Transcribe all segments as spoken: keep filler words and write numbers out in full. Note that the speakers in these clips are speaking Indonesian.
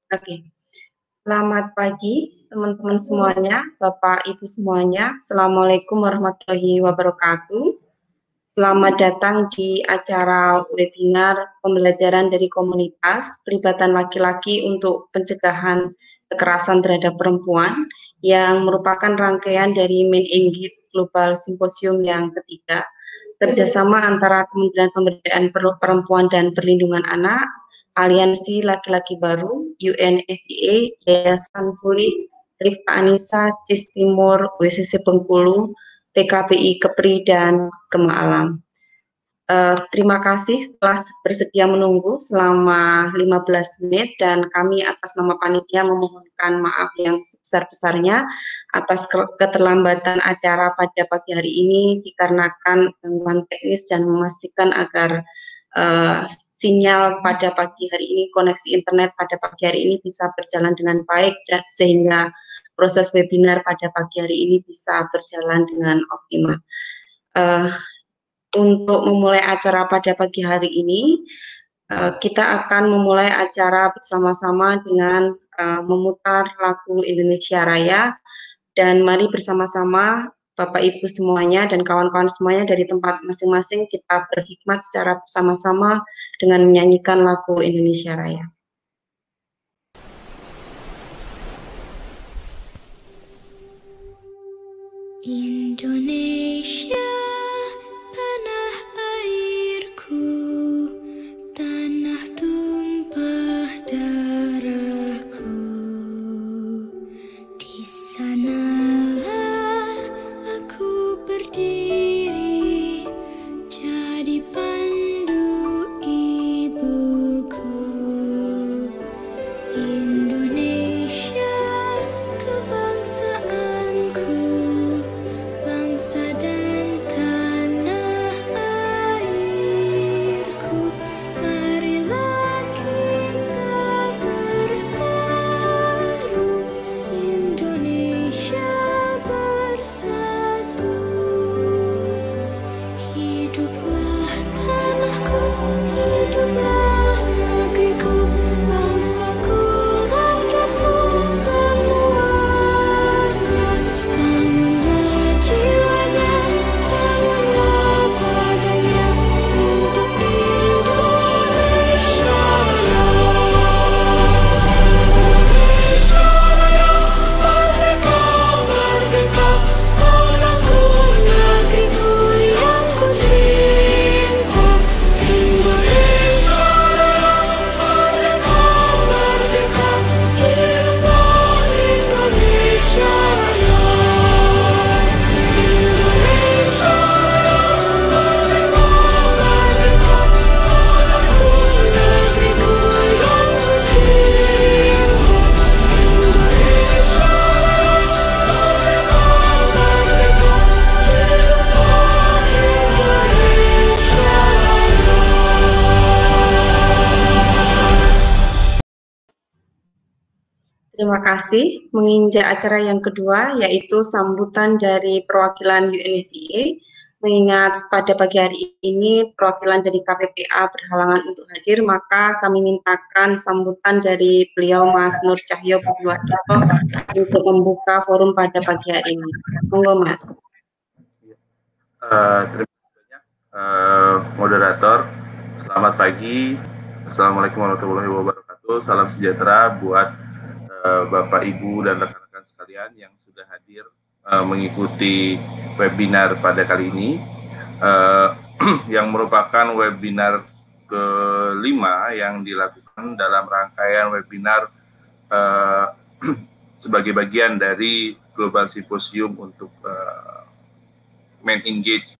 Oke, selamat pagi teman-teman semuanya, Bapak Ibu semuanya. Assalamualaikum warahmatullahi wabarakatuh. Selamat datang di acara webinar pembelajaran dari komunitas pelibatan laki-laki untuk pencegahan kekerasan terhadap perempuan yang merupakan rangkaian dari Main Engage Global Symposium yang ketiga, kerjasama antara Kementerian Pemberdayaan Perempuan dan Perlindungan Anak, Aliansi Laki-Laki Baru, U N F P A, Yayasan Pulih, Rifka Anissa, Cis Timur, W C C Bengkulu, P K B I Kepri, dan Gema Alam. Uh, terima kasih telah bersedia menunggu selama lima belas menit dan kami atas nama panitia memohonkan maaf yang sebesar-besarnya atas keterlambatan acara pada pagi hari ini dikarenakan gangguan teknis dan memastikan agar uh, sinyal pada pagi hari ini, koneksi internet pada pagi hari ini bisa berjalan dengan baik dan sehingga proses webinar pada pagi hari ini bisa berjalan dengan optimal. Uh, Untuk memulai acara pada pagi hari ini, uh, kita akan memulai acara bersama-sama dengan uh, memutar lagu Indonesia Raya, dan mari bersama-sama Bapak Ibu semuanya dan kawan-kawan semuanya dari tempat masing-masing kita berhikmat secara bersama-sama dengan menyanyikan lagu Indonesia Raya. Indonesia, tanah airku, tanah tumpah darahku. Di sanalah aku berdiri, jadi pandu ibuku. Indonesia, kebangsaanku, bangsa dan tanah airku. Marilah kita berseru, Indonesia bersatu. Hiduplah tanahku, hiduplah negeriku, bangsaku, rakyatku semuanya. Bangunlah jiwanya, bangunlah badannya untuk Indonesia Raya. Indonesia Raya, merdeka, merdeka, tanahku, negeriku yang ku cinta. Indonesia Raya, merdeka, merdeka, hiduplah Indonesia Raya. Indonesia Raya, merdeka, merdeka, tanahku, negeriku yang ku cinta. Indonesia Raya, merdeka, merdeka, hiduplah Indonesia Raya. Terima kasih. Menginjak acara yang kedua, yaitu sambutan dari perwakilan U N F P A. Mengingat pada pagi hari ini perwakilan dari K P P A berhalangan untuk hadir, maka kami mintakan sambutan dari beliau Mas Nur Cahyo Budiwaseto untuk membuka forum pada pagi hari ini. Monggo Mas. Uh, terima kasih banyak uh, moderator. Selamat pagi. Assalamualaikum warahmatullahi wabarakatuh. Salam sejahtera buat uh, Bapak, Ibu, dan rekan-rekan sekalian yang sudah hadir uh, mengikuti webinar pada kali ini, uh, yang merupakan webinar kelima yang dilakukan dalam rangkaian webinar uh, sebagai bagian dari Global Symposium untuk uh, Main Engage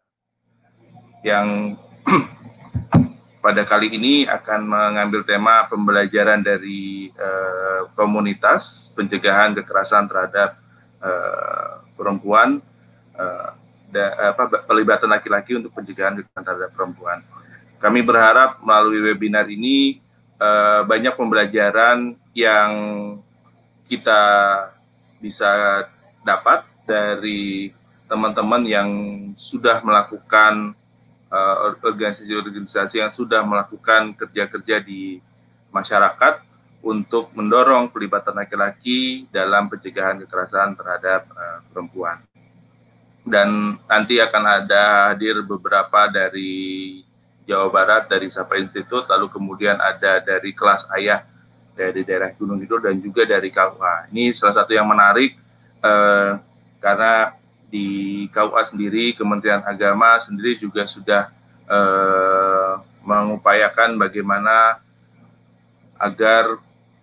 yang pada kali ini akan mengambil tema pembelajaran dari uh, komunitas pencegahan kekerasan terhadap uh, perempuan, uh, da, apa, pelibatan laki-laki untuk pencegahan kekerasan terhadap perempuan. Kami berharap melalui webinar ini uh, banyak pembelajaran yang kita bisa dapat dari teman-teman yang sudah melakukan organisasi-organisasi uh, yang sudah melakukan kerja-kerja di masyarakat untuk mendorong pelibatan laki-laki dalam pencegahan kekerasan terhadap uh, perempuan. Dan nanti akan ada hadir beberapa dari Jawa Barat, dari Sapa Institute, lalu kemudian ada dari kelas ayah dari daerah Gunung Kidul dan juga dari K U A. Ini salah satu yang menarik uh, karena di K U A sendiri, Kementerian Agama sendiri juga sudah uh, mengupayakan bagaimana agar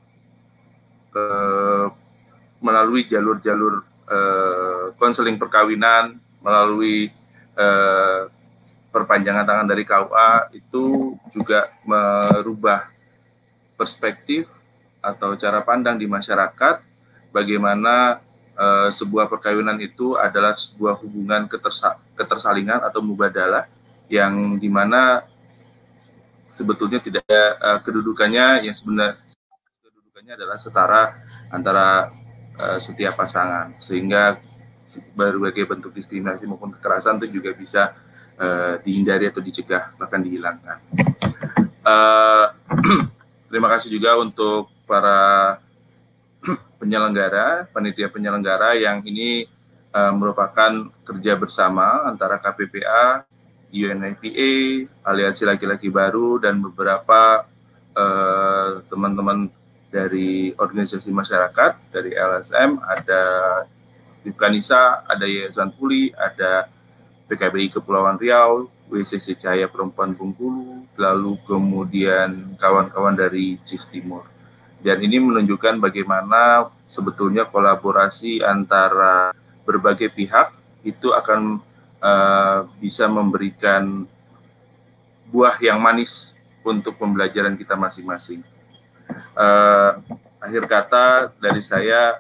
uh, melalui jalur-jalur konseling uh, perkawinan, melalui uh, perpanjangan tangan dari K U A itu juga merubah perspektif atau cara pandang di masyarakat bagaimana uh, sebuah perkawinan itu adalah sebuah hubungan ketersa ketersalingan atau mubadalah yang dimana sebetulnya tidak ada uh, kedudukannya yang sebenarnya kedudukannya adalah setara antara uh, setiap pasangan, sehingga berbagai bentuk diskriminasi maupun kekerasan itu juga bisa uh, dihindari atau dicegah bahkan dihilangkan. Uh, terima kasih juga untuk para penyelenggara, panitia penyelenggara yang ini uh, merupakan kerja bersama antara K P P A, U N F P A, Aliansi Laki-Laki Baru, dan beberapa teman-teman uh, dari organisasi masyarakat, dari L S M, ada Dipkanisa, ada Yayasan Puli, ada P K B I Kepulauan Riau, W C C Cahaya Perempuan Bengkulu, lalu kemudian kawan-kawan dari C I S Timur. Dan ini menunjukkan bagaimana sebetulnya kolaborasi antara berbagai pihak itu akan uh, bisa memberikan buah yang manis untuk pembelajaran kita masing-masing. Uh, akhir kata dari saya,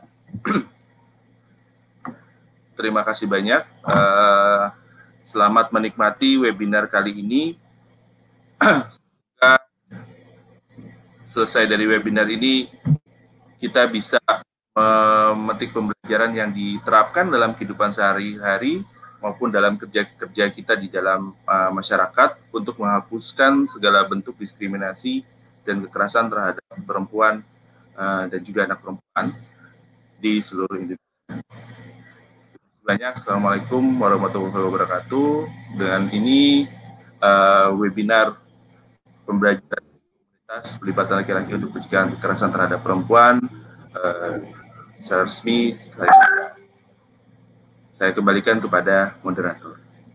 terima kasih banyak. Uh, selamat menikmati webinar kali ini. Semoga selesai dari webinar ini, kita bisa memetik pembelajaran yang diterapkan dalam kehidupan sehari-hari maupun dalam kerja-kerja kita di dalam uh, masyarakat untuk menghapuskan segala bentuk diskriminasi dan kekerasan terhadap perempuan uh, dan juga anak perempuan di seluruh Indonesia. Banyak. Assalamualaikum warahmatullahi wabarakatuh. Dengan ini uh, webinar pembelajaran komunitas pelibatan laki-laki untuk pencegahan kekerasan terhadap perempuan uh, secara resmi saya, saya kembalikan kepada moderator.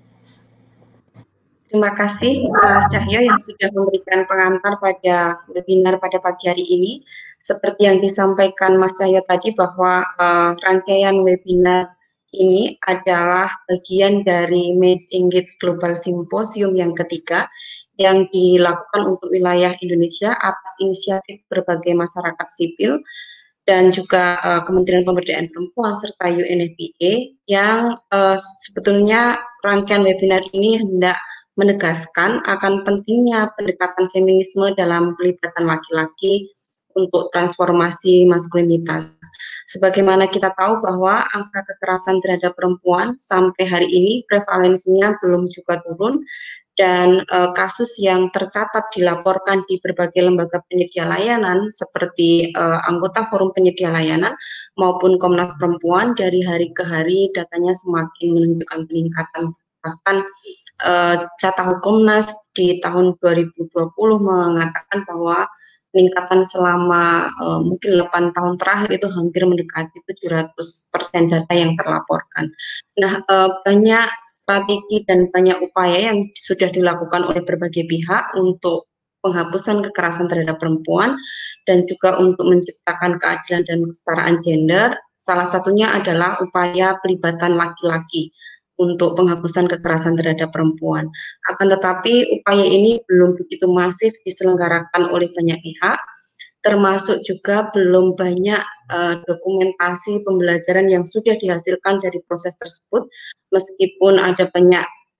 Terima kasih Mas Cahyo yang sudah memberikan pengantar pada webinar pada pagi hari ini. Seperti yang disampaikan Mas Cahyo tadi bahwa uh, rangkaian webinar ini adalah bagian dari Men's Engage Global Symposium yang ketiga yang dilakukan untuk wilayah Indonesia atas inisiatif berbagai masyarakat sipil dan juga uh, Kementerian Pemberdayaan Perempuan serta U N F P A yang uh, sebetulnya rangkaian webinar ini hendak menegaskan akan pentingnya pendekatan feminisme dalam pelibatan laki-laki untuk transformasi maskulinitas. Sebagaimana kita tahu bahwa angka kekerasan terhadap perempuan sampai hari ini prevalensinya belum juga turun, dan uh, kasus yang tercatat dilaporkan di berbagai lembaga penyedia layanan seperti uh, anggota Forum Penyedia Layanan maupun Komnas Perempuan dari hari ke hari datanya semakin menunjukkan peningkatan. Bahkan uh, Jata Hukumnas di tahun dua ribu dua puluh mengatakan bahwa peningkatan selama uh, mungkin delapan tahun terakhir itu hampir mendekati tujuh ratus persen data yang terlaporkan. Nah, uh, banyak strategi dan banyak upaya yang sudah dilakukan oleh berbagai pihak untuk penghapusan kekerasan terhadap perempuan dan juga untuk menciptakan keadilan dan kesetaraan gender. Salah satunya adalah upaya pelibatan laki-laki untuk penghapusan kekerasan terhadap perempuan. Akan tetapi upaya ini belum begitu masif diselenggarakan oleh banyak pihak, termasuk juga belum banyak uh, dokumentasi pembelajaran yang sudah dihasilkan dari proses tersebut, meskipun ada banyak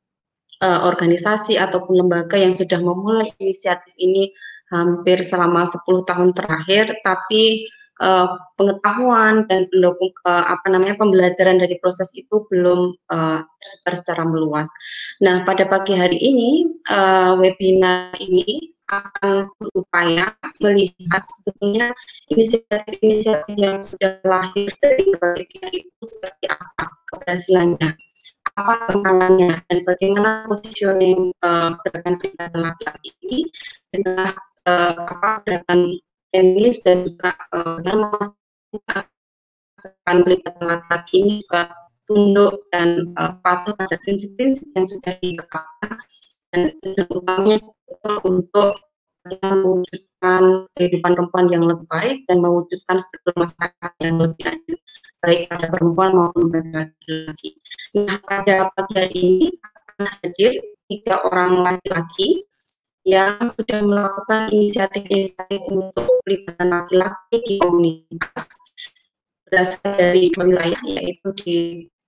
uh, organisasi ataupun lembaga yang sudah memulai inisiatif ini hampir selama sepuluh tahun terakhir, tapi Uh, pengetahuan dan pendukung uh, apa namanya pembelajaran dari proses itu belum uh, tersebar secara meluas. Nah, pada pagi hari ini uh, webinar ini akan berupaya melihat sebetulnya inisiatif-inisiatif yang sudah lahir dari berbagai pihak itu seperti apa keberhasilannya, apa tantangannya, dan bagaimana positioning uh, gerakan perlibatan laki-laki ini di tengah uh, apa gerakan feminis dan juga uh, memastikan perlibatan laki-laki ini juga tunduk dan uh, patuh pada prinsip-prinsip yang sudah ditetapkan dan tujuan utamanya untuk mewujudkan kehidupan perempuan yang lebih baik dan mewujudkan struktur masyarakat yang lebih adil baik pada perempuan maupun pada laki-laki. Nah, pada pagi hari ini akan hadir tiga orang laki-laki yang sudah melakukan inisiatif-inisiatif untuk pelibatan laki-laki di komunitas berasal dari dua wilayah, yaitu di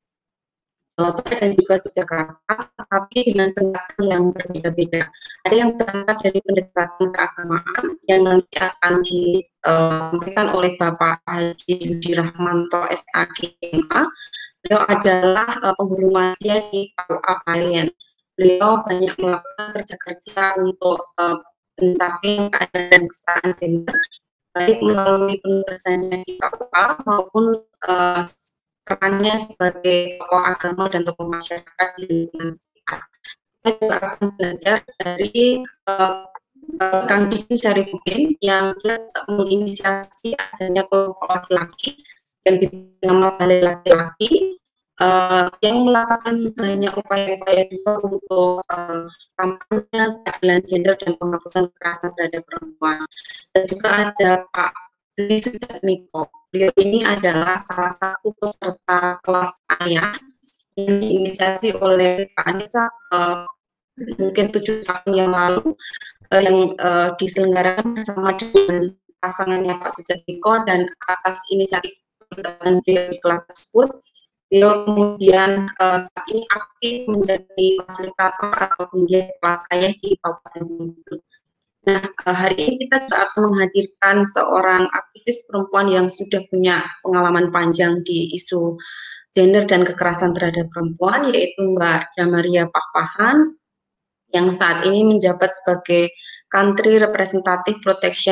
Jawa Barat dan juga Yogyakarta, tetapi dengan pendekatan yang berbeda-beda. Ada yang berangkat dari pendekatan keagamaan yang nanti akan disampaikan uh, oleh Bapak Haji Yudi Rahmanto S A G M A. Beliau adalah uh, penghulu media di K U A Payen. Beliau banyak melakukan kerja-kerja untuk uh, mencapai keadaan kesetaraan gender, baik melalui penugasannya di K U A maupun uh, perannya sebagai tokoh agama dan tokoh masyarakat di lingkungan sekitar. Kita juga akan belajar dari uh, uh, Kang Didi Syarifuddin yang dia menginisiasi adanya kelompok laki-laki yang bernama Balai Laki-laki uh, yang melakukan banyak upaya-upaya juga untuk uh, kampanye keadilan gender dan penghapusan kekerasan terhadap perempuan. Dan juga ada Pak Dwi Sujatmiko. Beliau ini adalah salah satu peserta kelas ayah yang diinisiasi oleh Pak Anissa uh, mungkin tujuh tahun yang lalu uh, yang uh, diselenggarakan bersama dengan pasangannya Pak Sujatmiko, dan atas inisiatif beliau di kelas tersebut, beliau kemudian uh, saat ini aktif menjadi fasilitator atau penggiat kelas ayah di Kabupaten Gunung Kidul. Nah, hari ini kita juga akan menghadirkan seorang aktivis perempuan yang sudah punya pengalaman panjang di isu gender dan kekerasan terhadap perempuan, yaitu Mbak Damaria Pakpahan, yang saat ini menjabat sebagai Country Representative Protection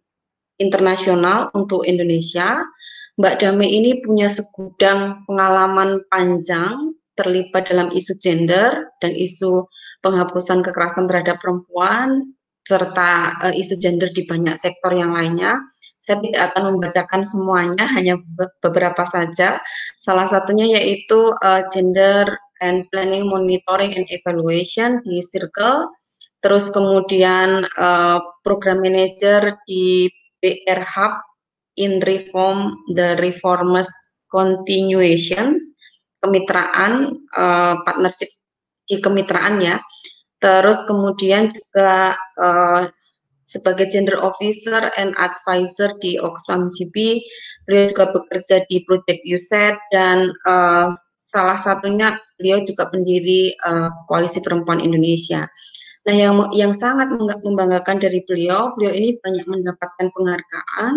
Internasional untuk Indonesia. Mbak Dame ini punya segudang pengalaman panjang terlibat dalam isu gender dan isu penghapusan kekerasan terhadap perempuan, serta uh, isu gender di banyak sektor yang lainnya. Saya tidak akan membacakan semuanya, hanya beberapa saja. Salah satunya yaitu uh, Gender and Planning Monitoring and Evaluation di Circle, terus kemudian uh, Program Manager di B R Hub in Reform the Reformers Continuations, kemitraan, uh, partnership di kemitraan ya. Terus kemudian juga uh, sebagai gender officer and advisor di Oxfam G B, beliau juga bekerja di Project U S A I D, dan uh, salah satunya beliau juga pendiri uh, Koalisi Perempuan Indonesia. Nah, yang yang sangat membanggakan dari beliau, beliau ini banyak mendapatkan penghargaan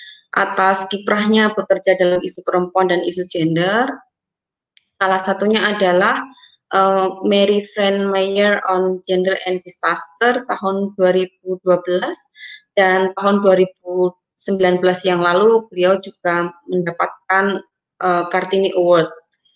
atas kiprahnya bekerja dalam isu perempuan dan isu gender. Salah satunya adalah Uh, Mary Friend Mayer on Gender and Disaster tahun dua ribu dua belas, dan tahun dua ribu sembilan belas yang lalu beliau juga mendapatkan uh, Kartini Award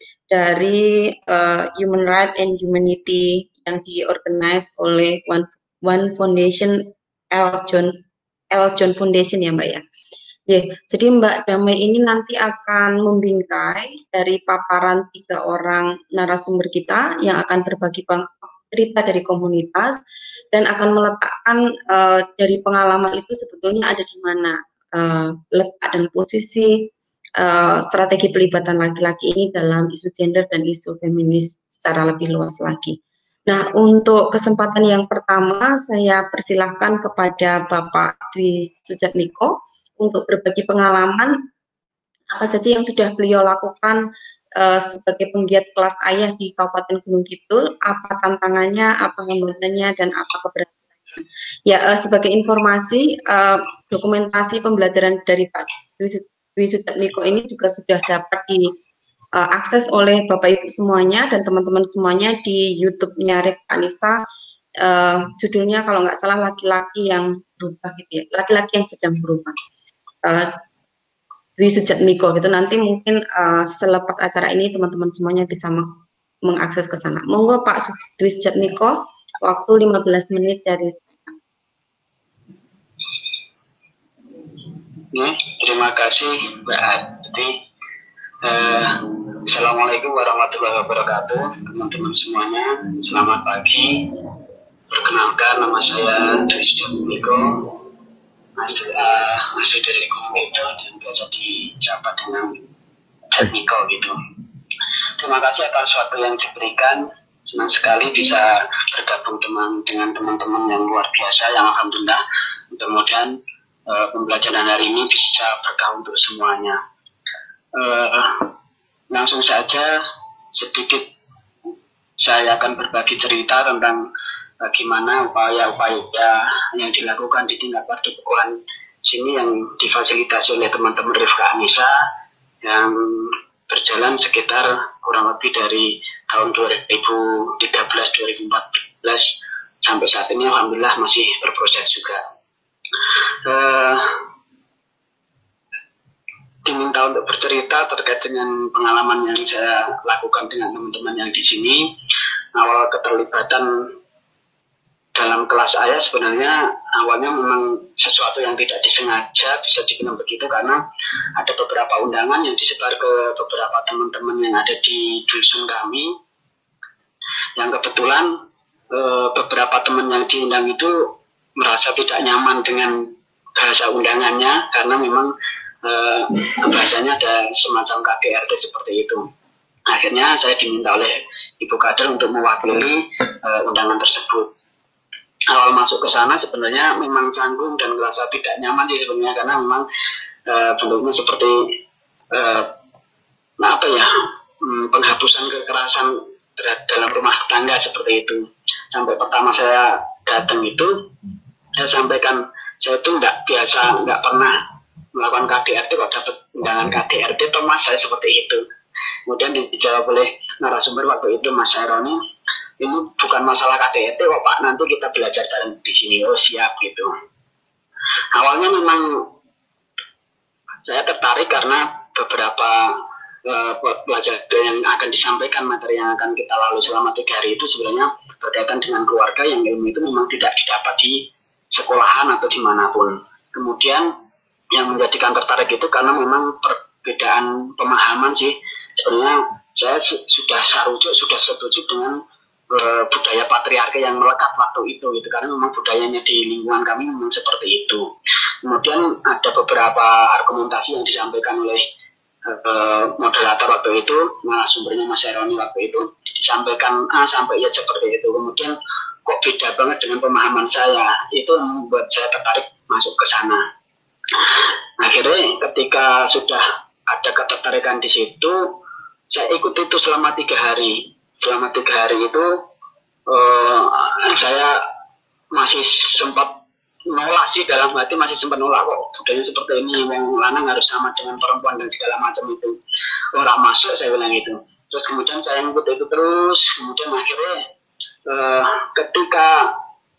dari uh, Human Rights and Humanity yang diorganize oleh One, One Foundation, L. John, L. John Foundation ya Mbak ya. Yeah, jadi Mbak Damai ini nanti akan membingkai dari paparan tiga orang narasumber kita yang akan berbagi cerita dari komunitas dan akan meletakkan uh, dari pengalaman itu sebetulnya ada di mana uh, letak dan posisi uh, strategi pelibatan laki-laki ini dalam isu gender dan isu feminis secara lebih luas lagi. Nah, untuk kesempatan yang pertama saya persilahkan kepada Bapak Dwi Sujatmiko untuk berbagi pengalaman apa saja yang sudah beliau lakukan uh, sebagai penggiat kelas ayah di Kabupaten Gunung Kidul, apa tantangannya, apa hambatannya, dan apa keberhasilannya. Ya, uh, sebagai informasi, uh, dokumentasi pembelajaran dari Pak Dwi Sujatmiko ini juga sudah dapat diakses uh, oleh Bapak Ibu semuanya dan teman-teman semuanya di YouTube-nya Rek Anissa uh, judulnya kalau nggak salah laki-laki yang berubah gitu ya, laki-laki yang sedang berubah. Uh, Dwi Sujatmiko gitu. Nanti mungkin uh, selepas acara ini teman-teman semuanya bisa mengakses ke sana. Monggo Pak Dwi Sujatmiko, waktu lima belas menit dari sekarang. Ya, terima kasih Mbak Adi. Uh, Assalamualaikum warahmatullahi wabarakatuh, teman-teman semuanya. Selamat pagi. Perkenalkan, nama saya Dwi Sujatmiko, asli, uh, asli dari Komodo dan biasa dijabat dengan Jatmiko gitu. Terima kasih atas waktu yang diberikan. Senang sekali bisa bergabung teman dengan teman-teman yang luar biasa, yang alhamdulillah mudah-mudahan uh, pembelajaran hari ini bisa berkah untuk semuanya. Uh, langsung saja sedikit saya akan berbagi cerita tentang bagaimana upaya-upaya yang dilakukan di tingkat padepokan sini yang difasilitasi oleh teman-teman Rifka Anissa yang berjalan sekitar kurang lebih dari tahun dua ribu tiga belas dua ribu empat belas sampai saat ini alhamdulillah masih berproses juga. Uh, diminta untuk bercerita terkait dengan pengalaman yang saya lakukan dengan teman-teman yang di sini. Awal keterlibatan dalam kelas saya sebenarnya awalnya memang sesuatu yang tidak disengaja, bisa dibilang begitu, karena ada beberapa undangan yang disebar ke beberapa teman-teman yang ada di dusun kami, yang kebetulan e, beberapa teman yang diundang itu merasa tidak nyaman dengan bahasa undangannya, karena memang e, bahasanya ada semacam K D R T seperti itu. Akhirnya saya diminta oleh Ibu Kader untuk mewakili e, undangan tersebut. Awal masuk ke sana sebenarnya memang canggung dan merasa tidak nyaman sih sebenarnya, karena memang e, bentuknya seperti e, nah apa ya hmm, penghapusan kekerasan dalam rumah tangga seperti itu. Sampai pertama saya datang itu saya sampaikan saya itu nggak biasa, nggak pernah melakukan K D R T, kalau dapat undangan K D R T atau Mas saya seperti itu. Kemudian dijawab oleh narasumber waktu itu Mas Saironi, ini bukan masalah K D R T kok Pak, nanti kita belajar bareng di sini. Oh siap gitu. Awalnya memang saya tertarik karena beberapa uh, pelajaran yang akan disampaikan, materi yang akan kita lalui selama tiga hari itu sebenarnya berkaitan dengan keluarga yang ilmu itu memang tidak didapat di sekolahan atau dimanapun. Kemudian yang menjadikan tertarik itu karena memang perbedaan pemahaman sih. Sebenarnya saya sudah sarujuk, sudah setuju dengan uh, budaya patriarki yang melekat waktu itu gitu, karena memang budayanya di lingkungan kami memang seperti itu. Kemudian ada beberapa argumentasi yang disampaikan oleh uh, moderator waktu itu, narasumbernya Mas Heroni waktu itu, disampaikan A sampai Y seperti itu. Kemudian kok beda banget dengan pemahaman saya, itu membuat saya tertarik masuk ke sana. Akhirnya ketika sudah ada ketertarikan di situ, saya ikut itu selama tiga hari. Selama tiga hari itu uh, saya masih sempat nolak sih, dalam hati masih sempat nolak kok budaya seperti ini, yang lanang harus sama dengan perempuan dan segala macam itu. Orang masuk saya bilang itu. Terus kemudian saya ikut itu terus, kemudian akhirnya uh, ketika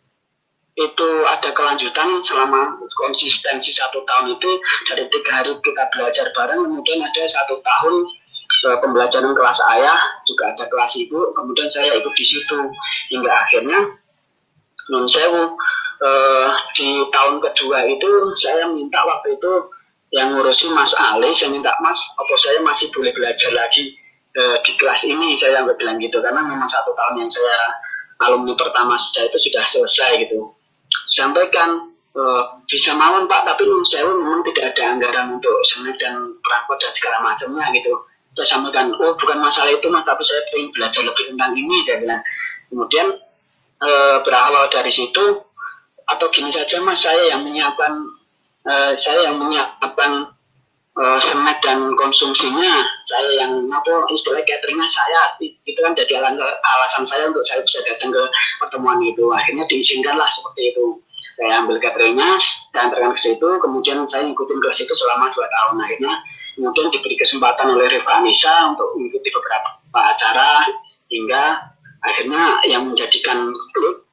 itu ada kelanjutan selama konsistensi satu tahun itu, dari tiga hari kita belajar bareng, kemudian ada satu tahun e, pembelajaran kelas ayah, juga ada kelas ibu, kemudian saya ikut di situ hingga akhirnya nun sewu e, di tahun kedua itu saya minta waktu itu yang ngurusi Mas Ali, saya minta Mas, apa saya masih boleh belajar lagi e, di kelas ini, saya bilang gitu, karena memang satu tahun yang saya alumni pertama saya itu sudah selesai gitu. Sampaikan e, bisa mawon Pak, tapi nun sewu memang tidak ada anggaran untuk semen dan perangkat dan segala macamnya gitu. Saya sampaikan, oh bukan masalah itu Mas, tapi saya ingin belajar lebih tentang ini, saya bilang. Kemudian e, berawal dari situ, atau gini saja Mas, saya yang menyiapkan e, saya yang menyiapkan e, semen dan konsumsinya, saya yang apa istilah cateringnya saya, itu kan jadi alasan saya untuk saya bisa datang ke pertemuan itu. Akhirnya diizinkanlah seperti itu. Saya ambil cateringnya dan antarkan ke situ, kemudian saya ngikutin kelas itu selama dua tahun. Akhirnya kemudian diberi kesempatan oleh Rifka Anissa untuk mengikuti beberapa acara, hingga akhirnya yang menjadikan klik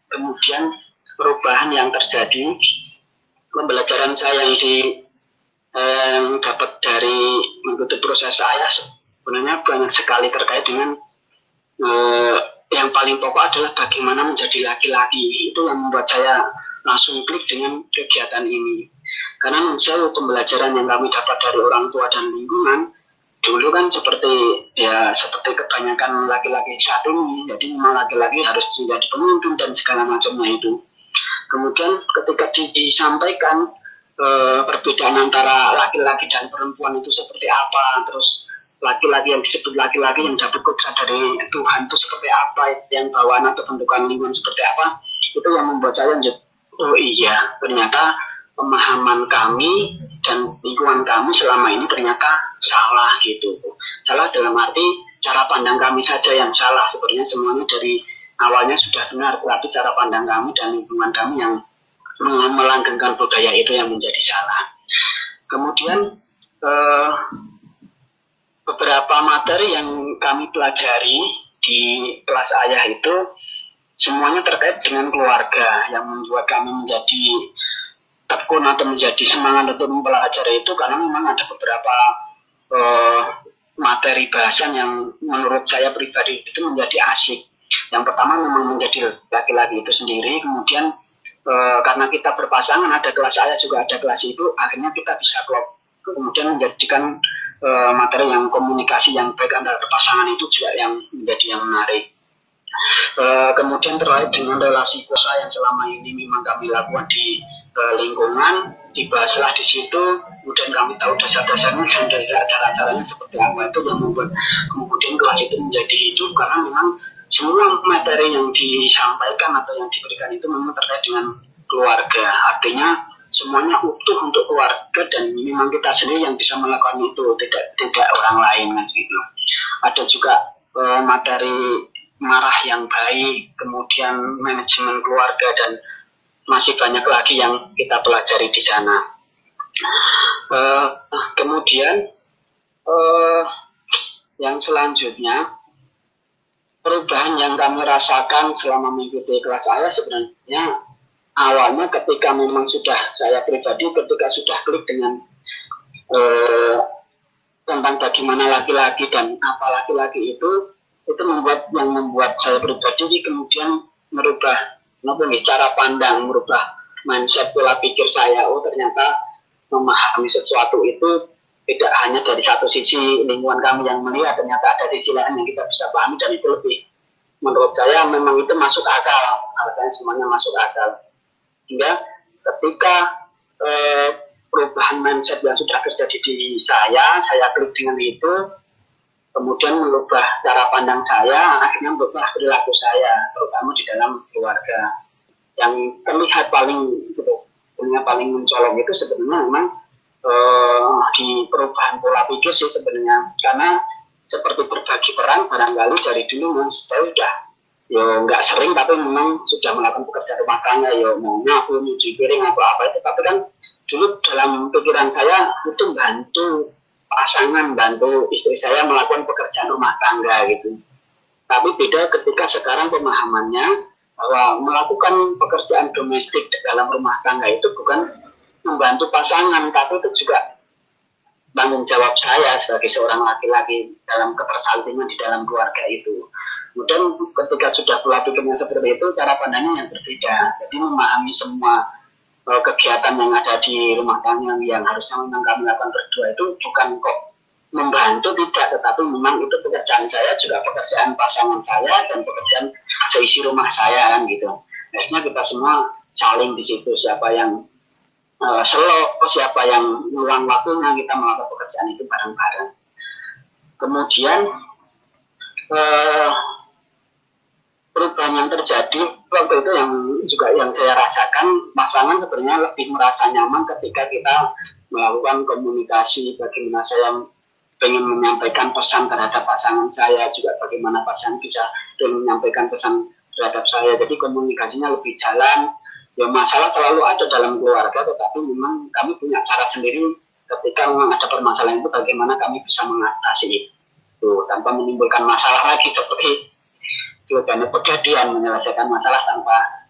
kemudian perubahan yang terjadi, pembelajaran saya yang di eh, dapat dari mengikuti proses saya sebenarnya banyak sekali terkait dengan eh, yang paling pokok adalah bagaimana menjadi laki-laki. Itu yang membuat saya langsung klik dengan kegiatan ini. Karena menurut saya pembelajaran yang kami dapat dari orang tua dan lingkungan dulu kan seperti ya seperti kebanyakan laki-laki saat ini, jadi memang laki-laki harus menjadi pemimpin dan segala macamnya itu. Kemudian ketika disampaikan eh, perbedaan antara laki-laki dan perempuan itu seperti apa, terus laki-laki yang disebut laki-laki yang dapat kodrat dari Tuhan itu seperti apa, yang bawaan atau bentukan lingkungan seperti apa, itu yang membuat saya menjadi, oh iya ternyata pemahaman kami dan lingkungan kami selama ini ternyata salah gitu. Salah dalam arti cara pandang kami saja yang salah, sebenarnya semuanya dari awalnya sudah benar, tapi cara pandang kami dan lingkungan kami yang melanggengkan budaya itu yang menjadi salah. Kemudian eh, beberapa materi yang kami pelajari di kelas ayah itu semuanya terkait dengan keluarga, yang membuat kami menjadi tekun atau menjadi semangat untuk mempelajari itu karena memang ada beberapa uh, materi bahasan yang menurut saya pribadi itu menjadi asik. Yang pertama memang menjadi laki-laki itu sendiri, kemudian uh, karena kita berpasangan, ada kelas saya juga ada kelas itu, akhirnya kita bisa klop, kemudian menjadikan uh, materi yang komunikasi yang baik antara pasangan itu juga yang menjadi yang menarik. Uh, kemudian terkait dengan relasi kuasa yang selama ini memang kami lakukan di uh, lingkungan, dibahaslah di situ, kemudian kami tahu dasar-dasarnya dan cara-caranya seperti apa, itu yang membuat kemudian kelas itu menjadi hidup karena memang semua materi yang disampaikan atau yang diberikan itu memang terkait dengan keluarga, artinya semuanya utuh untuk keluarga dan memang kita sendiri yang bisa melakukan itu, tidak tidak orang lain gitu. Ada juga uh, materi marah yang baik, kemudian manajemen keluarga, dan masih banyak lagi yang kita pelajari di sana. Uh, kemudian uh, yang selanjutnya, perubahan yang kami rasakan selama mengikuti kelas saya sebenarnya awalnya ketika memang sudah saya pribadi ketika sudah klik dengan uh, tentang bagaimana laki-laki dan apa laki-laki itu, itu membuat yang membuat saya pribadi kemudian merubah nih, cara pandang, merubah mindset pola pikir saya. Oh ternyata memahami sesuatu itu tidak hanya dari satu sisi lingkungan kami yang melihat, ternyata ada sisi lain yang kita bisa pahami, dan itu lebih menurut saya memang itu masuk akal, alasannya semuanya masuk akal. Hingga ketika eh, perubahan mindset yang sudah terjadi di saya, saya klik dengan itu, kemudian merubah cara pandang saya, akhirnya merubah perilaku saya, terutama di dalam keluarga. Yang terlihat paling sebetulnya paling mencolok itu sebenarnya memang eh, di perubahan pola pikir sih sebenarnya, karena seperti berbagi peran barangkali dari dulu memang saya sudah ya nggak sering, tapi memang sudah melakukan pekerjaan rumah tangga, ya mau nyapu, nyuci piring apa apa itu, tapi kan dulu dalam pikiran saya itu bantu pasangan, bantu istri saya melakukan pekerjaan rumah tangga gitu. Tapi beda ketika sekarang pemahamannya bahwa melakukan pekerjaan domestik dalam rumah tangga itu bukan membantu pasangan, tapi itu juga tanggung jawab saya sebagai seorang laki-laki dalam ketersaltingan di dalam keluarga itu. Kemudian ketika sudah pola pikirnya seperti itu, cara pandangnya yang berbeda. Jadi memahami semua uh, kegiatan yang ada di rumah tangga yang harusnya memang kami lakukan berdua itu bukan kok membantu, tidak, tetapi memang itu pekerjaan saya, juga pekerjaan pasangan saya, dan pekerjaan seisi rumah saya kan gitu. Akhirnya kita semua saling di situ, siapa yang uh, slow, siapa yang meluang waktunya, kita melakukan pekerjaan itu bareng-bareng. Kemudian uh, perubahan yang terjadi waktu itu yang juga yang saya rasakan, pasangan sebenarnya lebih merasa nyaman ketika kita melakukan komunikasi, bagaimana saya ingin menyampaikan pesan terhadap pasangan saya, juga bagaimana pasangan bisa menyampaikan pesan terhadap saya. Jadi komunikasinya lebih jalan. Ya masalah selalu ada dalam keluarga, tetapi memang kami punya cara sendiri ketika memang ada permasalahan itu, bagaimana kami bisa mengatasi itu tanpa menimbulkan masalah lagi, seperti slogannya Pegadian, menyelesaikan masalah tanpa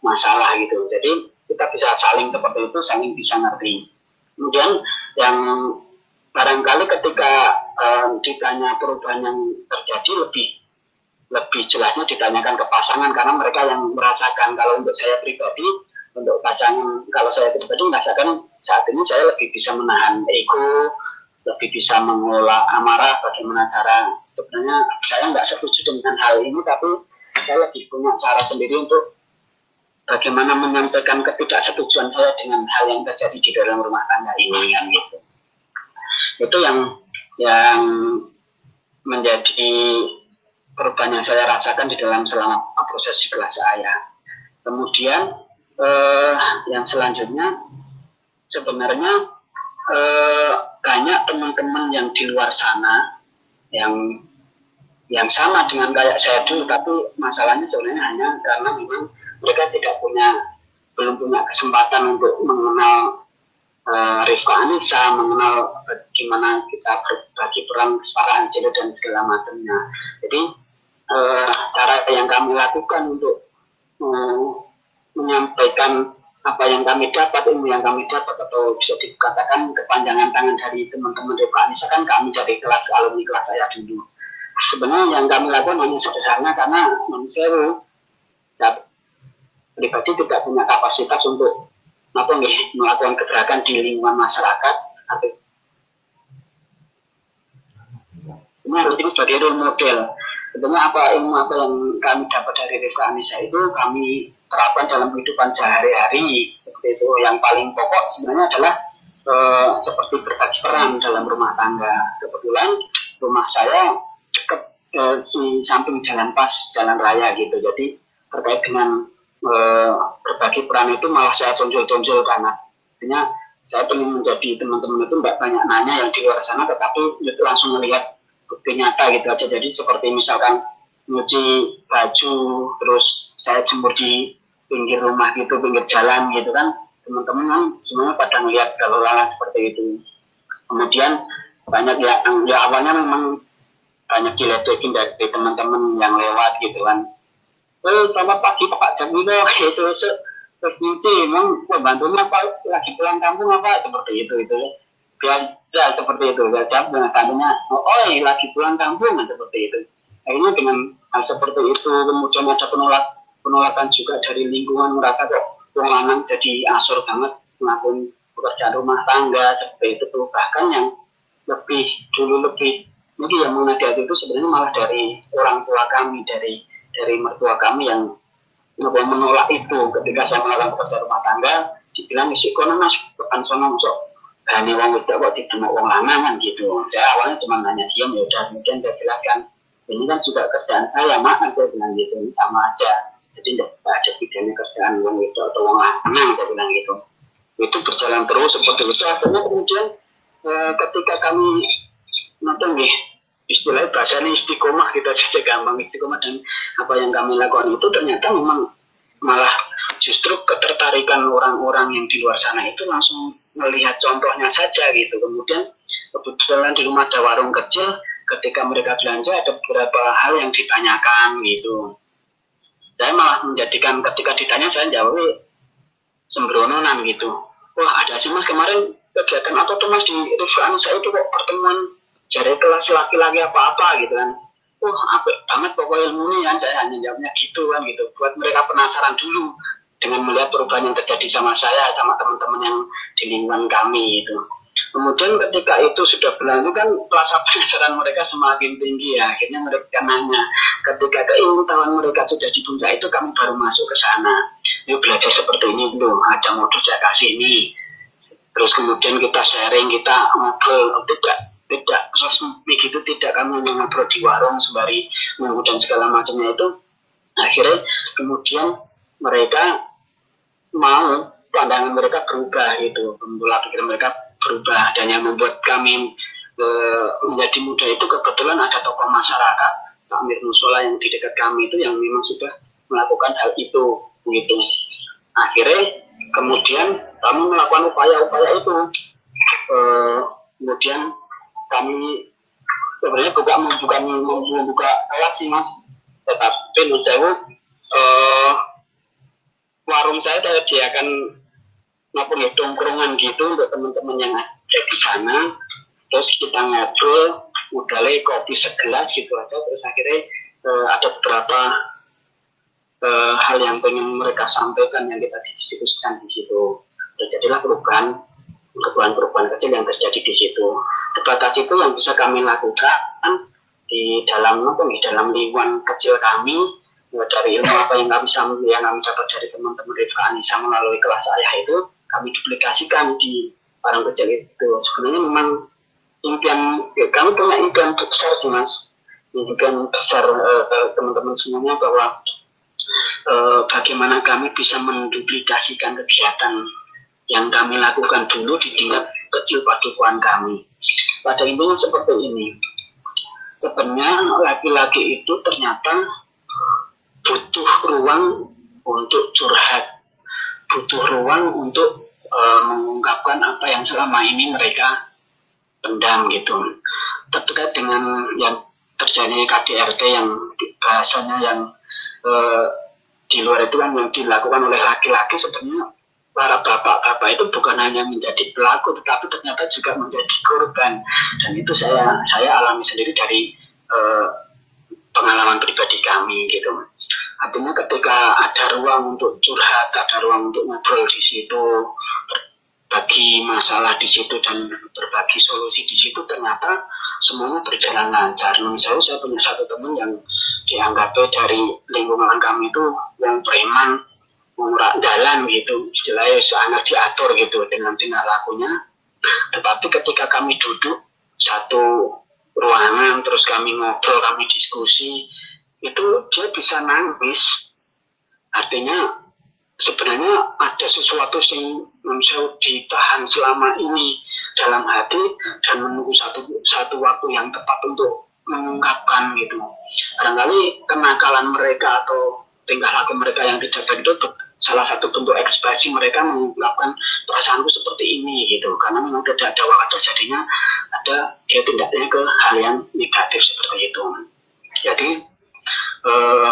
masalah gitu. Jadi kita bisa saling seperti itu, saling bisa ngerti. Kemudian yang barangkali ketika eh, ditanya perubahan yang terjadi lebih lebih jelasnya ditanyakan ke pasangan, karena mereka yang merasakan. Kalau untuk saya pribadi, untuk pasangan, kalau saya pribadi merasakan saat ini saya lebih bisa menahan ego, lebih bisa mengelola amarah. Bagaimana cara, sebenarnya saya nggak setuju dengan hal ini, tapi saya lebih punya cara sendiri untuk bagaimana menyampaikan ketidaksetujuan saya dengan hal yang terjadi di dalam rumah tangga ini, kan gitu. Itu yang yang menjadi perubahan yang saya rasakan di dalam selama proses di kelas saya. Kemudian eh, yang selanjutnya sebenarnya eh, banyak teman-teman yang di luar sana yang yang sama dengan kayak saya dulu, tapi masalahnya sebenarnya hanya karena memang mereka tidak punya, belum punya kesempatan untuk mengenal uh, Rifka Anissa, mengenal bagaimana kita berbagi peran kesetaraan gender dan segala macamnya. Jadi uh, cara yang kami lakukan untuk uh, menyampaikan apa yang kami dapat, ilmu yang kami dapat, atau bisa dikatakan kepanjangan tangan dari teman-teman Rifka Anissa, kan kami dari kelas alumni kelas saya dulu. Sebenarnya yang kami lakukan hanya sederhana, karena manusia saya pribadi tidak punya kapasitas untuk apa nih, melakukan gerakan di lingkungan masyarakat. Ini harus ini sebagai role model. Sebenarnya apa ilmu apa yang kami dapat dari Rifka Anissa itu kami terapkan dalam kehidupan sehari-hari. Seperti itu. Yang paling pokok sebenarnya adalah eh, seperti berbagi peran dalam rumah tangga. Kebetulan rumah saya dekat eh, di samping jalan pas, jalan raya gitu. Jadi terkait dengan eh, berbagi peran itu malah saya tonjol-tonjol, karena artinya saya ingin menjadi teman-teman itu nggak banyak nanya yang di luar sana, tetapi itu langsung melihat bukti nyata gitu aja. Jadi seperti misalkan nyuci baju, terus saya jemur di pinggir rumah gitu, pinggir jalan gitu kan, teman-teman kan semuanya pada melihat kalau lalang seperti itu. Kemudian banyak ya, ya awalnya memang banyak diledekin dari teman-teman yang lewat gitu kan. Eh, selamat pagi Pak Jamilo, itu-itu terus nyuci, emang pembantunya apa, lagi pulang kampung apa, seperti itu, itu biasa seperti itu. Saya jawab dengan tanya, oh, oh lagi pulang kampung, seperti itu. Akhirnya dengan hal seperti itu, kemudian ada penolak, penolakan juga dari lingkungan, merasa kok wong lanang jadi asor banget melakukan pekerjaan rumah tangga, seperti itu. Bahkan yang lebih, dulu lebih, ini yang menghadapi itu sebenarnya malah dari orang tua kami, dari dari mertua kami yang menolak itu. Ketika saya melakukan pekerjaan rumah tangga, dibilang isi kono mas, bukan sono masuk hanya wong itu kok tidak wong lanang kan gitu. Saya awalnya cuma nanya diam, ya udah, kemudian saya jelaskan ini kan juga kerjaan saya, mak, kan saya bilang gitu, ini sama aja. Jadi tidak ada bedanya kerjaan wong itu atau wong lanang, saya bilang gitu. Itu berjalan terus seperti itu. Akhirnya kemudian eh, ketika kami nonton nih, istilahnya bahasanya istiqomah, kita saja gampang istiqomah, dan apa yang kami lakukan itu ternyata memang malah justru ketertarikan orang-orang yang di luar sana itu langsung melihat contohnya saja gitu. Kemudian kebetulan di rumah ada warung kecil, ketika mereka belanja ada beberapa hal yang ditanyakan gitu. Saya malah menjadikan ketika ditanya saya jawab sembrononan gitu. Wah, ada sih mas kemarin kegiatan apa tuh mas di Rifka Anissa itu kok pertemuan jari kelas laki-laki apa-apa gitu kan. Wah, apik banget pokoknya ilmunya, kan saya hanya jawabnya gitu kan gitu. Buat mereka penasaran dulu dengan melihat perubahan yang terjadi sama saya, sama teman-teman yang di lingkungan kami itu. Kemudian ketika itu sudah berlalu kan rasa penasaran mereka semakin tinggi ya. Akhirnya mereka nanya, ketika keinginan mereka sudah di puncak itu kami baru masuk ke sana. Yuk belajar seperti ini dulu, ada modul saya kasih ini. Terus kemudian kita sharing, kita ngobrol, tidak tidak resmi gitu, tidak kami ngobrol di warung sembari menunggu dan segala macamnya itu. Akhirnya kemudian mereka mau, pandangan mereka berubah gitu, pola pikir mereka berubah, dan yang membuat kami e, menjadi muda itu kebetulan ada tokoh masyarakat Pak Mir Musola yang di dekat kami itu yang memang sudah melakukan hal itu gitu. Akhirnya kemudian kami melakukan upaya-upaya itu. E, kemudian kami sebenarnya bukan bukan membuka kelas sih mas, tetapi menurut saya eh, forum saya terjadikan maupun ya tongkrongan gitu untuk teman-teman yang ada di sana. Terus kita ngobrol, udah le kopi segelas gitu aja. Terus akhirnya uh, ada beberapa uh, hal yang pengen mereka sampaikan yang kita diskusikan di situ. Terjadilah perubahan, perubahan-perubahan kecil yang terjadi di situ. Sebatas itu yang bisa kami lakukan di dalam apa di dalam lingkungan kecil kami, dari ilmu apa yang kami yang kami dapat dari teman-teman Rifka Anissa melalui kelas ayah itu kami duplikasikan di orang kecil itu. Sebenarnya memang impian ya, kami punya impian besar sih mas, impian besar uh, teman-teman semuanya bahwa uh, bagaimana kami bisa menduplikasikan kegiatan yang kami lakukan dulu di tingkat kecil padukuhan kami. Pada intinya seperti ini. Sebenarnya laki-laki itu ternyata butuh ruang untuk curhat, butuh ruang untuk uh, mengungkapkan apa yang selama ini mereka pendam gitu. Terkait dengan yang terjadi K D R T yang bahasanya yang uh, di luar itu kan yang dilakukan oleh laki-laki, sebenarnya para bapak-bapak itu bukan hanya menjadi pelaku, tetapi ternyata juga menjadi korban. Dan itu saya saya alami sendiri dari uh, pengalaman pribadi kami gitu. Artinya ketika ada ruang untuk curhat, ada ruang untuk ngobrol di situ, berbagi masalah di situ dan berbagi solusi di situ, ternyata semuanya berjalan lancar. Misalnya saya punya satu teman yang dianggapnya dari lingkungan kami itu yang preman, ngurak dalan gitu, istilahnya sangat diatur gitu dengan tingkah lakunya. Tetapi ketika kami duduk satu ruangan, terus kami ngobrol, kami diskusi, itu dia bisa nangis. Artinya sebenarnya ada sesuatu yang manusia ditahan selama ini dalam hati dan menunggu satu satu waktu yang tepat untuk mengungkapkan gitu. Barangkali kenakalan mereka atau tingkah laku mereka yang tidak baik itu salah satu bentuk ekspresi mereka mengungkapkan perasaanku seperti ini gitu, karena memang tidak ada waktu terjadinya ada dia tindaknya ke hal yang negatif seperti itu. Jadi eh,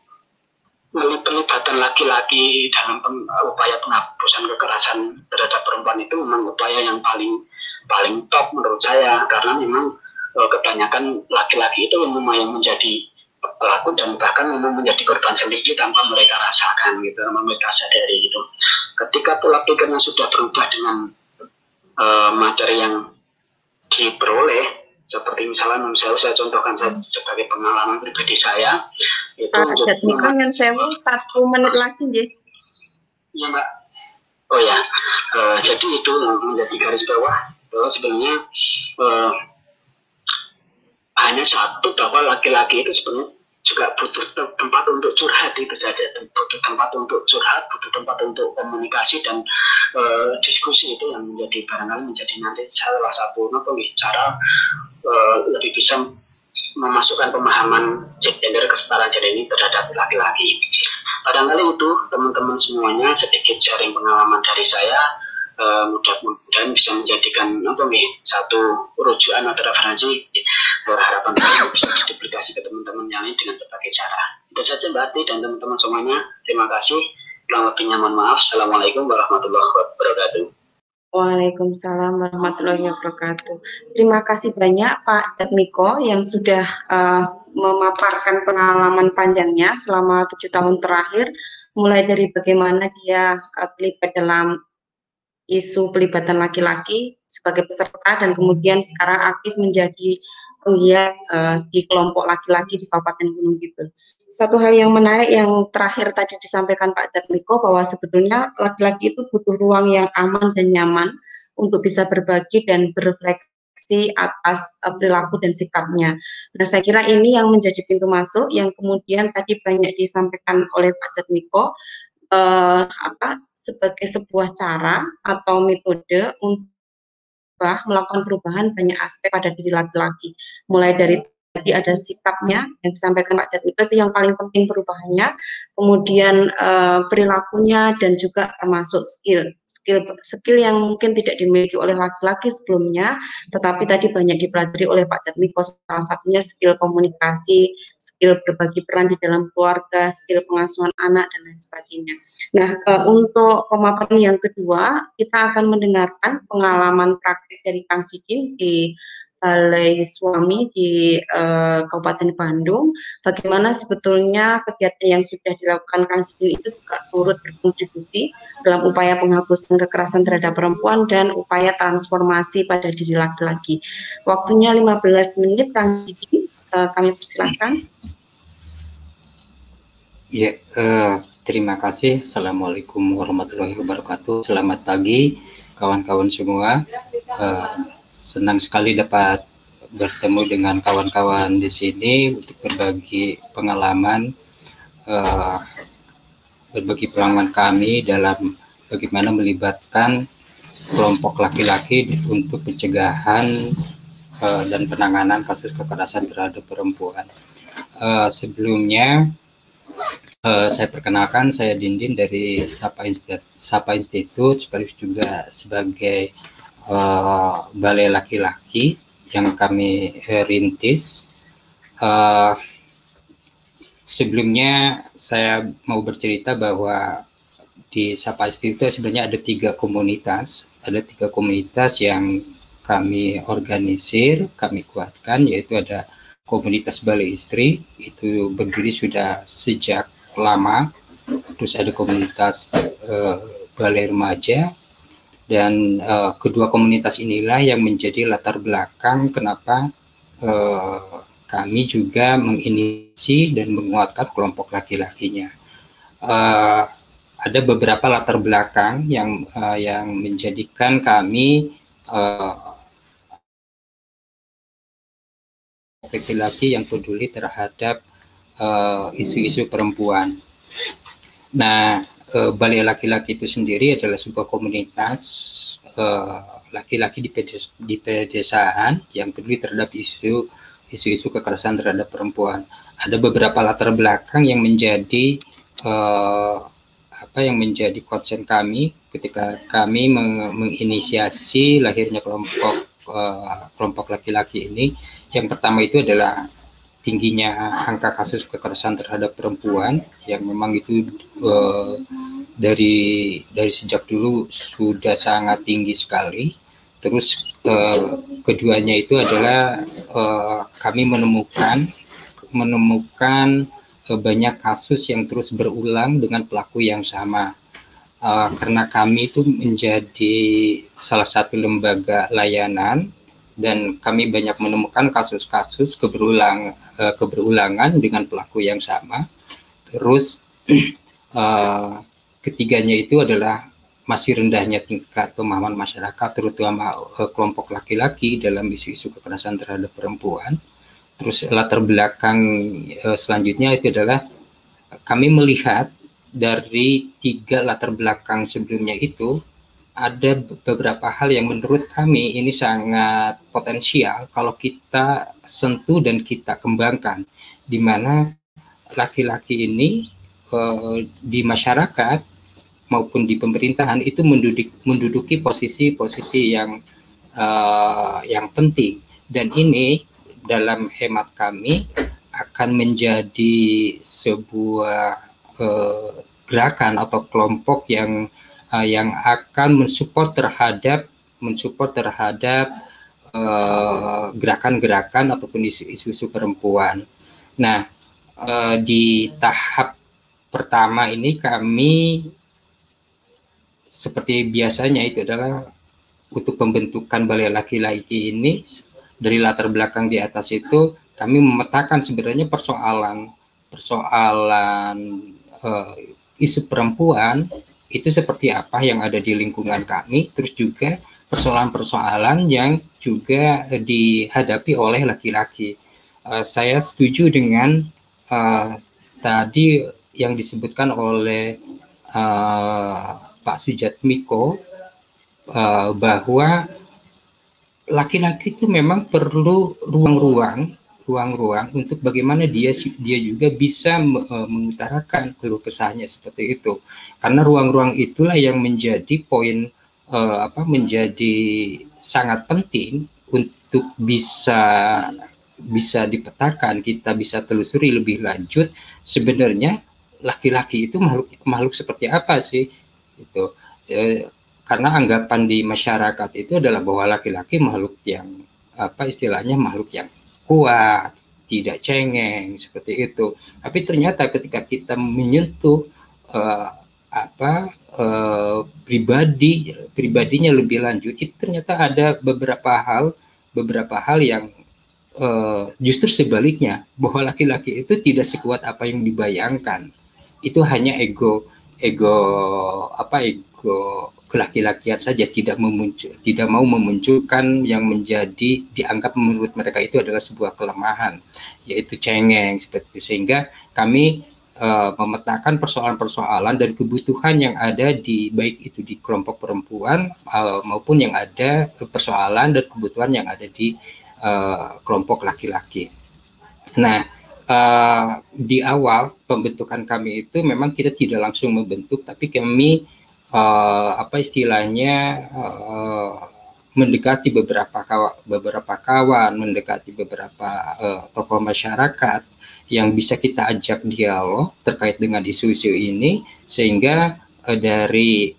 pelibatan laki-laki dalam peng, upaya penghapusan kekerasan terhadap perempuan itu memang upaya yang paling paling top menurut saya, karena memang eh, kebanyakan laki-laki itu memang yang menjadi pelaku dan bahkan memang menjadi korban sendiri tanpa mereka rasakan gitu, tanpa mereka sadari gitu. Ketika pola pikirnya sudah berubah dengan uh, materi yang diperoleh, seperti misalnya saya, saya contohkan saya, sebagai pengalaman pribadi saya itu Pak Jatmiko yang sewu satu menit lagi ya. Iya mbak. Oh ya, uh, jadi itu menjadi garis bawah bahwa sebenarnya uh, hanya satu, bahwa laki-laki itu sebenarnya juga butuh tempat untuk curhat itu saja, butuh tempat untuk curhat, butuh tempat untuk komunikasi dan e, diskusi. Itu yang menjadi barangkali menjadi nanti salah satu cara e, lebih bisa memasukkan pemahaman gender kesetaraan gender ini terhadap laki-laki. Barangkali itu teman-teman semuanya sedikit sharing pengalaman dari saya. Uh, mudah-mudahan bisa menjadikan apa nih satu rujukan atau referensi uh, harapan saya bisa diduplikasi ke teman-teman yang lain dengan berbagai cara. Itu saja Mbak Ati dan teman-teman semuanya. Terima kasih. Kurang lebihnya mohon maaf. Assalamualaikum warahmatullahi wabarakatuh. Waalaikumsalam warahmatullahi wabarakatuh. Terima kasih banyak Pak Jatmiko yang sudah uh, memaparkan pengalaman panjangnya selama tujuh tahun terakhir, mulai dari bagaimana dia uh, terlibat dalam isu pelibatan laki-laki sebagai peserta dan kemudian sekarang aktif menjadi penggiat uh, di kelompok laki-laki di Kabupaten Gunung Kidul. Satu hal yang menarik yang terakhir tadi disampaikan Pak Jatmiko bahwa sebetulnya laki-laki itu butuh ruang yang aman dan nyaman untuk bisa berbagi dan berefleksi atas uh, perilaku dan sikapnya. Nah, saya kira ini yang menjadi pintu masuk yang kemudian tadi banyak disampaikan oleh Pak Jatmiko. Uh, apa sebagai sebuah cara atau metode untuk melakukan perubahan banyak aspek pada diri laki-laki, mulai dari Jadi ada sikapnya yang disampaikan Pak Jatmiko itu yang paling penting perubahannya, kemudian uh, perilakunya dan juga termasuk skill, skill skill yang mungkin tidak dimiliki oleh laki-laki sebelumnya, tetapi tadi banyak dipelajari oleh Pak Jatmiko, salah satunya skill komunikasi, skill berbagi peran di dalam keluarga, skill pengasuhan anak dan lain sebagainya. Nah, uh, untuk pemaparan yang kedua, kita akan mendengarkan pengalaman praktik dari Kang Kikin di Balai Suami di uh, Kabupaten Bandung, bagaimana sebetulnya kegiatan yang sudah dilakukan Kang Kikin itu juga turut berkontribusi dalam upaya penghapusan kekerasan terhadap perempuan dan upaya transformasi pada diri laki-laki. Waktunya lima belas menit, Kang Kikin, uh, kami persilahkan. Ya, uh, terima kasih. Assalamualaikum warahmatullahi wabarakatuh. Selamat pagi, kawan-kawan semua. Uh, senang sekali dapat bertemu dengan kawan-kawan di sini untuk berbagi pengalaman, uh, berbagi pengalaman kami dalam bagaimana melibatkan kelompok laki-laki untuk pencegahan uh, dan penanganan kasus kekerasan terhadap perempuan. Uh, sebelumnya, uh, saya perkenalkan, saya Dindin dari Sapa Institute, Sapa Institute, sekaligus juga sebagai Uh, balai laki-laki yang kami uh, rintis. Uh, sebelumnya saya mau bercerita bahwa di Sapa Institute sebenarnya ada tiga komunitas, ada tiga komunitas yang kami organisir, kami kuatkan, yaitu ada komunitas Balai Istri, itu berdiri sudah sejak lama, terus ada komunitas uh, Balai Remaja. Dan uh, kedua komunitas inilah yang menjadi latar belakang kenapa uh, kami juga menginisiasi dan menguatkan kelompok laki-lakinya. Uh, ada beberapa latar belakang yang uh, yang menjadikan kami uh, laki-laki yang peduli terhadap isu-isu uh, perempuan. Nah, Balai Laki-Laki itu sendiri adalah sebuah komunitas laki-laki uh, di, pedes, di pedesaan yang peduli terhadap isu isu-isu kekerasan terhadap perempuan. Ada beberapa latar belakang yang menjadi uh, apa yang menjadi concern kami ketika kami meng menginisiasi lahirnya kelompok uh, kelompok laki-laki ini. Yang pertama itu adalah tingginya angka kasus kekerasan terhadap perempuan yang memang itu uh, dari dari sejak dulu sudah sangat tinggi sekali. Terus uh, keduanya itu adalah uh, kami menemukan menemukan uh, banyak kasus yang terus berulang dengan pelaku yang sama. Uh, karena kami itu menjadi salah satu lembaga layanan dan kami banyak menemukan kasus-kasus keberulang uh, keberulangan dengan pelaku yang sama. Terus uh, ketiganya itu adalah masih rendahnya tingkat pemahaman masyarakat, terutama uh, kelompok laki-laki dalam isu-isu kekerasan terhadap perempuan. Terus latar belakang uh, selanjutnya itu adalah kami melihat dari tiga latar belakang sebelumnya itu ada beberapa hal yang menurut kami ini sangat potensial kalau kita sentuh dan kita kembangkan, di mana laki-laki ini eh, di masyarakat maupun di pemerintahan itu menduduki, menduduki posisi-posisi yang eh, yang penting, dan ini dalam hemat kami akan menjadi sebuah eh, gerakan atau kelompok yang Uh, yang akan mensupport terhadap mensupport terhadap gerakan-gerakan uh, ataupun isu-isu perempuan. Nah, uh, di tahap pertama ini kami seperti biasanya itu adalah untuk pembentukan balai laki-laki ini dari latar belakang di atas itu kami memetakan sebenarnya persoalan persoalan uh, isu perempuan itu seperti apa yang ada di lingkungan kami, terus juga persoalan-persoalan yang juga dihadapi oleh laki-laki. Uh, saya setuju dengan uh, tadi yang disebutkan oleh uh, Pak Sujatmiko uh, bahwa laki-laki itu memang perlu ruang-ruang ruang-ruang untuk bagaimana dia dia juga bisa uh, mengutarakan keluh kesahnya seperti itu, karena ruang-ruang itulah yang menjadi poin uh, apa menjadi sangat penting untuk bisa bisa dipetakan, kita bisa telusuri lebih lanjut sebenarnya laki-laki itu makhluk makhluk seperti apa sih itu. E, karena anggapan di masyarakat itu adalah bahwa laki-laki makhluk yang apa istilahnya makhluk yang kuat, tidak cengeng seperti itu. Tapi ternyata ketika kita menyentuh uh, apa uh, pribadi pribadinya lebih lanjut, itu ternyata ada beberapa hal beberapa hal yang uh, justru sebaliknya, bahwa laki-laki itu tidak sekuat apa yang dibayangkan. Itu hanya ego ego apa ego kelaki-lakian saja, tidak memuncul, tidak mau memunculkan yang menjadi dianggap menurut mereka itu adalah sebuah kelemahan, yaitu cengeng seperti itu. Sehingga kami uh, memetakan persoalan-persoalan dan kebutuhan yang ada di baik itu di kelompok perempuan uh, maupun yang ada persoalan dan kebutuhan yang ada di uh, kelompok laki-laki. Nah, uh, di awal pembentukan kami itu memang kita tidak langsung membentuk, tapi kami Uh, apa istilahnya uh, mendekati beberapa kawan, beberapa kawan, mendekati beberapa uh, tokoh masyarakat yang bisa kita ajak dialog terkait dengan isu-isu ini, sehingga uh, dari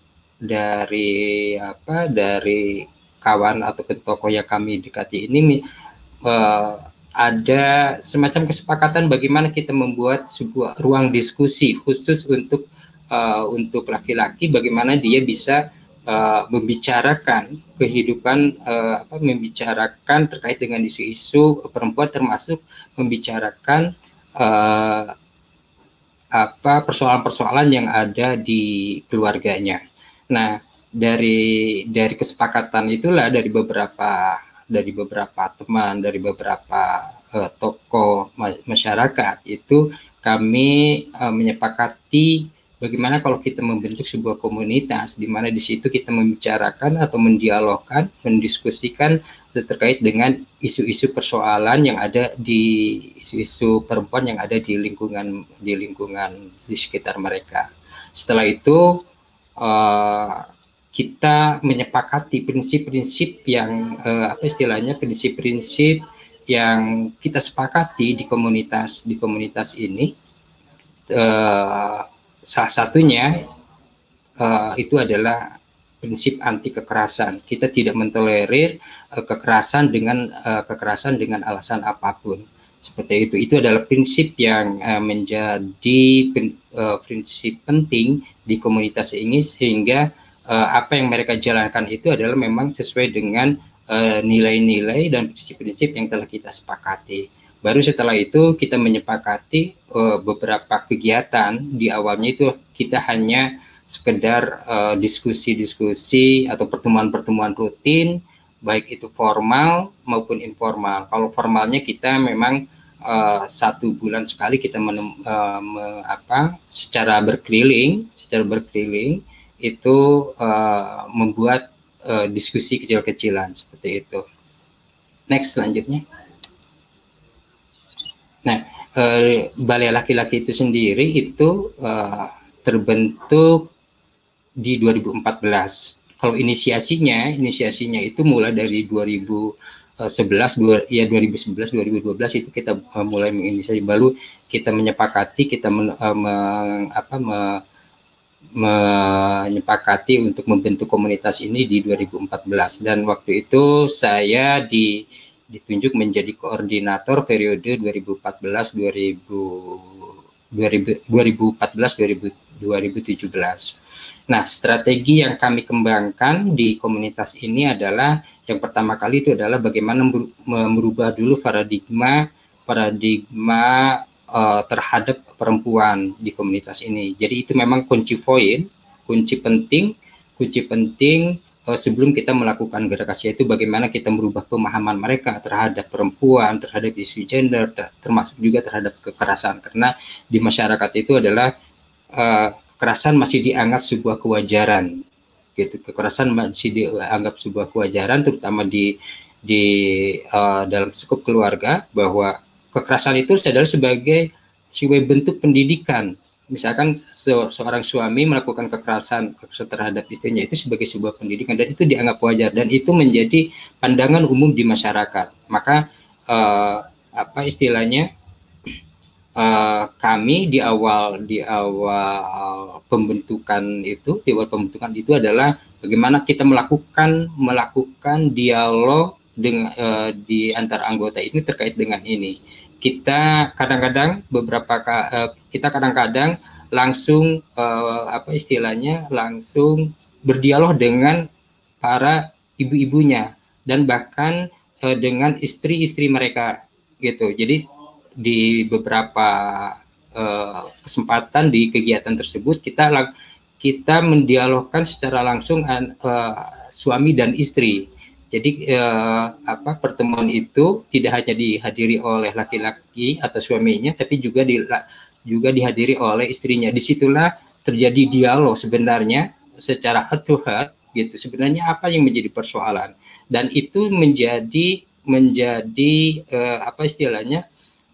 dari apa dari kawan atau tokoh yang kami dekati ini uh, ada semacam kesepakatan bagaimana kita membuat sebuah ruang diskusi khusus untuk Uh, untuk laki-laki, bagaimana dia bisa uh, membicarakan kehidupan, uh, apa, membicarakan terkait dengan isu-isu perempuan, termasuk membicarakan uh, apa persoalan-persoalan yang ada di keluarganya. Nah, dari dari kesepakatan itulah dari beberapa dari beberapa teman, dari beberapa uh, tokoh masyarakat itu kami uh, menyepakati bagaimana kalau kita membentuk sebuah komunitas di mana di situ kita membicarakan atau mendialogkan, mendiskusikan terkait dengan isu-isu persoalan yang ada di isu-isu perempuan yang ada di lingkungan di lingkungan di sekitar mereka. Setelah itu uh, kita menyepakati prinsip-prinsip yang uh, apa istilahnya prinsip-prinsip yang kita sepakati di komunitas di komunitas ini. Uh, Salah satunya uh, itu adalah prinsip anti kekerasan. Kita tidak mentolerir uh, kekerasan dengan uh, kekerasan dengan alasan apapun. Seperti itu. Itu adalah prinsip yang uh, menjadi prin, uh, prinsip penting di komunitas ini, sehingga uh, apa yang mereka jalankan itu adalah memang sesuai dengan uh, nilai-nilai dan prinsip-prinsip yang telah kita sepakati. Baru setelah itu kita menyepakati uh, beberapa kegiatan. Di awalnya itu kita hanya sekedar uh, diskusi-diskusi atau pertemuan-pertemuan rutin, baik itu formal maupun informal. Kalau formalnya kita memang uh, satu bulan sekali kita menem, uh, me, apa, secara berkeliling, secara berkeliling itu uh, membuat uh, diskusi kecil-kecilan seperti itu. Next selanjutnya. Nah, eh, Balai Laki-Laki itu sendiri itu eh, terbentuk di dua ribu empat belas. Kalau inisiasinya, inisiasinya itu mulai dari dua ribu sebelas, dua, ya dua ribu sebelas, dua ribu dua belas itu kita uh, mulai menginisiasi, baru kita menyepakati, kita men, uh, me, apa, me, menyepakati untuk membentuk komunitas ini di dua ribu empat belas, dan waktu itu saya di ditunjuk menjadi koordinator periode dua ribu empat belas dua ribu tujuh belas. Nah, strategi yang kami kembangkan di komunitas ini adalah yang pertama kali itu adalah bagaimana merubah dulu paradigma paradigma uh, terhadap perempuan di komunitas ini. Jadi itu memang kunci poin, kunci penting, kunci penting sebelum kita melakukan gerakan, yaitu bagaimana kita merubah pemahaman mereka terhadap perempuan, terhadap isu gender, ter termasuk juga terhadap kekerasan, karena di masyarakat itu adalah uh, kekerasan masih dianggap sebuah kewajaran, gitu. Kekerasan masih dianggap sebuah kewajaran, terutama di di uh, dalam skup keluarga, bahwa kekerasan itu adalah sebagai sebagai bentuk pendidikan. Misalkan se seorang suami melakukan kekerasan, kekerasan terhadap istrinya itu sebagai sebuah pendidikan dan itu dianggap wajar dan itu menjadi pandangan umum di masyarakat. Maka eh, apa istilahnya eh, kami di awal di awal pembentukan itu, di awal pembentukan itu adalah bagaimana kita melakukan melakukan dialog dengan eh, di antar anggota ini terkait dengan ini. Kita kadang-kadang beberapa uh, kita kadang-kadang langsung uh, apa istilahnya langsung berdialog dengan para ibu-ibunya dan bahkan uh, dengan istri-istri mereka gitu. Jadi di beberapa uh, kesempatan di kegiatan tersebut kita kita mendialogkan secara langsung uh, suami dan istri. Jadi eh, apa pertemuan itu tidak hanya dihadiri oleh laki-laki atau suaminya, tapi juga di, juga dihadiri oleh istrinya. Disitulah terjadi dialog sebenarnya secara heart to heart gitu. Sebenarnya apa yang menjadi persoalan dan itu menjadi menjadi eh, apa istilahnya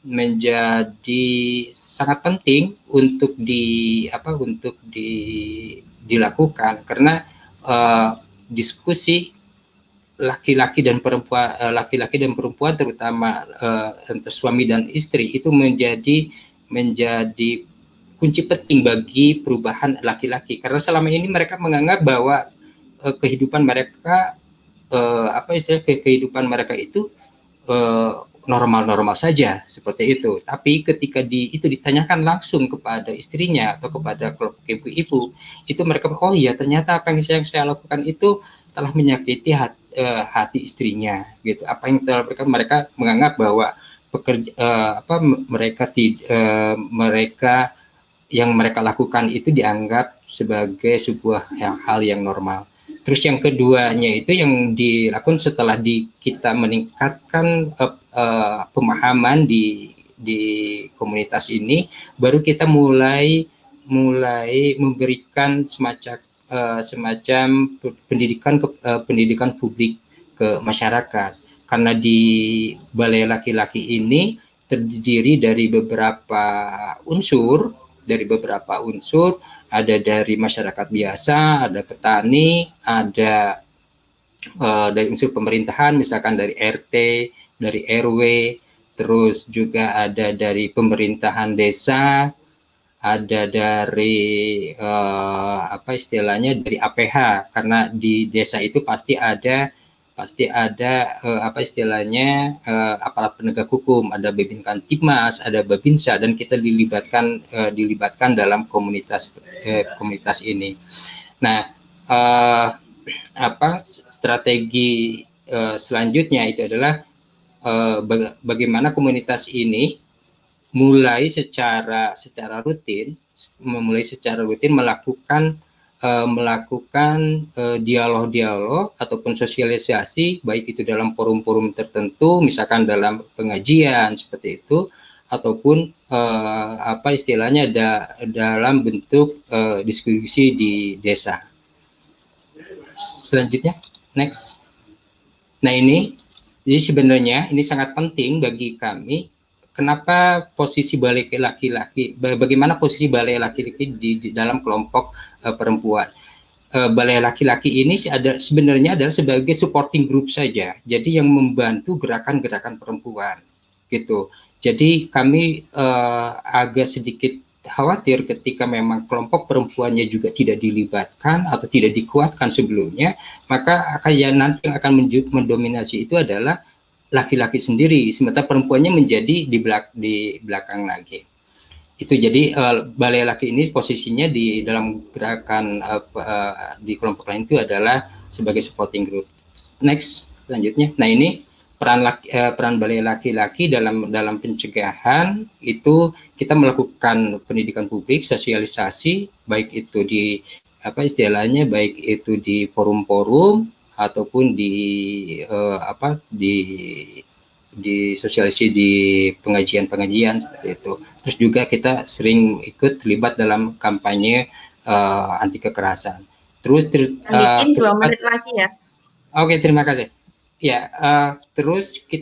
menjadi sangat penting untuk di apa untuk di dilakukan karena eh, diskusi laki-laki dan perempuan laki-laki dan perempuan terutama uh, suami dan istri itu menjadi menjadi kunci penting bagi perubahan laki-laki karena selama ini mereka menganggap bahwa uh, kehidupan mereka uh, apa istilah kehidupan mereka itu uh, normal-normal saja seperti itu tapi ketika di itu ditanyakan langsung kepada istrinya atau kepada kelompok ibu-ibu itu mereka oh iya ternyata apa yang saya, yang saya lakukan itu telah menyakiti hati, uh, hati istrinya gitu apa yang telah mereka mereka menganggap bahwa pekerja uh, apa mereka tid, uh, mereka yang mereka lakukan itu dianggap sebagai sebuah hal yang normal. Terus yang keduanya itu yang dilakukan setelah di kita meningkatkan uh, uh, pemahaman di di komunitas ini baru kita mulai mulai memberikan semacam Uh, semacam pendidikan ke, uh, pendidikan publik ke masyarakat karena di balai laki-laki ini terdiri dari beberapa unsur dari beberapa unsur ada dari masyarakat biasa ada petani ada uh, dari unsur pemerintahan misalkan dari R T dari R W terus juga ada dari pemerintahan desa ada dari uh, apa istilahnya dari A P H karena di desa itu pasti ada pasti ada uh, apa istilahnya uh, aparat penegak hukum ada Babinkan Tipmas ada Babinsa dan kita dilibatkan uh, dilibatkan dalam komunitas uh, komunitas ini. Nah uh, apa strategi uh, selanjutnya itu adalah uh, baga bagaimana komunitas ini mulai secara secara rutin memulai secara rutin melakukan uh, melakukan dialog-dialog uh, ataupun sosialisasi baik itu dalam forum-forum tertentu misalkan dalam pengajian seperti itu ataupun uh, apa istilahnya da, dalam bentuk uh, diskusi di desa. Selanjutnya next. Nah ini jadi sebenarnya ini sangat penting bagi kami. Kenapa posisi balai laki-laki, bagaimana posisi balai laki-laki di, di dalam kelompok uh, perempuan? Uh, balai laki-laki ini ada sebenarnya adalah sebagai supporting group saja, jadi yang membantu gerakan-gerakan perempuan, gitu. Jadi kami uh, agak sedikit khawatir ketika memang kelompok perempuannya juga tidak dilibatkan atau tidak dikuatkan sebelumnya, maka akan ya nanti yang akan mendominasi itu adalah laki-laki sendiri, sementara perempuannya menjadi di, belak di belakang lagi. Itu jadi uh, balai laki ini posisinya di dalam gerakan uh, uh, di kelompok lain itu adalah sebagai supporting group. Next, selanjutnya. Nah ini peran laki, uh, peran balai laki-laki dalam dalam pencegahan itu kita melakukan pendidikan publik, sosialisasi, baik itu di apa istilahnya, baik itu di forum-forum ataupun di uh, apa di di sosialisasi di pengajian-pengajian seperti itu. Terus juga kita sering ikut terlibat dalam kampanye uh, anti kekerasan. Terus ter, uh, dua menit lagi ya. Oke, okay, terima kasih. Ya, uh, terus kita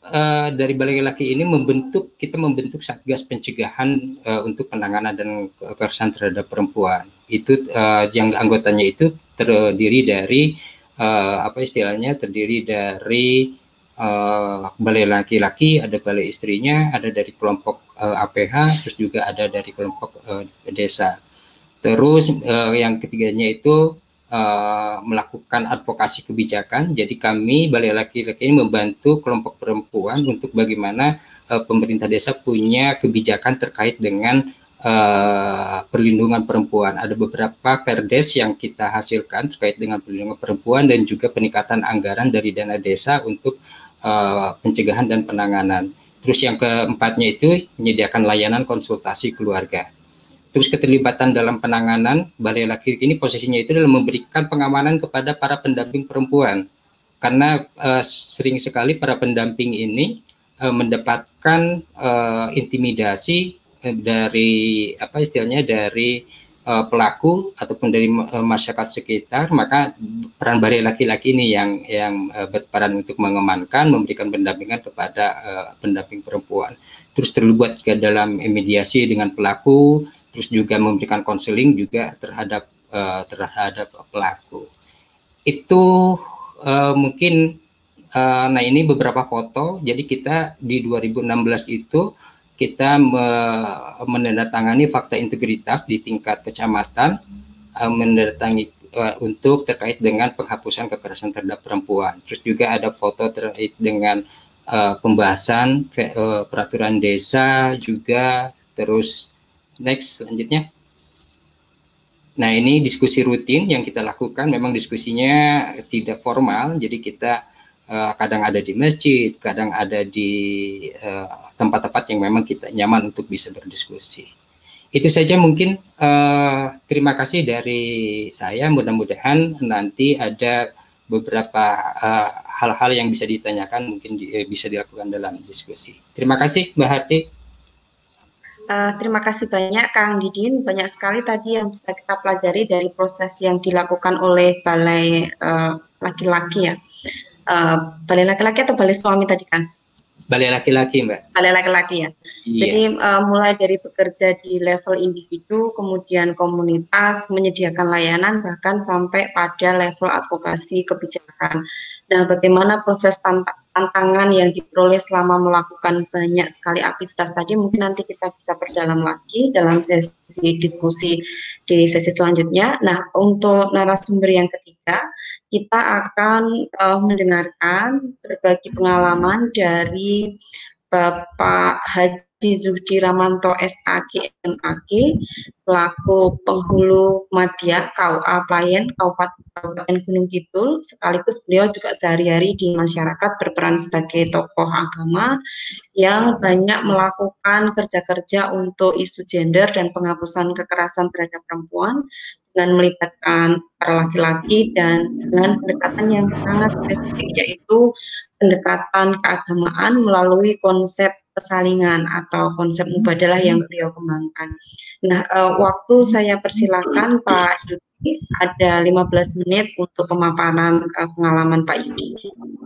uh, dari Balai Laki ini membentuk kita membentuk Satgas Pencegahan uh, untuk penanganan dan kekerasan terhadap perempuan. Itu uh, yang anggotanya itu terdiri dari uh, apa istilahnya terdiri dari uh, Balai Laki-laki, ada balai istrinya, ada dari kelompok uh, A P H, terus juga ada dari kelompok uh, desa. Terus uh, yang ketiganya itu Uh, melakukan advokasi kebijakan. Jadi kami Balai Laki-laki ini membantu kelompok perempuan untuk bagaimana uh, pemerintah desa punya kebijakan terkait dengan uh, perlindungan perempuan. Ada beberapa perdes yang kita hasilkan terkait dengan perlindungan perempuan dan juga peningkatan anggaran dari dana desa untuk uh, pencegahan dan penanganan. Terus yang keempatnya itu menyediakan layanan konsultasi keluarga. Terus keterlibatan dalam penanganan Balai Laki-laki ini posisinya itu adalah memberikan pengamanan kepada para pendamping perempuan. Karena uh, sering sekali para pendamping ini uh, mendapatkan uh, intimidasi uh, dari apa istilahnya dari uh, pelaku ataupun dari uh, masyarakat sekitar, maka peran Balai Laki-laki ini yang yang uh, berperan untuk mengamankan, memberikan pendampingan kepada uh, pendamping perempuan. Terus terlibat juga dalam mediasi dengan pelaku, terus juga memberikan konseling juga terhadap uh, terhadap pelaku. Itu uh, mungkin uh, nah ini beberapa foto. Jadi kita di dua ribu enam belas itu kita me menandatangani fakta integritas di tingkat kecamatan, uh, menandatangani uh, untuk terkait dengan penghapusan kekerasan terhadap perempuan. Terus juga ada foto terkait dengan uh, pembahasan uh, peraturan desa juga. Terus next selanjutnya. Nah ini diskusi rutin yang kita lakukan, memang diskusinya tidak formal, jadi kita uh, kadang ada di masjid, kadang ada di tempat-tempat uh, yang memang kita nyaman untuk bisa berdiskusi. Itu saja mungkin, uh, terima kasih dari saya, mudah-mudahan nanti ada beberapa hal-hal uh, yang bisa ditanyakan, mungkin di, eh, bisa dilakukan dalam diskusi. Terima kasih Mbak Harti. Uh, terima kasih banyak Kang Didin, banyak sekali tadi yang bisa kita pelajari dari proses yang dilakukan oleh Balai Laki-laki uh, ya. Uh, Balai Laki-laki atau Balai Suami tadi kan? Balai Laki-laki Mbak. Balai Laki-laki ya. Iya. Jadi uh, mulai dari bekerja di level individu, kemudian komunitas, menyediakan layanan, bahkan sampai pada level advokasi kebijakan. Nah, bagaimana proses tantangan yang diperoleh selama melakukan banyak sekali aktivitas tadi, mungkin nanti kita bisa perdalam lagi dalam sesi diskusi di sesi selanjutnya. Nah, untuk narasumber yang ketiga, kita akan uh, mendengarkan berbagi pengalaman dari Bapak Haji Zuhdi Ramanto S A G M A G selaku penghulu Madya K U A Playen Kabupaten Gunung Kidul, sekaligus beliau juga sehari-hari di masyarakat berperan sebagai tokoh agama yang banyak melakukan kerja-kerja untuk isu gender dan penghapusan kekerasan terhadap perempuan dengan melibatkan para laki-laki dan dengan pendekatan yang sangat spesifik, yaitu pendekatan keagamaan melalui konsep kesalingan atau konsep mubadalah yang beliau kembangkan. Nah, uh, waktu saya persilakan Pak Yudi, ada lima belas menit untuk pemaparan uh, pengalaman Pak Yudi.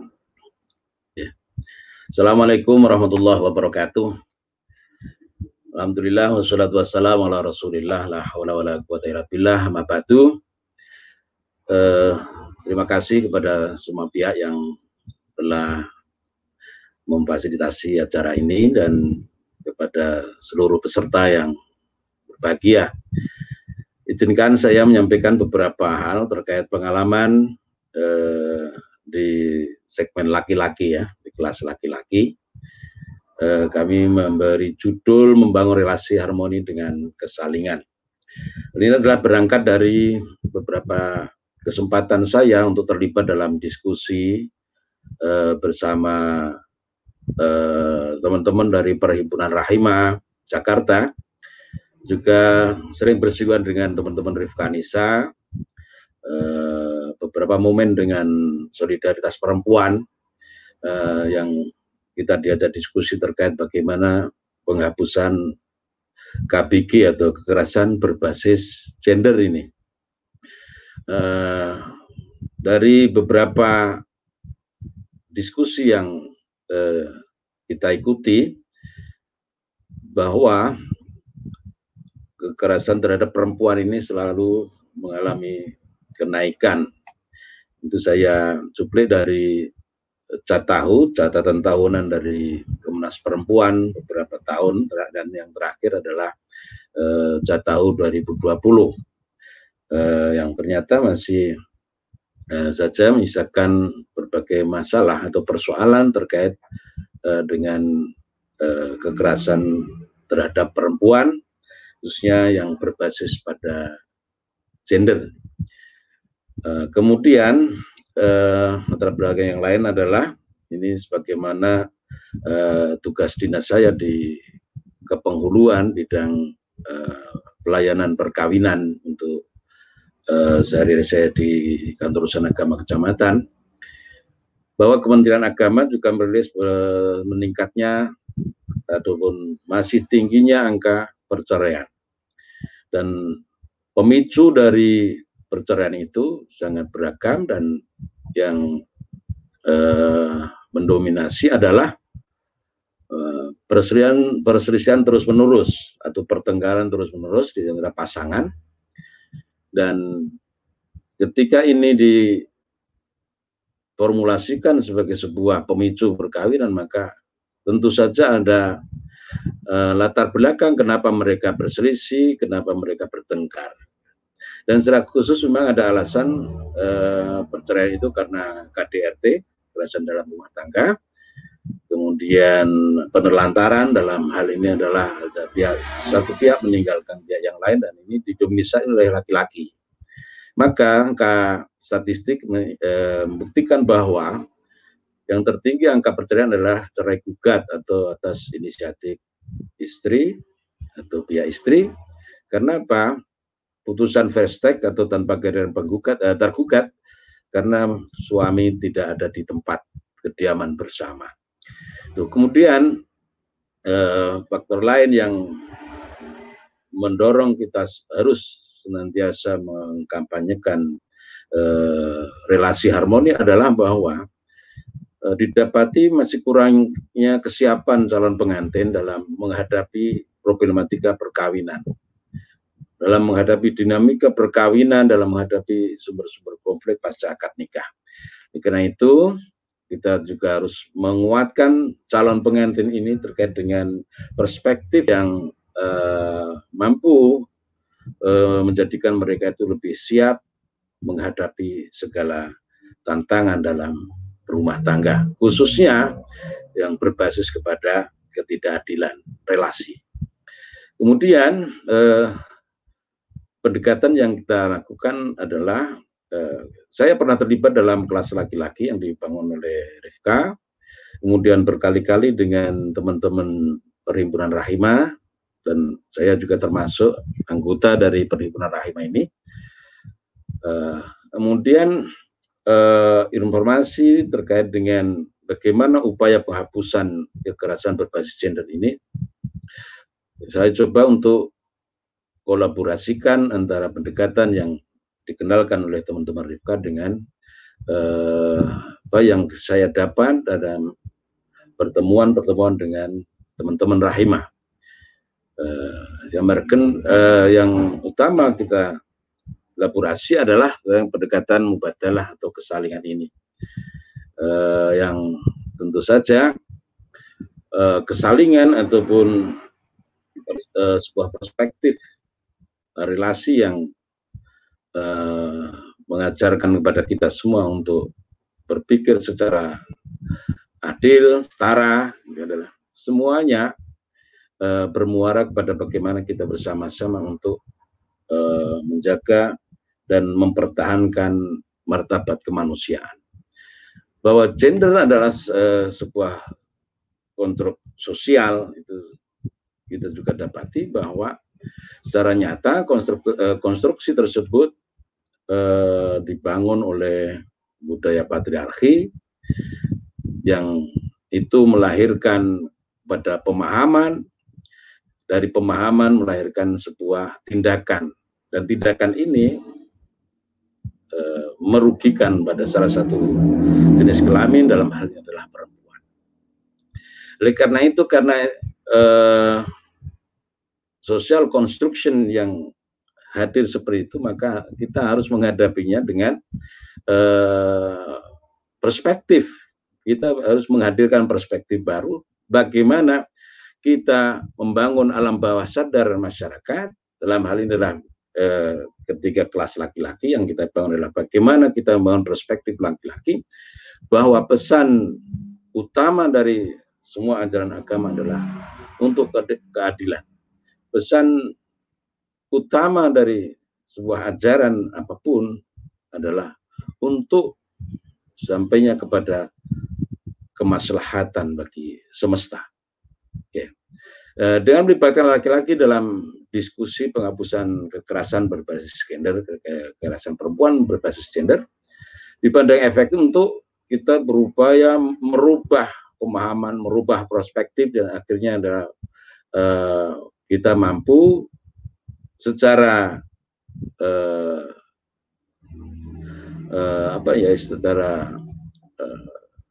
Assalamualaikum warahmatullahi wabarakatuh. Alhamdulillah wassalatu wassalamu ala Rasulillah la haula wala quwata illa billah. Amma ba'du. Uh, terima kasih kepada semua pihak yang telah memfasilitasi acara ini dan kepada seluruh peserta yang berbahagia. Izinkan saya menyampaikan beberapa hal terkait pengalaman uh, di segmen laki-laki ya, di kelas laki-laki. Uh, kami memberi judul membangun relasi harmoni dengan kesalingan. Ini adalah berangkat dari beberapa kesempatan saya untuk terlibat dalam diskusi uh, bersama teman-teman uh, dari Perhimpunan Rahimah Jakarta, juga sering bersinggungan dengan teman-teman Rifkanisa, uh, beberapa momen dengan solidaritas perempuan uh, yang kita diajak diskusi terkait bagaimana penghapusan K B G atau kekerasan berbasis gender ini. Uh, dari beberapa diskusi yang uh, kita ikuti bahwa kekerasan terhadap perempuan ini selalu mengalami kenaikan. Itu saya cuplik dari Catahu, catatan tahunan dari Komnas Perempuan beberapa tahun, dan yang terakhir adalah eh, Catahu dua ribu dua puluh, eh, yang ternyata masih eh, saja menyisakan berbagai masalah atau persoalan terkait eh, dengan eh, kekerasan terhadap perempuan, khususnya yang berbasis pada gender. Uh, kemudian uh, latar belakang yang lain adalah ini sebagaimana uh, tugas dinas saya di kepenghuluan bidang uh, pelayanan perkawinan untuk uh, sehari-hari saya di kantor urusan agama kecamatan, bahwa Kementerian Agama juga merilis uh, meningkatnya ataupun masih tingginya angka perceraian, dan pemicu dari perceraian itu sangat beragam, dan yang eh, mendominasi adalah eh, perselisihan perselisihan terus menerus atau pertengkaran terus menerus di antara pasangan. Dan ketika ini diformulasikan sebagai sebuah pemicu perkawinan, maka tentu saja ada eh, latar belakang kenapa mereka berselisih, kenapa mereka bertengkar. Dan secara khusus memang ada alasan eh, perceraian itu karena K D R T, kekerasan dalam rumah tangga, kemudian penelantaran, dalam hal ini adalah ada pihak, satu pihak meninggalkan pihak yang lain, dan ini didominasi oleh laki-laki. Maka angka statistik eh, membuktikan bahwa yang tertinggi angka perceraian adalah cerai gugat atau atas inisiatif istri atau pihak istri. Karena apa? Putusan fast-track atau tanpa kehadiran penggugat, eh, tergugat karena suami tidak ada di tempat kediaman bersama. Tuh, kemudian eh, faktor lain yang mendorong kita harus senantiasa mengkampanyekan eh, relasi harmoni adalah bahwa eh, didapati masih kurangnya kesiapan calon pengantin dalam menghadapi problematika perkawinan, dalam menghadapi dinamika perkawinan, dalam menghadapi sumber-sumber konflik pasca akad nikah. Karena itu, kita juga harus menguatkan calon pengantin ini terkait dengan perspektif yang uh, mampu uh, menjadikan mereka itu lebih siap menghadapi segala tantangan dalam rumah tangga, khususnya yang berbasis kepada ketidakadilan relasi. Kemudian, uh, pendekatan yang kita lakukan adalah, eh, saya pernah terlibat dalam kelas laki-laki yang dibangun oleh Rifka, kemudian berkali-kali dengan teman-teman Perhimpunan Rahimah, dan saya juga termasuk anggota dari Perhimpunan Rahimah ini. Eh, kemudian eh, informasi terkait dengan bagaimana upaya penghapusan kekerasan berbasis gender ini, saya coba untuk kolaborasikan antara pendekatan yang dikenalkan oleh teman-teman Rifka dengan eh, apa yang saya dapat dalam pertemuan-pertemuan dengan teman-teman Rahimah. Eh, yang, eh, yang utama kita kolaborasi adalah yang pendekatan mubadalah atau kesalingan ini, eh, yang tentu saja eh, kesalingan ataupun eh, sebuah perspektif relasi yang uh, mengajarkan kepada kita semua untuk berpikir secara adil, setara, adalah semuanya uh, bermuara kepada bagaimana kita bersama-sama untuk uh, menjaga dan mempertahankan martabat kemanusiaan. Bahwa gender adalah uh, sebuah konstruk sosial, itu kita juga dapati bahwa secara nyata konstruksi, konstruksi tersebut eh, dibangun oleh budaya patriarki yang itu melahirkan pada pemahaman, dari pemahaman melahirkan sebuah tindakan, dan tindakan ini eh, merugikan pada salah satu jenis kelamin, dalam hal ini adalah perempuan. Oleh karena itu, karena uh, social construction yang hadir seperti itu, maka kita harus menghadapinya dengan uh, perspektif. Kita harus menghadirkan perspektif baru, bagaimana kita membangun alam bawah sadar masyarakat. Dalam hal ini adalah eh, ketiga kelas laki-laki yang kita bangun adalah bagaimana kita membangun perspektif laki-laki, bahwa pesan utama dari semua ajaran agama adalah untuk keadilan. Pesan utama dari sebuah ajaran apapun adalah untuk sampainya kepada kemaslahatan bagi semesta. Oke. Eh, dengan melibatkan laki-laki dalam diskusi penghapusan kekerasan berbasis gender, kekerasan perempuan berbasis gender, dipandang efektif untuk kita berupaya merubah pemahaman, merubah perspektif, dan akhirnya adalah eh, kita mampu secara eh, eh, apa ya, secara eh,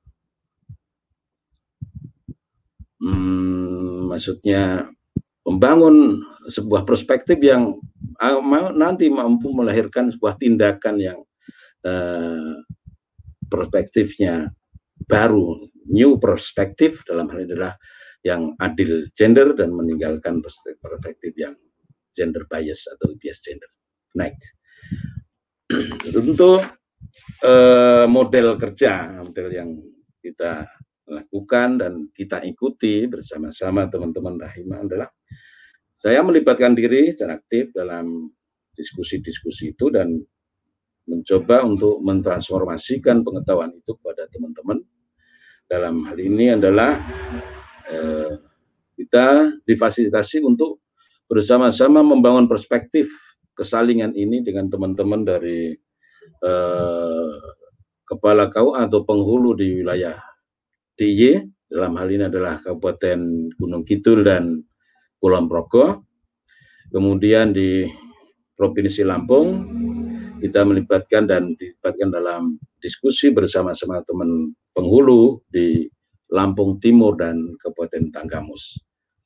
Hmm, maksudnya membangun sebuah perspektif yang uh, nanti mampu melahirkan sebuah tindakan yang uh, perspektifnya baru, new perspektif, dalam hal ini adalah yang adil gender dan meninggalkan perspektif yang gender bias atau bias gender. Next. Untuk uh, model kerja, model yang kita lakukan dan kita ikuti bersama-sama teman-teman rahimah adalah saya melibatkan diri secara aktif dalam diskusi-diskusi itu dan mencoba untuk mentransformasikan pengetahuan itu kepada teman-teman. Dalam hal ini adalah eh, kita difasilitasi untuk bersama-sama membangun perspektif kesalingan ini dengan teman-teman dari eh, kepala K U A atau penghulu di wilayah D I Y, dalam hal ini adalah Kabupaten Gunung Kidul dan Kulon Progo. Kemudian di Provinsi Lampung, kita melibatkan dan dilibatkan dalam diskusi bersama-sama teman penghulu di Lampung Timur dan Kabupaten Tanggamus.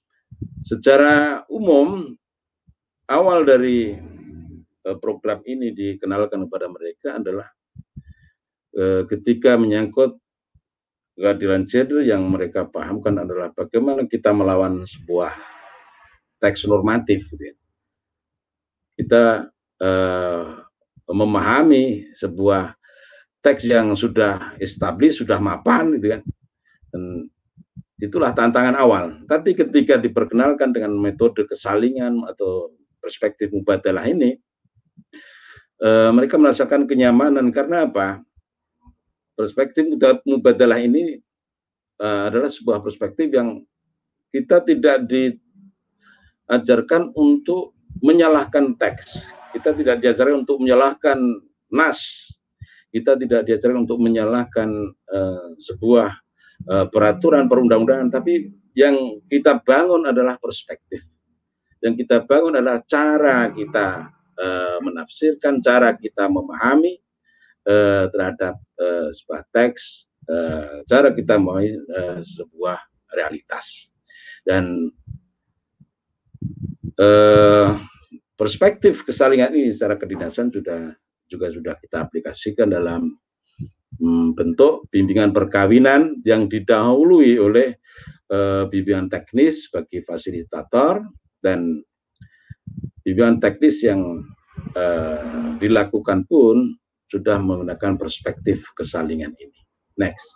Secara umum, awal dari program ini dikenalkan kepada mereka adalah ketika menyangkut keadilan gender, yang mereka pahamkan adalah bagaimana kita melawan sebuah teks normatif. Gitu ya. Kita eh, memahami sebuah teks yang sudah established, sudah mapan, gitu kan. Dan itulah tantangan awal. Tapi ketika diperkenalkan dengan metode kesalingan atau perspektif mubadalah ini, eh, mereka merasakan kenyamanan. Karena apa? Perspektif mubadalah ini uh, adalah sebuah perspektif yang kita tidak diajarkan untuk menyalahkan teks, kita tidak diajarkan untuk menyalahkan nas, kita tidak diajarkan untuk menyalahkan uh, sebuah uh, peraturan perundang-undangan, tapi yang kita bangun adalah perspektif, yang kita bangun adalah cara kita uh, menafsirkan, cara kita memahami Uh, terhadap uh, sebuah teks, uh, cara kita memahami uh, sebuah realitas. Dan uh, perspektif kesalingan ini secara kedinasan sudah juga sudah kita aplikasikan dalam um, bentuk bimbingan perkawinan yang didahului oleh uh, bimbingan teknis bagi fasilitator dan bimbingan teknis yang uh, dilakukan pun sudah menggunakan perspektif kesalingan ini. Next.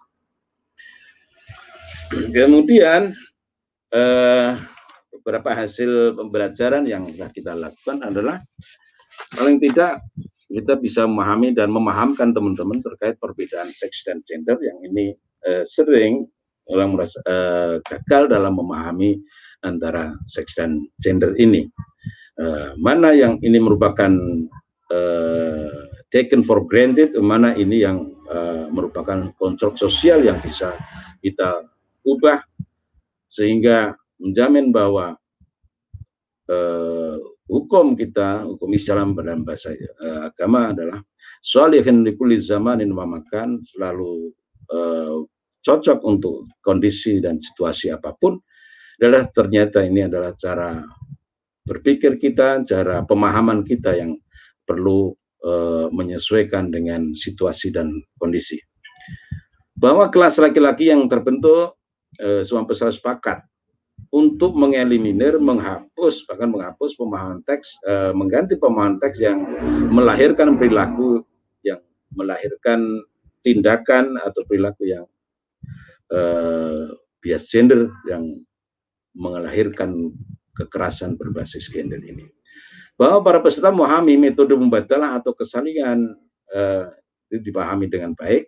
Kemudian eh, beberapa hasil pembelajaran yang sudah kita lakukan adalah paling tidak kita bisa memahami dan memahamkan teman-teman terkait perbedaan seks dan gender yang ini eh, sering orang merasa eh, gagal dalam memahami antara seks dan gender ini. Eh, mana yang ini merupakan eh, taken for granted, mana ini yang uh, merupakan konstruk sosial yang bisa kita ubah sehingga menjamin bahwa uh, hukum kita, hukum Islam dalam bahasa uh, agama adalah sholihin likulli zamanin wa makan, selalu uh, cocok untuk kondisi dan situasi apapun, adalah ternyata ini adalah cara berpikir kita, cara pemahaman kita yang perlu uh, menyesuaikan dengan situasi dan kondisi. Bahwa kelas laki-laki yang terbentuk, uh, semua pesawat sepakat untuk mengeliminir, menghapus, bahkan menghapus pemahaman teks, uh, mengganti pemahaman teks yang melahirkan perilaku, yang melahirkan tindakan atau perilaku yang uh, bias gender, yang melahirkan kekerasan berbasis gender ini. Bahwa para peserta memahami metode membadalah atau kesalingan uh, itu dipahami dengan baik.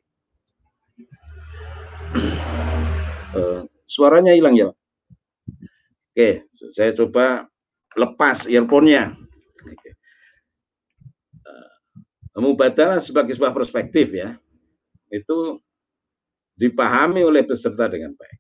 Uh, suaranya hilang ya, Pak? Oke, saya coba lepas earphone-nya. Uh, membadalah sebagai sebuah perspektif ya, itu dipahami oleh peserta dengan baik.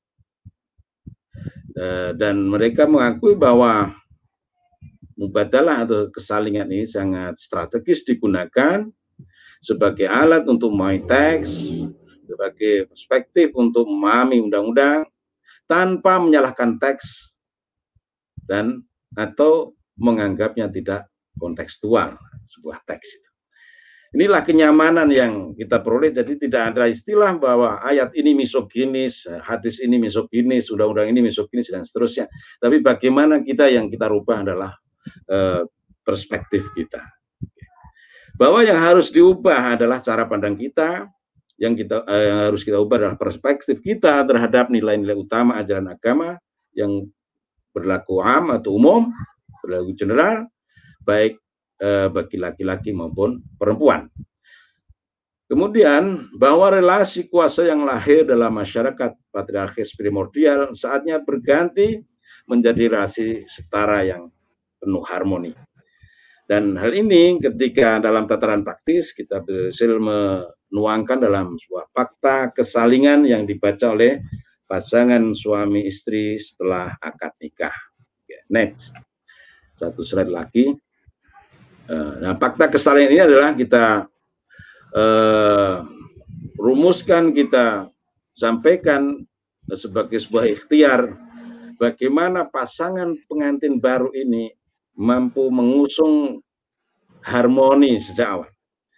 Uh, dan mereka mengakui bahwa mubadalah atau kesalingan ini sangat strategis digunakan sebagai alat untuk memahami teks, sebagai perspektif untuk memahami undang-undang tanpa menyalahkan teks dan atau menganggapnya tidak kontekstual sebuah teks itu. Inilah kenyamanan yang kita peroleh. Jadi tidak ada istilah bahwa ayat ini misoginis, hadis ini misoginis, undang-undang ini misoginis dan seterusnya. Tapi bagaimana kita yang kita rubah adalah uh, perspektif kita. Bahwa yang harus diubah adalah cara pandang kita, yang kita uh, yang harus kita ubah adalah perspektif kita terhadap nilai-nilai utama ajaran agama yang berlaku am atau umum, berlaku general, baik eh, bagi laki-laki maupun perempuan. Kemudian bahwa relasi kuasa yang lahir dalam masyarakat patriarkis primordial saatnya berganti menjadi relasi setara yang penuh harmoni. Dan hal ini ketika dalam tataran praktis kita berhasil menuangkan dalam sebuah fakta kesalingan yang dibaca oleh pasangan suami istri setelah akad nikah. Next, satu slide lagi. Nah, fakta kesalingan ini adalah kita uh, rumuskan, kita sampaikan sebagai sebuah ikhtiar bagaimana pasangan pengantin baru ini mampu mengusung harmoni sejak awal,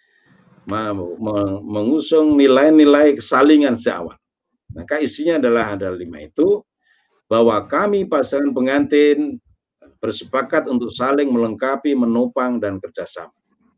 mengusung nilai-nilai kesalingan sejak awal. Maka isinya adalah ada lima itu, bahwa kami pasangan pengantin bersepakat untuk saling melengkapi, menopang, dan kerjasama.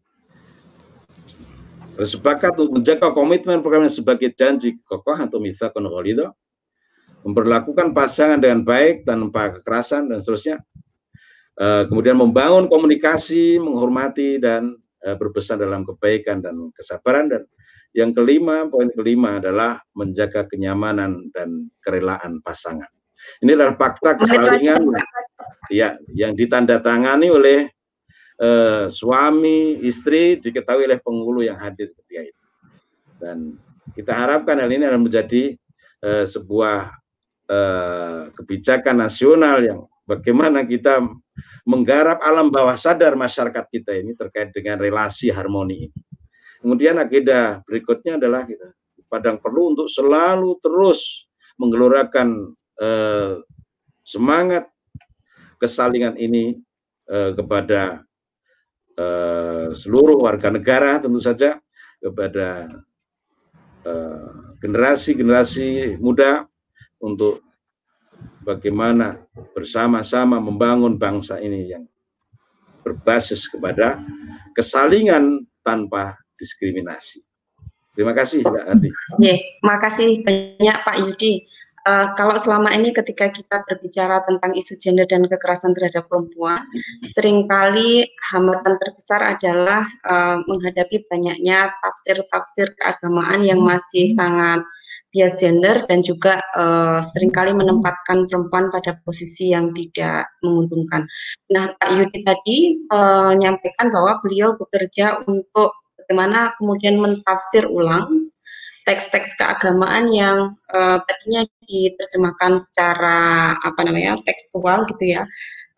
Bersepakat untuk menjaga komitmen program sebagai janji kokoh atau mitsaqun ghalidha, memperlakukan pasangan dengan baik tanpa kekerasan dan seterusnya. Uh, kemudian membangun komunikasi, menghormati, dan uh, berpesan dalam kebaikan dan kesabaran. Dan yang kelima, poin kelima adalah menjaga kenyamanan dan kerelaan pasangan. Ini adalah fakta kesalingan ya, yang ditandatangani oleh eh, suami, istri, diketahui oleh penghulu yang hadir ketika itu. Dan kita harapkan hal ini akan menjadi eh, sebuah eh, kebijakan nasional yang bagaimana kita menggarap alam bawah sadar masyarakat kita ini terkait dengan relasi harmoni ini. Kemudian agenda berikutnya adalah kita Padang perlu untuk selalu terus menggelorakan eh, semangat kesalingan ini eh, kepada eh, seluruh warga negara, tentu saja kepada generasi-generasi eh, muda untuk bagaimana bersama-sama membangun bangsa ini yang berbasis kepada kesalingan tanpa diskriminasi. Terima kasih, Mbak Adi. Ya, makasih banyak Pak Yudi. Uh, kalau selama ini ketika kita berbicara tentang isu gender dan kekerasan terhadap perempuan, seringkali hambatan terbesar adalah uh, menghadapi banyaknya tafsir-tafsir keagamaan yang masih sangat bias gender dan juga uh, seringkali menempatkan perempuan pada posisi yang tidak menguntungkan. Nah, Pak Yudi tadi uh, menyampaikan bahwa beliau bekerja untuk bagaimana kemudian mentafsir ulang teks-teks keagamaan yang uh, tadinya diterjemahkan secara apa namanya tekstual gitu ya,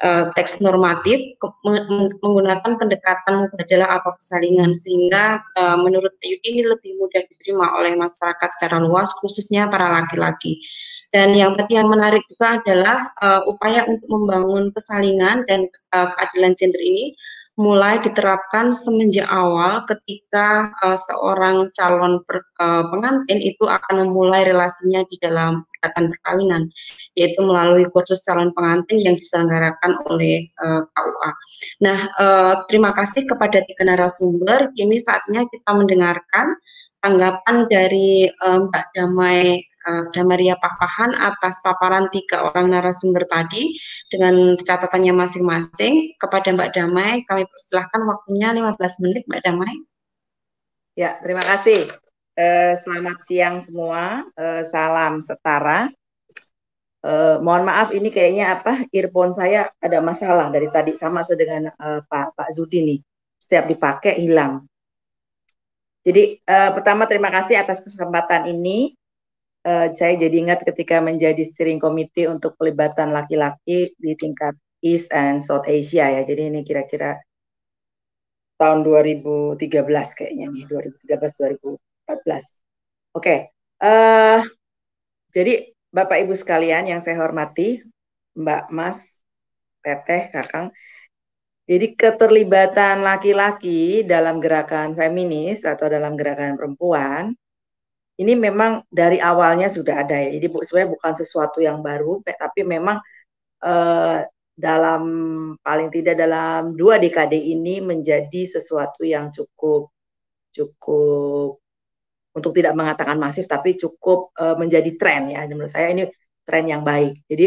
uh, teks normatif ke, menggunakan pendekatan mubadalah atau persalingan, sehingga uh, menurut Ayu ini lebih mudah diterima oleh masyarakat secara luas, khususnya para laki-laki. Dan yang tadi yang menarik juga adalah uh, upaya untuk membangun kesalingan dan uh, keadilan gender ini mulai diterapkan semenjak awal ketika uh, seorang calon per, uh, pengantin itu akan memulai relasinya di dalam ikatan perkawinan, yaitu melalui kursus calon pengantin yang diselenggarakan oleh uh, K U A. Nah, uh, terima kasih kepada tiga narasumber. Kini saatnya kita mendengarkan tanggapan dari uh, Mbak Damai uh, Damaria Pafahan atas paparan tiga orang narasumber tadi dengan catatannya masing-masing. Kepada Mbak Damai, kami persilahkan waktunya lima belas menit, Mbak Damai. Ya, terima kasih. Eh, selamat siang semua, eh, salam setara. Eh, mohon maaf, ini kayaknya apa, earphone saya ada masalah dari tadi, sama dengan eh, Pak Pak Zudi nih. Setiap dipakai hilang. Jadi eh, pertama terima kasih atas kesempatan ini. Eh, saya jadi ingat ketika menjadi steering committee untuk pelibatan laki-laki di tingkat East and South Asia ya. Jadi ini kira-kira tahun dua ribu tiga belas kayaknya nih, dua ribu tiga belas dua ribu empat belas. Oke. Okay. Uh, jadi Bapak Ibu sekalian yang saya hormati, Mbak, Mas, Teteh, Kakang. Jadi keterlibatan laki-laki dalam gerakan feminis atau dalam gerakan perempuan ini memang dari awalnya sudah ada ya. Jadi sebenarnya bukan sesuatu yang baru, tapi memang eh, dalam paling tidak dalam dua dekade ini menjadi sesuatu yang cukup cukup untuk tidak mengatakan masif, tapi cukup eh, menjadi tren ya. Menurut saya ini tren yang baik. Jadi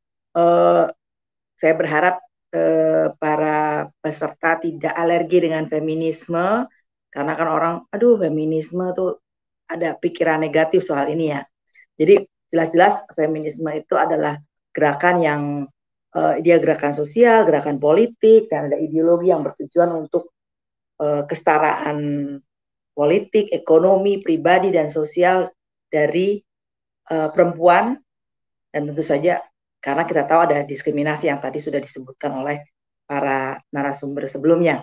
eh, saya berharap eh, para peserta tidak alergi dengan feminisme, karena kan orang, aduh feminisme tuh ada pikiran negatif soal ini ya. Jadi jelas-jelas feminisme itu adalah gerakan yang uh, dia gerakan sosial, gerakan politik, dan ada ideologi yang bertujuan untuk uh, kesetaraan politik, ekonomi, pribadi, dan sosial dari uh, perempuan. Dan tentu saja karena kita tahu ada diskriminasi yang tadi sudah disebutkan oleh para narasumber sebelumnya.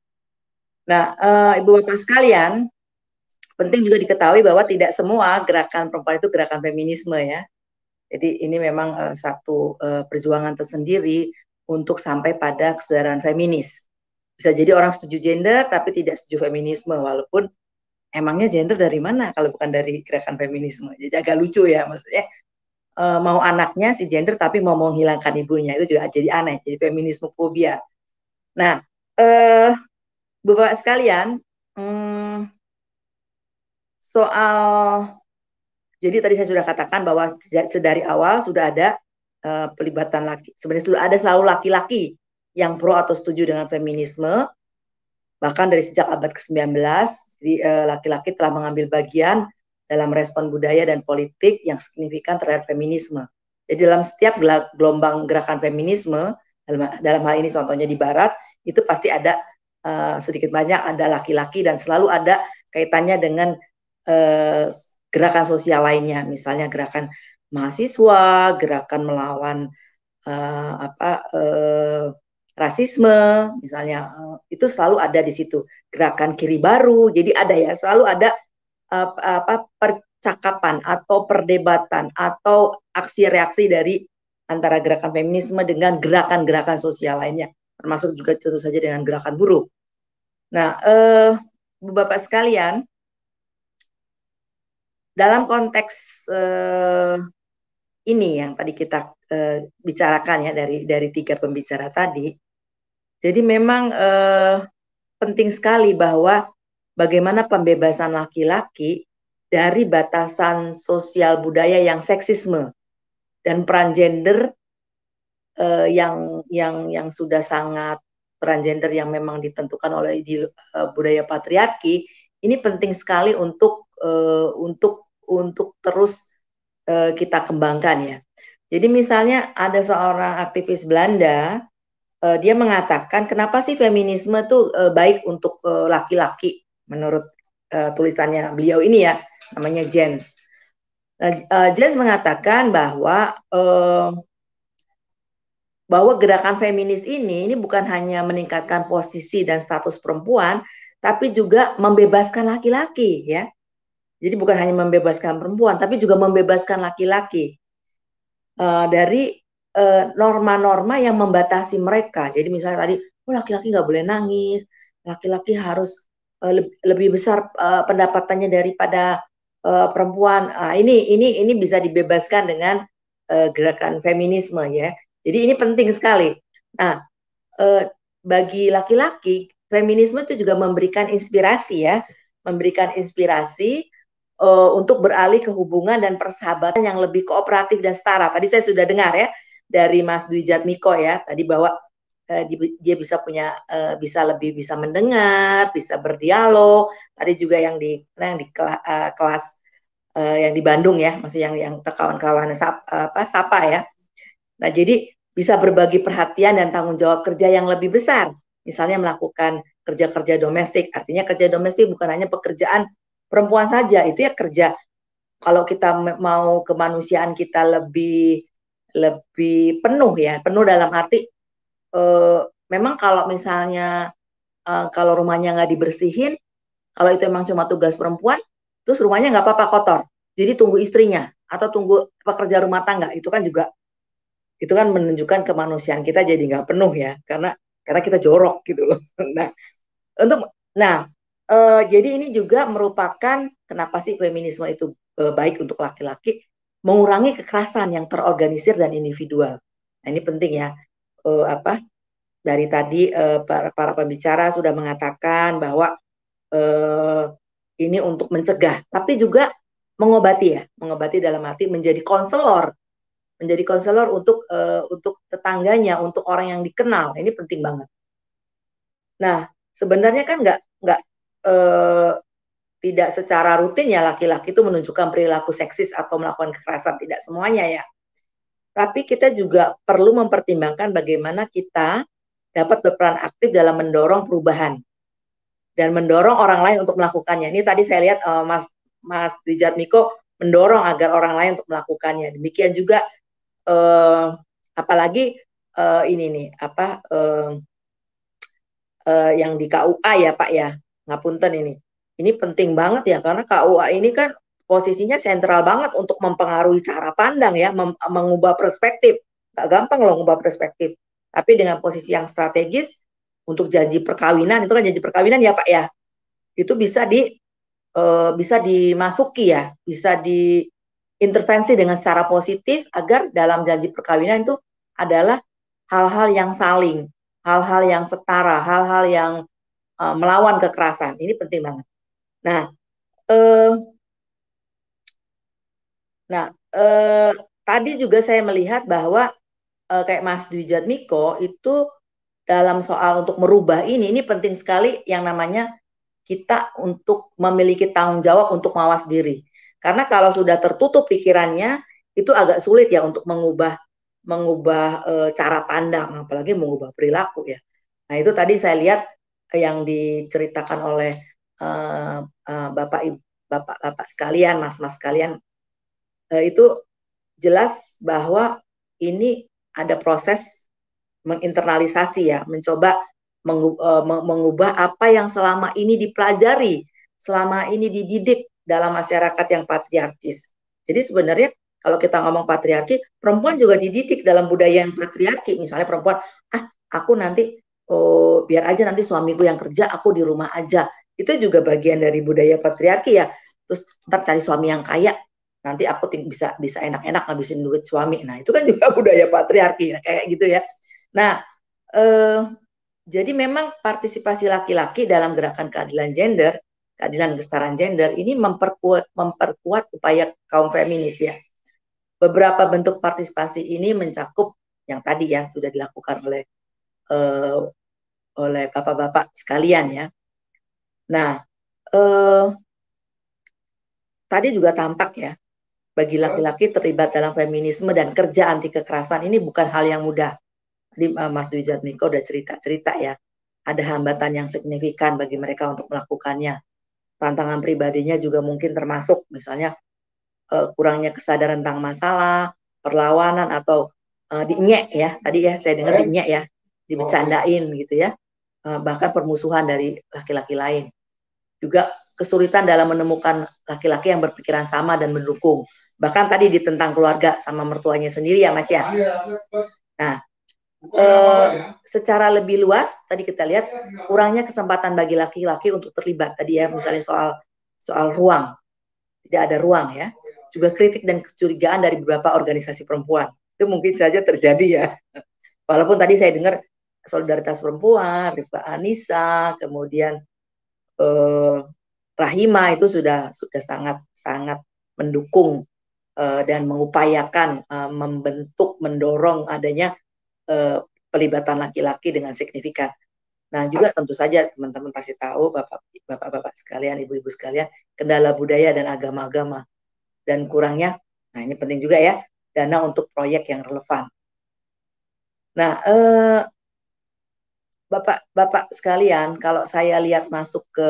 Nah, uh, Ibu Bapak sekalian, penting juga diketahui bahwa tidak semua gerakan perempuan itu gerakan feminisme ya. Jadi ini memang uh, satu uh, perjuangan tersendiri untuk sampai pada kesadaran feminis. Bisa jadi orang setuju gender tapi tidak setuju feminisme, walaupun emangnya gender dari mana kalau bukan dari gerakan feminisme. Jadi agak lucu ya, maksudnya uh, mau anaknya si gender tapi mau menghilangkan ibunya, itu juga jadi aneh, jadi feminisme fobia. Nah, uh, Bapak sekalian, hmm, soal, jadi tadi saya sudah katakan bahwa dari awal sudah ada uh, pelibatan laki, sebenarnya sudah ada selalu laki-laki yang pro atau setuju dengan feminisme, bahkan dari sejak abad ke sembilan belas, jadi laki-laki uh, telah mengambil bagian dalam respon budaya dan politik yang signifikan terhadap feminisme. Jadi dalam setiap gelombang gerakan feminisme, dalam, dalam hal ini contohnya di Barat, itu pasti ada uh, sedikit banyak ada laki-laki dan selalu ada kaitannya dengan Eh, gerakan sosial lainnya, misalnya gerakan mahasiswa, gerakan melawan eh, apa eh, rasisme, misalnya eh, itu selalu ada di situ. Gerakan kiri baru, jadi ada ya, selalu ada eh, apa percakapan atau perdebatan atau aksi reaksi dari antara gerakan feminisme dengan gerakan-gerakan sosial lainnya, termasuk juga tentu saja dengan gerakan buruh. Nah, eh, Bapak sekalian, dalam konteks uh, ini yang tadi kita uh, bicarakan ya dari dari tiga pembicara tadi, jadi memang uh, penting sekali bahwa bagaimana pembebasan laki-laki dari batasan sosial budaya yang seksisme dan peran gender uh, yang yang yang sudah sangat peran gender yang memang ditentukan oleh di, uh, budaya patriarki, ini penting sekali untuk uh, untuk untuk terus uh, kita kembangkan ya. Jadi misalnya ada seorang aktivis Belanda, uh, dia mengatakan kenapa sih feminisme tuh uh, baik untuk uh, laki-laki menurut uh, tulisannya beliau ini ya, namanya Jens. Nah, uh, Jens mengatakan bahwa uh, bahwa gerakan feminis ini ini bukan hanya meningkatkan posisi dan status perempuan, tapi juga membebaskan laki-laki ya. Jadi bukan hanya membebaskan perempuan, tapi juga membebaskan laki-laki uh, dari norma-norma uh, yang membatasi mereka. Jadi misalnya tadi, oh laki-laki nggak boleh nangis, laki-laki harus uh, lebih, lebih besar uh, pendapatannya daripada uh, perempuan. Uh, ini ini ini bisa dibebaskan dengan uh, gerakan feminisme ya. Jadi ini penting sekali. Nah, uh, bagi laki-laki, feminisme itu juga memberikan inspirasi ya, memberikan inspirasi uh, untuk beralih ke hubungan dan persahabatan yang lebih kooperatif dan setara. Tadi saya sudah dengar ya dari Mas Dwi Jatmiko ya, tadi bahwa uh, dia bisa punya uh, bisa lebih bisa mendengar, bisa berdialog. Tadi juga yang di yang di kelas, uh, kelas uh, yang di Bandung ya, masih yang yang kawan-kawan sap, apa sapa ya. Nah, jadi bisa berbagi perhatian dan tanggung jawab kerja yang lebih besar. Misalnya melakukan kerja-kerja domestik. Artinya kerja domestik bukan hanya pekerjaan perempuan saja, itu ya kerja. Kalau kita mau kemanusiaan kita lebih lebih penuh ya, penuh dalam arti eh, memang kalau misalnya eh, kalau rumahnya nggak dibersihin, kalau itu memang cuma tugas perempuan, terus rumahnya nggak apa-apa kotor. Jadi tunggu istrinya atau tunggu pekerja rumah tangga, itu kan juga itu kan menunjukkan kemanusiaan kita jadi nggak penuh ya, karena karena kita jorok gitu loh. Nah, untuk nah eh, jadi ini juga merupakan kenapa sih feminisme itu eh, baik untuk laki-laki, mengurangi kekerasan yang terorganisir dan individual. Nah, ini penting ya. Eh, apa dari tadi eh, para, para pembicara sudah mengatakan bahwa eh, ini untuk mencegah, tapi juga mengobati ya, mengobati dalam arti menjadi konselor menjadi konselor untuk uh, untuk tetangganya, untuk orang yang dikenal. Ini penting banget. Nah, sebenarnya kan nggak nggak uh, tidak secara rutin ya laki-laki itu menunjukkan perilaku seksis atau melakukan kekerasan, tidak semuanya ya. Tapi kita juga perlu mempertimbangkan bagaimana kita dapat berperan aktif dalam mendorong perubahan dan mendorong orang lain untuk melakukannya. Ini tadi saya lihat uh, Mas Mas Dwi Jatmiko mendorong agar orang lain untuk melakukannya. Demikian juga Uh, apalagi uh, ini nih apa uh, uh, yang di K U A ya Pak ya, ngapunten ini ini penting banget ya, karena K U A ini kan posisinya sentral banget untuk mempengaruhi cara pandang ya, mem mengubah perspektif. Gak gampang loh mengubah perspektif, tapi dengan posisi yang strategis untuk janji perkawinan, itu kan janji perkawinan ya Pak ya, itu bisa di uh, bisa dimasuki ya, bisa di intervensi dengan secara positif agar dalam janji perkawinan itu adalah hal-hal yang saling, hal-hal yang setara, hal-hal yang uh, melawan kekerasan. Ini penting banget. Nah, eh, nah eh, tadi juga saya melihat bahwa eh, kayak Mas Dwi Jatmiko itu dalam soal untuk merubah ini, ini penting sekali yang namanya kita untuk memiliki tanggung jawab untuk mawas diri. Karena kalau sudah tertutup pikirannya, itu agak sulit ya untuk mengubah mengubah e, cara pandang, apalagi mengubah perilaku ya. Nah itu tadi saya lihat yang diceritakan oleh e, e, bapak ibu, bapak bapak sekalian, mas-mas sekalian, e, itu jelas bahwa ini ada proses menginternalisasi ya, mencoba mengubah apa yang selama ini dipelajari, selama ini dididik dalam masyarakat yang patriarkis. Jadi sebenarnya kalau kita ngomong patriarki, perempuan juga dididik dalam budaya yang patriarki. Misalnya perempuan, ah aku nanti oh, biar aja nanti suamiku yang kerja, aku di rumah aja. Itu juga bagian dari budaya patriarki ya. Terus ntar cari suami yang kaya, nanti aku bisa bisa enak-enak ngabisin duit suami. Nah itu kan juga budaya patriarki kayak gitu ya. Nah eh, jadi memang partisipasi laki-laki dalam gerakan keadilan gender, keadilan kesetaraan gender ini memperkuat memperkuat upaya kaum feminis ya. Beberapa bentuk partisipasi ini mencakup yang tadi ya sudah dilakukan oleh uh, oleh bapak-bapak sekalian ya. Nah, uh, tadi juga tampak ya, bagi laki-laki terlibat dalam feminisme dan kerja anti kekerasan ini bukan hal yang mudah. Tadi uh, Mas Dwi Jatmiko udah cerita-cerita ya, ada hambatan yang signifikan bagi mereka untuk melakukannya. Tantangan pribadinya juga mungkin termasuk misalnya uh, kurangnya kesadaran tentang masalah, perlawanan atau uh, dinyek ya, tadi ya saya dengar dinyek ya, dibecandain gitu ya, uh, bahkan permusuhan dari laki-laki lain. Juga kesulitan dalam menemukan laki-laki yang berpikiran sama dan mendukung. Bahkan tadi ditentang keluarga sama mertuanya sendiri ya Mas ya. Nah, eh, secara lebih luas tadi kita lihat kurangnya kesempatan bagi laki-laki untuk terlibat tadi ya, misalnya soal soal ruang, tidak ada ruang ya. Juga kritik dan kecurigaan dari beberapa organisasi perempuan. Itu mungkin saja terjadi ya. Walaupun tadi saya dengar solidaritas perempuan, Rifka Anissa, kemudian eh, Rahima itu sudah sudah sangat sangat mendukung uh, dan mengupayakan uh, membentuk mendorong adanya uh, pelibatan laki-laki dengan signifikan. Nah juga tentu saja teman-teman pasti tahu bapak-bapak sekalian, ibu-ibu sekalian, kendala budaya dan agama-agama dan kurangnya. Nah ini penting juga ya, dana untuk proyek yang relevan. Nah uh, bapak-bapak sekalian, kalau saya lihat masuk ke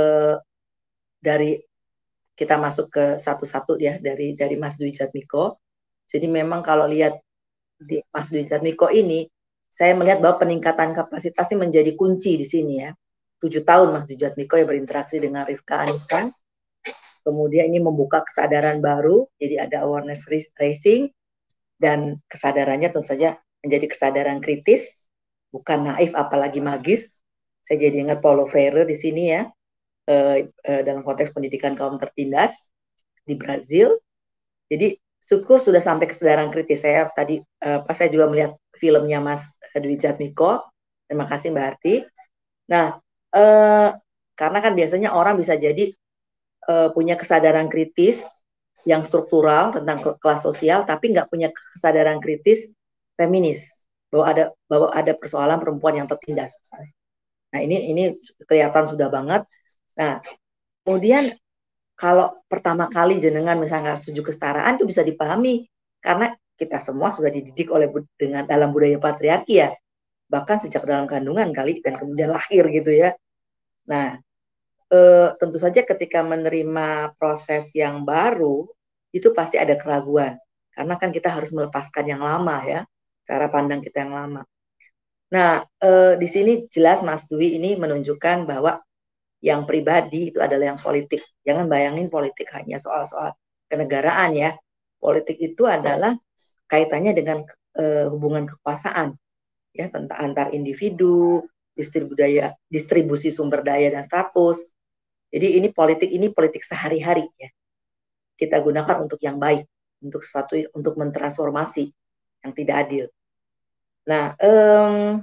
dari kita masuk ke satu-satu ya dari dari Mas Dwi Jatmiko. Jadi memang kalau lihat di Mas Dwi Jatmiko ini, saya melihat bahwa peningkatan kapasitas ini menjadi kunci di sini ya. Tujuh tahun Mas Dwi Jatmiko yang berinteraksi dengan Rifka Anissa. Kemudian ini membuka kesadaran baru, jadi ada awareness raising dan kesadarannya tentu saja menjadi kesadaran kritis, bukan naif apalagi magis. Saya jadi ingat Paulo Freire di sini ya. Uh, uh, dalam konteks pendidikan kaum tertindas di Brazil. Jadi syukur sudah sampai kesadaran kritis. Saya tadi uh, pas saya juga melihat filmnya Mas Dwi Jatmiko. Terima kasih Mbak Arti. Nah, uh, karena kan biasanya orang bisa jadi uh, punya kesadaran kritis yang struktural tentang kelas sosial, tapi nggak punya kesadaran kritis feminis bahwa ada bahwa ada persoalan perempuan yang tertindas. Nah ini ini kelihatan sudah banget. Nah, kemudian kalau pertama kali jenengan misalnya nggak setuju kesetaraan itu bisa dipahami karena kita semua sudah dididik oleh dengan dalam budaya patriarki ya, bahkan sejak dalam kandungan kali dan kemudian lahir gitu ya. Nah, eh, tentu saja ketika menerima proses yang baru itu pasti ada keraguan karena kan kita harus melepaskan yang lama ya, cara pandang kita yang lama. Nah, eh, di sini jelas Mas Dwi ini menunjukkan bahwa yang pribadi itu adalah yang politik. Jangan bayangin politik hanya soal-soal kenegaraan ya. Politik itu adalah kaitannya dengan uh, hubungan kekuasaan ya, tentang antar individu, distribusi, distribusi sumber daya dan status. Jadi ini politik ini politik sehari-hari ya. Kita gunakan untuk yang baik, untuk sesuatu untuk mentransformasi yang tidak adil. Nah, um,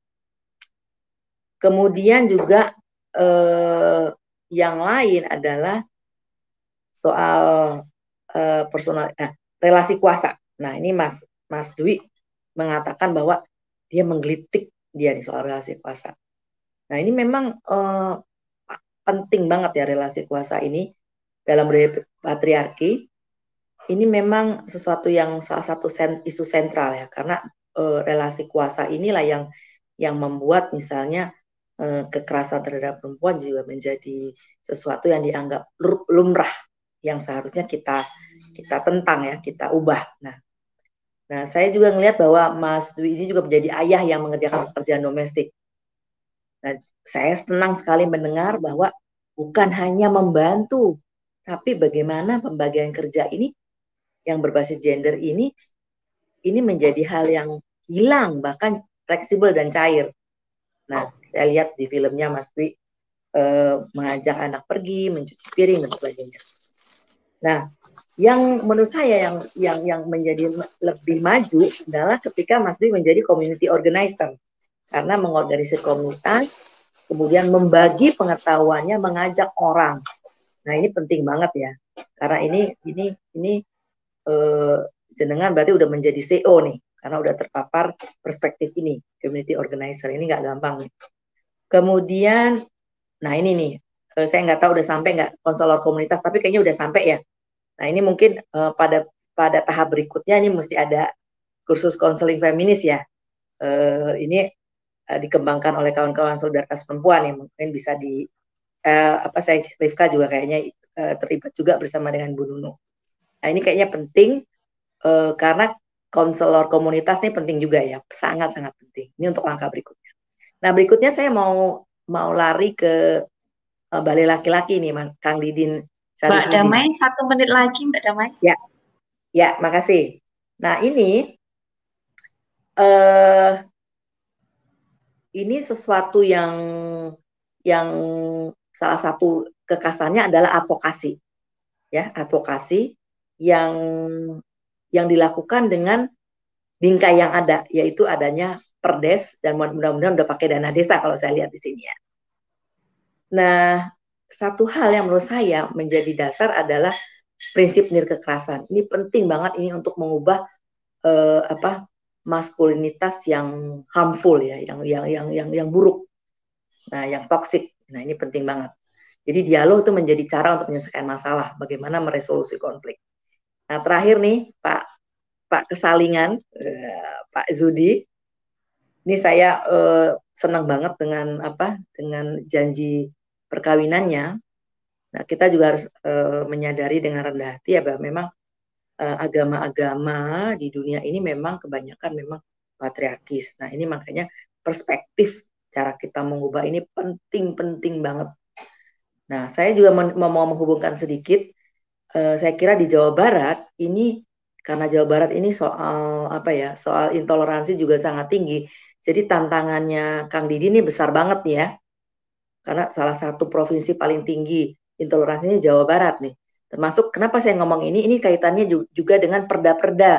kemudian juga Eh, yang lain adalah soal eh, personal, eh, relasi kuasa. Nah ini Mas Mas Dwi mengatakan bahwa dia menggelitik dia nih soal relasi kuasa. Nah ini memang eh, penting banget ya relasi kuasa ini dalam budaya patriarki. Ini memang sesuatu yang salah satu sen, isu sentral ya, karena eh, relasi kuasa inilah yang yang membuat misalnya kekerasan terhadap perempuan juga menjadi sesuatu yang dianggap lumrah yang seharusnya kita kita tentang ya, kita ubah. Nah, nah saya juga melihat bahwa Mas Dwi ini juga menjadi ayah yang mengerjakan pekerjaan domestik. Nah, saya senang sekali mendengar bahwa bukan hanya membantu, tapi bagaimana pembagian kerja ini yang berbasis gender ini ini menjadi hal yang hilang bahkan fleksibel dan cair. Nah, saya lihat di filmnya Mas Dwi eh, mengajak anak pergi, mencuci piring dan sebagainya. Nah, yang menurut saya yang yang yang menjadi lebih maju adalah ketika Mas Dwi menjadi community organizer karena mengorganisir komunitas, kemudian membagi pengetahuannya, mengajak orang. Nah, ini penting banget ya, karena ini ini ini eh, jenengan berarti udah menjadi C E O nih. Karena udah terpapar perspektif ini, community organizer ini nggak gampang nih. Kemudian, nah ini nih, saya nggak tahu udah sampai nggak konselor komunitas, tapi kayaknya udah sampai ya. Nah ini mungkin uh, pada pada tahap berikutnya ini mesti ada kursus konseling feminis ya. Uh, ini uh, dikembangkan oleh kawan-kawan solidaritas perempuan yang mungkin bisa di uh, apa saya Rifka juga kayaknya uh, terlibat juga bersama dengan Bu Nunu. Nah ini kayaknya penting uh, karena konselor komunitas ini penting juga ya, sangat-sangat penting. Ini untuk langkah berikutnya. Nah, berikutnya saya mau mau lari ke uh, balai laki-laki nih, Mas Kang Didin Mbak Sarifudin. Damai, satu menit lagi, Mbak Damai. Ya, ya, makasih. Nah, ini uh, ini sesuatu yang yang salah satu kekasannya adalah advokasi, ya, advokasi yang yang dilakukan dengan bingkai yang ada, yaitu adanya perdes dan mudah-mudahan udah pakai dana desa kalau saya lihat di sini ya. Nah, satu hal yang menurut saya menjadi dasar adalah prinsip nirkekerasan. Ini penting banget ini untuk mengubah eh, apa maskulinitas yang harmful ya, yang yang yang yang yang buruk. Nah, yang toksik. Nah, ini penting banget. Jadi dialog itu menjadi cara untuk menyelesaikan masalah, bagaimana meresolusi konflik. Nah, terakhir nih, Pak Pak Kesalingan, eh, Pak Zudi, ini saya eh, senang banget dengan apa? Dengan janji perkawinannya. Nah, kita juga harus eh, menyadari dengan rendah hati ya bahwa memang eh, agama-agama di dunia ini memang kebanyakan memang patriarkis. Nah, ini makanya perspektif cara kita mengubah ini penting-penting banget. Nah, saya juga mau menghubungkan sedikit. Uh, saya kira di Jawa Barat ini karena Jawa Barat ini soal apa ya, soal intoleransi juga sangat tinggi. Jadi tantangannya Kang Didi ini besar banget nih ya. Karena salah satu provinsi paling tinggi intoleransinya Jawa Barat nih. Termasuk kenapa saya ngomong ini, ini kaitannya juga dengan perda-perda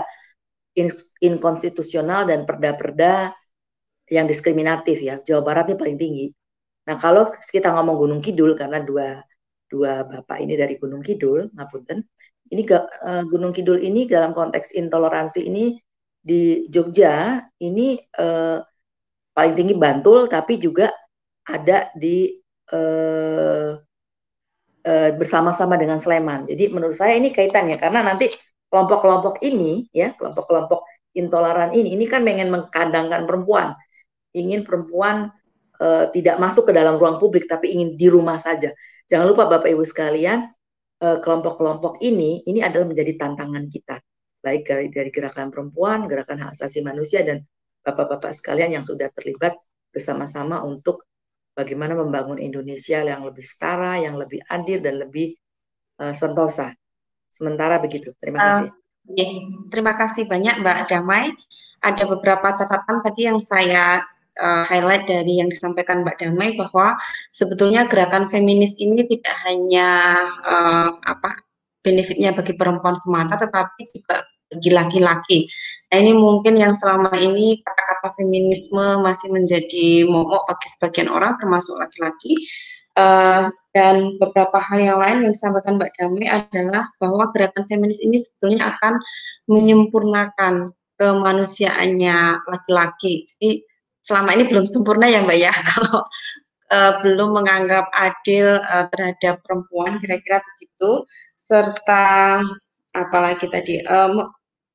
inkonstitusional dan perda-perda yang diskriminatif ya. Jawa Barat ini paling tinggi. Nah, kalau kita ngomong Gunung Kidul, karena dua, dua bapak ini dari Gunung Kidul, ngapunten, ini uh, Gunung Kidul ini dalam konteks intoleransi ini di Jogja, ini uh, paling tinggi Bantul, tapi juga ada di uh, uh, bersama-sama dengan Sleman. Jadi menurut saya ini kaitannya, karena nanti kelompok-kelompok ini, ya kelompok-kelompok intoleran ini, ini kan ingin mengkandangkan perempuan, ingin perempuan Uh, tidak masuk ke dalam ruang publik, tapi ingin di rumah saja. Jangan lupa Bapak Ibu sekalian, uh, kelompok-kelompok ini, ini adalah menjadi tantangan kita, baik dari, dari gerakan perempuan, gerakan hak asasi manusia, dan Bapak-Bapak sekalian yang sudah terlibat bersama-sama untuk bagaimana membangun Indonesia yang lebih setara, yang lebih adil, dan lebih uh, sentosa. Sementara begitu. Terima kasih. Uh, yeah. Terima kasih banyak Mbak Damai. Ada beberapa catatan tadi yang saya Uh, highlight dari yang disampaikan Mbak Damai, bahwa sebetulnya gerakan feminis ini tidak hanya uh, apa benefitnya bagi perempuan semata, tetapi juga bagi laki-laki. Nah, ini mungkin yang selama ini kata-kata feminisme masih menjadi momok bagi sebagian orang, termasuk laki-laki. Uh, dan beberapa hal yang lain yang disampaikan Mbak Damai adalah bahwa gerakan feminis ini sebetulnya akan menyempurnakan kemanusiaannya laki-laki. Jadi selama ini belum sempurna ya Mbak ya, kalau uh, belum menganggap adil uh, terhadap perempuan, kira-kira begitu, serta apalagi tadi um,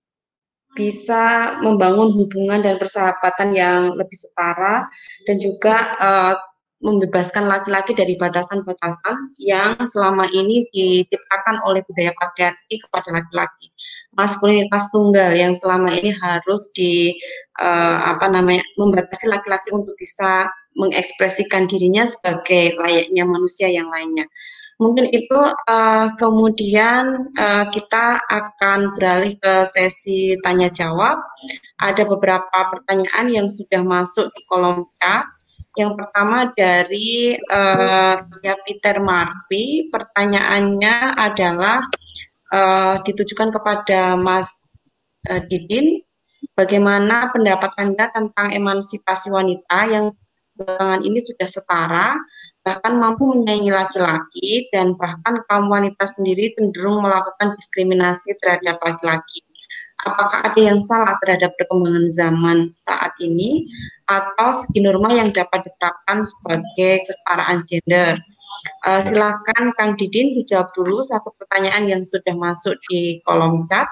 bisa membangun hubungan dan persahabatan yang lebih setara, dan juga uh, membebaskan laki-laki dari batasan-batasan yang selama ini diciptakan oleh budaya patriarki kepada laki-laki. Maskulinitas tunggal yang selama ini harus di uh, apa namanya membatasi laki-laki untuk bisa mengekspresikan dirinya sebagai layaknya manusia yang lainnya. Mungkin itu, uh, kemudian uh, kita akan beralih ke sesi tanya jawab. Ada beberapa pertanyaan yang sudah masuk di kolom chat. Yang pertama dari uh, ya Peter Marpi, pertanyaannya adalah uh, ditujukan kepada Mas uh, Didin, bagaimana pendapat Anda tentang emansipasi wanita yang belakangan ini sudah setara, bahkan mampu menyaingi laki-laki, dan bahkan kaum wanita sendiri cenderung melakukan diskriminasi terhadap laki-laki. Apakah ada yang salah terhadap perkembangan zaman saat ini, atau segi norma yang dapat diterapkan sebagai kesetaraan gender? Uh, silakan Kang Didin dijawab dulu satu pertanyaan yang sudah masuk di kolom chat.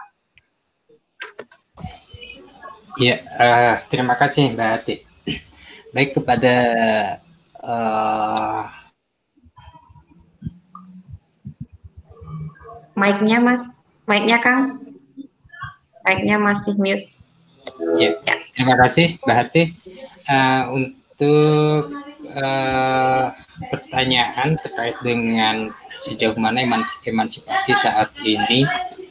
Ya, uh, terima kasih Mbak Ati. Baik, kepada uh... mic-nya Mas, mic-nya Kang. Mic-nya masih mute. Ya, terima kasih Mbak Harti. Uh, untuk uh, pertanyaan terkait dengan sejauh mana emansipasi saat ini,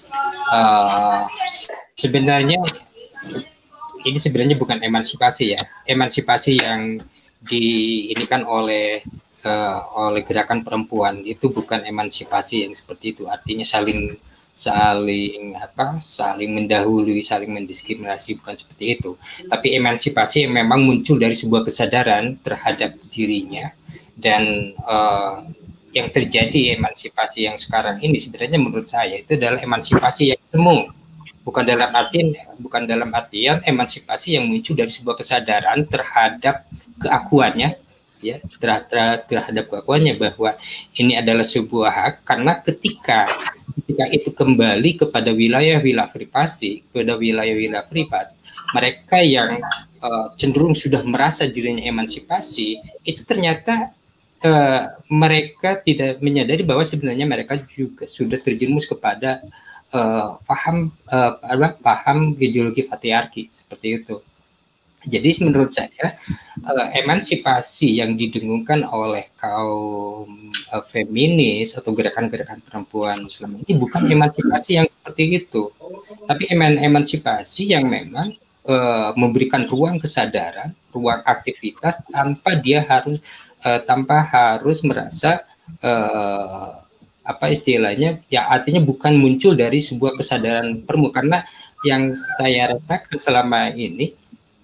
uh, sebenarnya ini sebenarnya bukan emansipasi ya, emansipasi yang diinikan oleh uh, oleh gerakan perempuan itu bukan emansipasi yang seperti itu, artinya saling saling apa saling mendahului, saling mendiskriminasi, bukan seperti itu. Tapi emansipasi yang memang muncul dari sebuah kesadaran terhadap dirinya, dan uh, yang terjadi emansipasi yang sekarang ini sebenarnya menurut saya itu adalah emansipasi yang semu, bukan dalam artian bukan dalam artian emansipasi yang muncul dari sebuah kesadaran terhadap keakuannya, ya, terhadap, terhadap keakuannya bahwa ini adalah sebuah hak, karena ketika ketika itu kembali kepada wilayah-wilayah privasi, kepada wilayah-wilayah privat, mereka yang uh, cenderung sudah merasa dirinya emansipasi, itu ternyata uh, mereka tidak menyadari bahwa sebenarnya mereka juga sudah terjerumus kepada uh, paham uh, paham ideologi patriarki seperti itu. Jadi menurut saya uh, emansipasi yang didengungkan oleh kaum uh, feminis atau gerakan-gerakan perempuan selama ini bukan emansipasi yang seperti itu, tapi eman emansipasi yang memang uh, memberikan ruang kesadaran, ruang aktivitas tanpa dia harus uh, tanpa harus merasa uh, apa istilahnya, ya artinya bukan muncul dari sebuah kesadaran permu, karena yang saya rasakan selama ini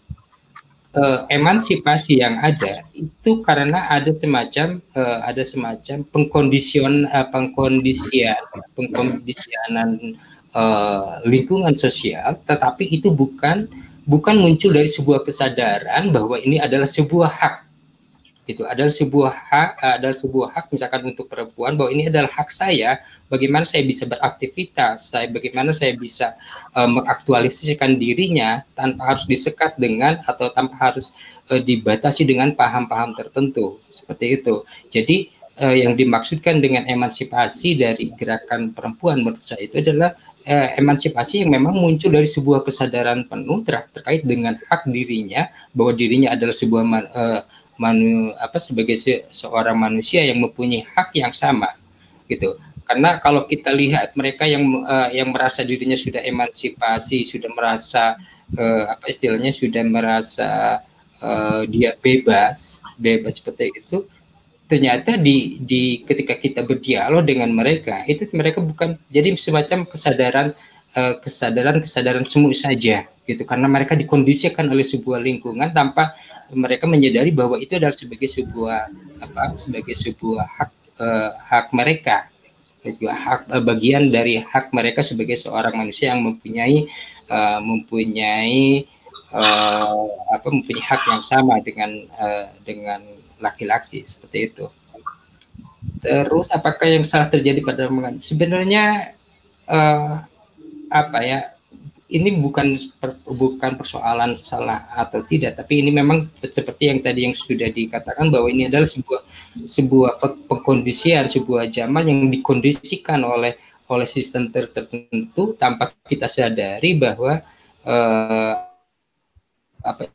Uh, emansipasi yang ada itu karena ada semacam uh, ada semacam pengkondision uh, pengkondisian pengkondisionan uh, lingkungan sosial, tetapi itu bukan bukan muncul dari sebuah kesadaran bahwa ini adalah sebuah hak. Itu adalah sebuah hak, adalah sebuah hak misalkan untuk perempuan, bahwa ini adalah hak saya, bagaimana saya bisa beraktivitas, saya bagaimana saya bisa uh, mengaktualisasikan dirinya tanpa harus disekat dengan atau tanpa harus uh, dibatasi dengan paham-paham tertentu, seperti itu. Jadi uh, yang dimaksudkan dengan emansipasi dari gerakan perempuan menurut saya itu adalah uh, emansipasi yang memang muncul dari sebuah kesadaran penuh ter terkait dengan hak dirinya, bahwa dirinya adalah sebuah uh, Manu, apa sebagai se seorang manusia yang mempunyai hak yang sama, gitu. Karena kalau kita lihat mereka yang uh, yang merasa dirinya sudah emansipasi, sudah merasa uh, apa istilahnya sudah merasa uh, dia bebas, bebas seperti itu, ternyata di di ketika kita berdialog dengan mereka itu mereka bukan jadi semacam kesadaran uh, kesadaran kesadaran semu saja, gitu. Karena mereka dikondisikan oleh sebuah lingkungan tanpa mereka menyadari bahwa itu adalah sebagai sebuah apa sebagai sebuah hak eh, hak mereka, itu hak eh, bagian dari hak mereka sebagai seorang manusia yang mempunyai eh, mempunyai eh, apa mempunyai hak yang sama dengan eh, dengan laki-laki, seperti itu. Terus apakah yang salah terjadi pada sebenarnya eh, apa ya? Ini bukan per, bukan persoalan salah atau tidak, tapi ini memang seperti yang tadi yang sudah dikatakan bahwa ini adalah sebuah sebuah pengkondisian, sebuah zaman yang dikondisikan oleh oleh sistem tertentu tanpa kita sadari bahwa eh, apa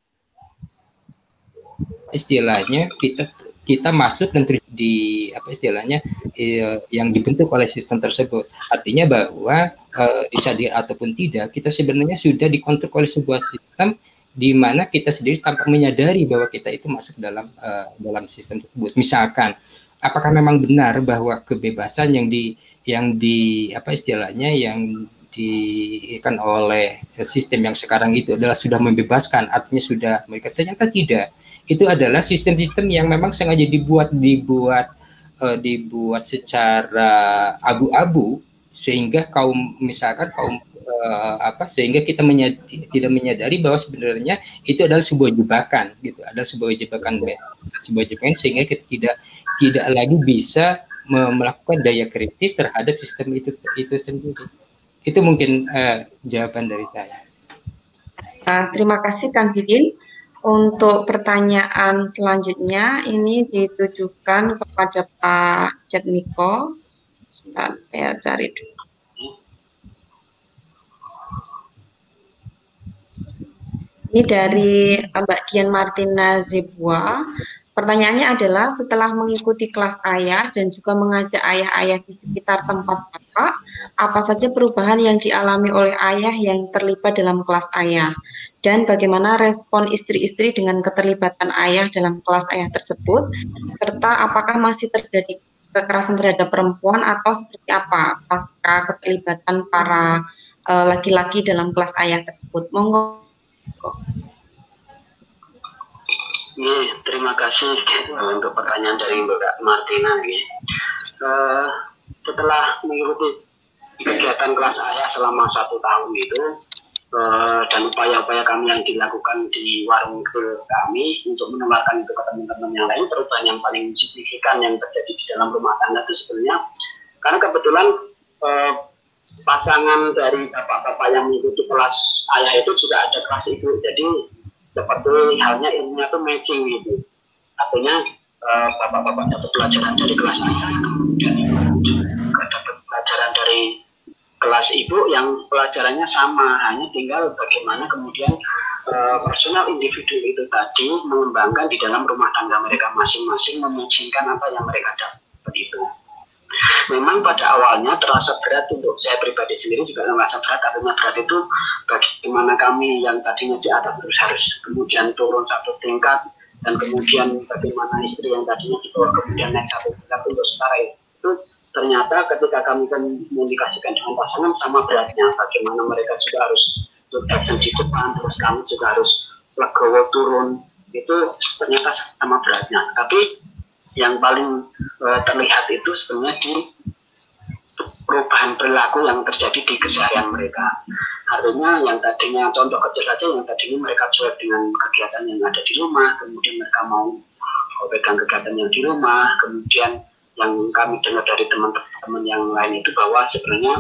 istilahnya kita kita masuk dan di apa istilahnya eh, yang dibentuk oleh sistem tersebut. Artinya bahwa eh, disadari ataupun tidak, kita sebenarnya sudah dikontrol oleh sebuah sistem di mana kita sendiri tanpa menyadari bahwa kita itu masuk dalam eh, dalam sistem tersebut. Misalkan, apakah memang benar bahwa kebebasan yang di yang di apa istilahnya yang diikan oleh sistem yang sekarang itu adalah sudah membebaskan, artinya sudah mereka, ternyata tidak. Itu adalah sistem-sistem yang memang sengaja dibuat dibuat uh, dibuat secara abu-abu sehingga kaum misalkan kaum uh, apa sehingga kita menyadari, tidak menyadari bahwa sebenarnya itu adalah sebuah jebakan, gitu, adalah sebuah jebakan sebuah jebakan sehingga kita tidak tidak lagi bisa melakukan daya kritis terhadap sistem itu itu sendiri. Itu mungkin uh, jawaban dari saya. Nah, terima kasih Kang Didin. Untuk pertanyaan selanjutnya ini ditujukan kepada Pak Jatmiko. Sebentar, saya cari dulu. Ini dari Mbak Dian Martina Zebua. Pertanyaannya adalah setelah mengikuti kelas ayah dan juga mengajak ayah-ayah di sekitar tempat Bapak, apa saja perubahan yang dialami oleh ayah yang terlibat dalam kelas ayah? Dan bagaimana respon istri-istri dengan keterlibatan ayah dalam kelas ayah tersebut? Serta apakah masih terjadi kekerasan terhadap perempuan atau seperti apa pasca keterlibatan para laki-laki uh, dalam kelas ayah tersebut? Monggo. Nih, terima kasih uh, untuk pertanyaan dari Mbak Martina. Nih. Uh, setelah mengikuti kegiatan kelas ayah selama satu tahun itu uh, dan upaya-upaya kami yang dilakukan di warung kecil kami untuk menularkan itu ke teman-teman yang lain, perubahan yang paling signifikan yang terjadi di dalam rumah tangga itu sebenarnya karena kebetulan uh, pasangan dari bapak-bapak yang mengikuti kelas ayah itu juga ada kelas ibu, jadi seperti halnya ilmunya itu matching gitu. Artinya uh, bapak-bapak dapat pelajaran dari kelas ayah, kemudian juga dapat pelajaran dari kelas ibu yang pelajarannya sama, hanya tinggal bagaimana kemudian uh, personal individu itu tadi mengembangkan di dalam rumah tangga mereka masing-masing, mematchingkan apa yang mereka dapat itu. Memang pada awalnya terasa berat untuk saya pribadi sendiri juga merasa berat, artinya berat itu bagaimana kami yang tadinya di atas terus harus kemudian turun satu tingkat, dan kemudian bagaimana istri yang tadinya di bawah kemudian naik satu tingkat untuk setara itu ternyata ketika kami kan komunikasikan dengan pasangan sama beratnya, bagaimana mereka juga harus action di depan, terus kami juga harus legowo turun, itu ternyata sama beratnya. Tapi yang paling uh, terlihat itu sebenarnya di perubahan perilaku yang terjadi di keseharian mereka. Artinya yang tadinya contoh kecil saja, yang tadinya mereka cuek dengan kegiatan yang ada di rumah, kemudian mereka mau pegang kegiatan yang di rumah, kemudian yang kami dengar dari teman-teman yang lain itu bahwa sebenarnya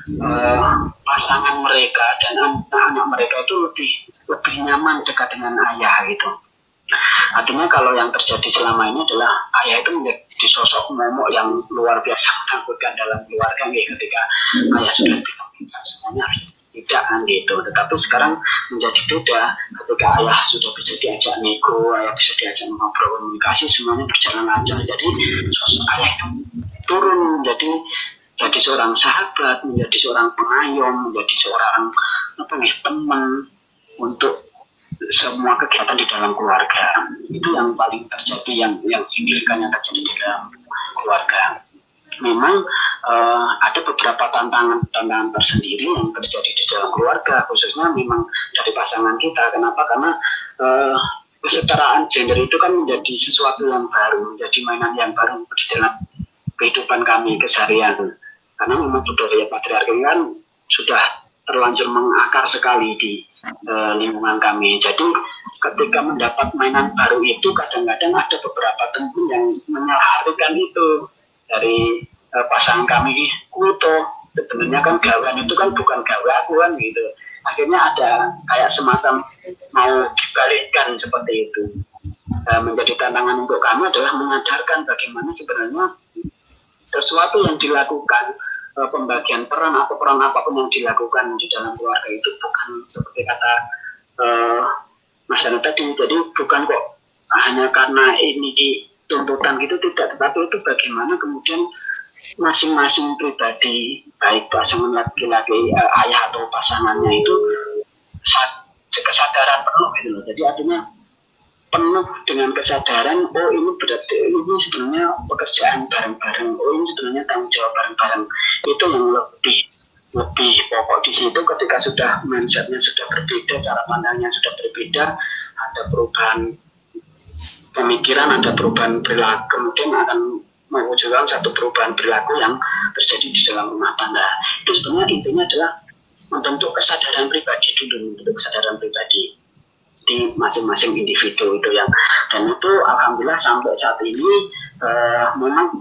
uh, pasangan mereka dan anak-anak mereka itu lebih lebih nyaman dekat dengan ayah gitu. Artinya kalau yang terjadi selama ini adalah ayah itu menjadi sosok momok yang luar biasa menakutkan dalam keluarga gitu. Ketika ayah sudah bilang semuanya tidak kan gitu, tetapi sekarang menjadi beda ketika ayah sudah bisa diajak nego, ayah bisa diajak ngobrol komunikasi, semuanya berjalan lancar. Jadi sosok ayah itu turun menjadi jadi seorang sahabat, menjadi seorang pengayom, menjadi seorang apa nih teman untuk semua kegiatan di dalam keluarga. Itu yang paling terjadi, yang yang signifikan yang terjadi di dalam keluarga. Memang uh, ada beberapa tantangan-tantangan tersendiri yang terjadi di dalam keluarga, khususnya memang dari pasangan kita. Kenapa? Karena uh, kesetaraan gender itu kan menjadi sesuatu yang baru, menjadi mainan yang baru di dalam kehidupan kami keseharian. Karena memang budaya patriarki kan sudah terlanjur mengakar sekali di uh, lingkungan kami. Jadi ketika mendapat mainan baru itu kadang-kadang ada beberapa teman yang menyalahartikan itu dari uh, pasangan kami. Kuto sebenarnya kan gawean itu kan bukan gawe aku kan gitu. Akhirnya ada kayak semacam mau dibalikkan seperti itu. Uh, menjadi tantangan untuk kami adalah menyadarkan bagaimana sebenarnya sesuatu yang dilakukan, pembagian peran atau peran apapun yang dilakukan di dalam keluarga itu bukan seperti kata uh, Mas Dana tadi, jadi bukan kok hanya karena ini tuntutan gitu, tidak, tetapi itu bagaimana kemudian masing-masing pribadi, baik pasangan laki-laki, uh, ayah atau pasangannya itu kesadaran penuh gitu loh. Jadi artinya penuh dengan kesadaran, oh ini berarti ini sebenarnya pekerjaan bareng-bareng, oh ini sebenarnya tanggung jawab bareng-bareng. Itu yang lebih lebih pokok di situ. Ketika sudah mindsetnya sudah berbeda, cara pandangnya sudah berbeda, ada perubahan pemikiran, ada perubahan perilaku, kemudian akan mewujudkan satu perubahan perilaku yang terjadi di dalam rumah tangga. Itu sebenarnya intinya adalah membentuk kesadaran pribadi dulu, membentuk kesadaran pribadi di masing-masing individu itu yang, dan itu alhamdulillah sampai saat ini uh, memang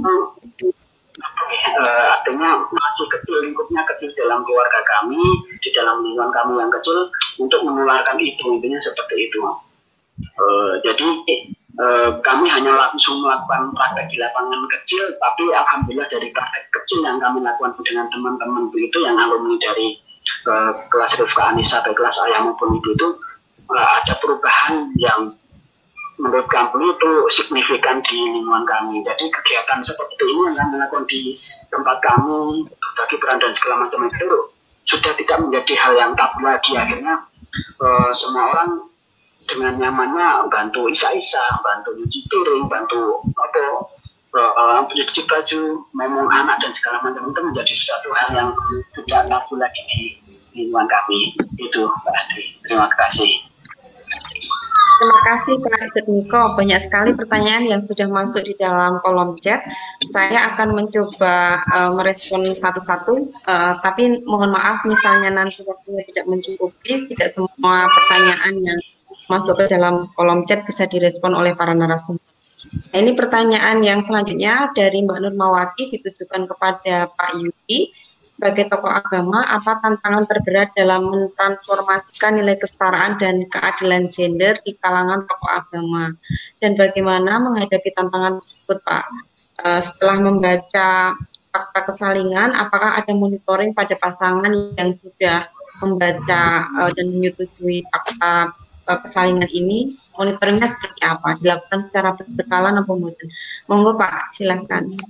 uh, artinya masih kecil, lingkupnya kecil dalam keluarga kami, di dalam lingkungan kami yang kecil untuk menularkan itu, intinya seperti itu. Uh, jadi uh, kami hanya langsung melakukan praktek di lapangan kecil, tapi alhamdulillah dari praktek kecil yang kami lakukan dengan teman-teman begitu yang alumni dari uh, kelas Rifka Anissa atau kelas ayah maupun ibu itu uh, ada perubahan yang menurut kami itu signifikan di lingkungan kami. Jadi kegiatan seperti ini yang kami lakukan di tempat kami, berbagi peran dan segala macam itu sudah tidak menjadi hal yang tabu lagi. Akhirnya uh, semua orang dengan nyamannya bantu isa-isa, bantu nyuci piring, bantu apa, uh, cuci baju, ngomong anak dan segala macam itu menjadi sesuatu hal yang tidak tabu lagi di lingkungan kami. Itu Pak Adri. Terima kasih. Terima kasih Pak Setniko. Banyak sekali pertanyaan yang sudah masuk di dalam kolom chat. Saya akan mencoba uh, merespon satu-satu, uh, tapi mohon maaf misalnya nanti waktunya tidak mencukupi, tidak semua pertanyaan yang masuk ke dalam kolom chat bisa direspon oleh para narasumber. Nah, ini pertanyaan yang selanjutnya dari Mbak Nurmawati ditujukan kepada Pak Yudi. Sebagai tokoh agama, apa tantangan terberat dalam mentransformasikan nilai kesetaraan dan keadilan gender di kalangan tokoh agama? Dan bagaimana menghadapi tantangan tersebut, Pak? Uh, setelah membaca fakta kesalingan, apakah ada monitoring pada pasangan yang sudah membaca uh, dan menyetujui fakta uh, kesalingan ini? Monitoringnya seperti apa? Dilakukan secara berkala atau bukan? Monggo Pak, silakan.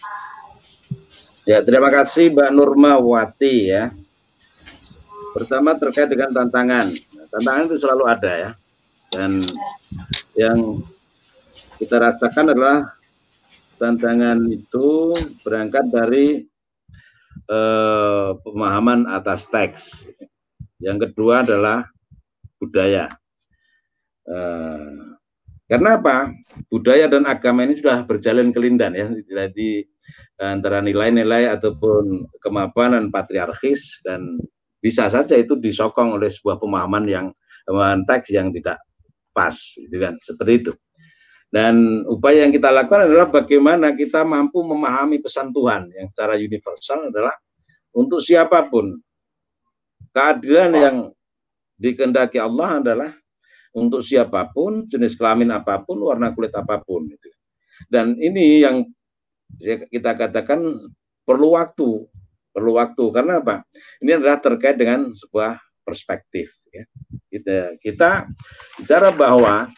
Ya, terima kasih Mbak Nurmawati ya. Pertama terkait dengan tantangan. Tantangan itu selalu ada ya. Dan yang kita rasakan adalah tantangan itu berangkat dari eh, pemahaman atas teks. Yang kedua adalah budaya. Eh, karena apa? Budaya dan agama ini sudah berjalan kelindan ya. Jadi antara nilai-nilai ataupun kemapanan patriarkis, dan bisa saja itu disokong oleh sebuah pemahaman yang pemahaman teks yang tidak pas, gitu kan, seperti itu. Dan upaya yang kita lakukan adalah bagaimana kita mampu memahami pesan Tuhan yang secara universal adalah untuk siapapun. Keadilan yang dikehendaki Allah adalah untuk siapapun, jenis kelamin apapun, warna kulit apapun, gitu. Dan ini yang kita katakan perlu waktu, perlu waktu karena apa? Ini adalah terkait dengan sebuah perspektif. Ya. Kita, kita bicara bahwa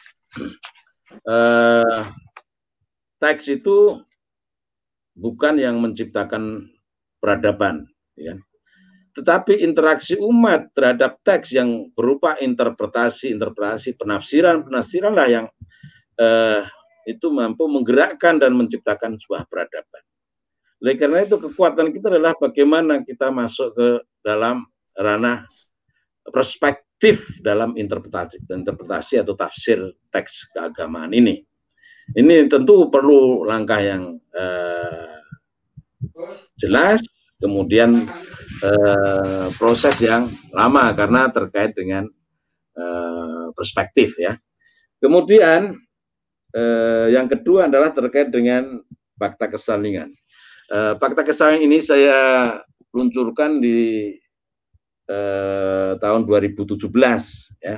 eh, teks itu bukan yang menciptakan peradaban, ya. Tetapi interaksi umat terhadap teks yang berupa interpretasi, interpretasi, penafsiran, penafsiranlah yang eh, itu mampu menggerakkan dan menciptakan sebuah peradaban. Oleh karena itu kekuatan kita adalah bagaimana kita masuk ke dalam ranah perspektif dalam interpretasi, interpretasi atau tafsir teks keagamaan ini. Ini tentu perlu langkah yang eh, jelas, kemudian eh, proses yang lama karena terkait dengan eh, perspektif ya. Kemudian Eh, yang kedua adalah terkait dengan fakta kesalingan. Eh, fakta kesalingan ini saya luncurkan di eh, tahun dua ribu tujuh belas ya.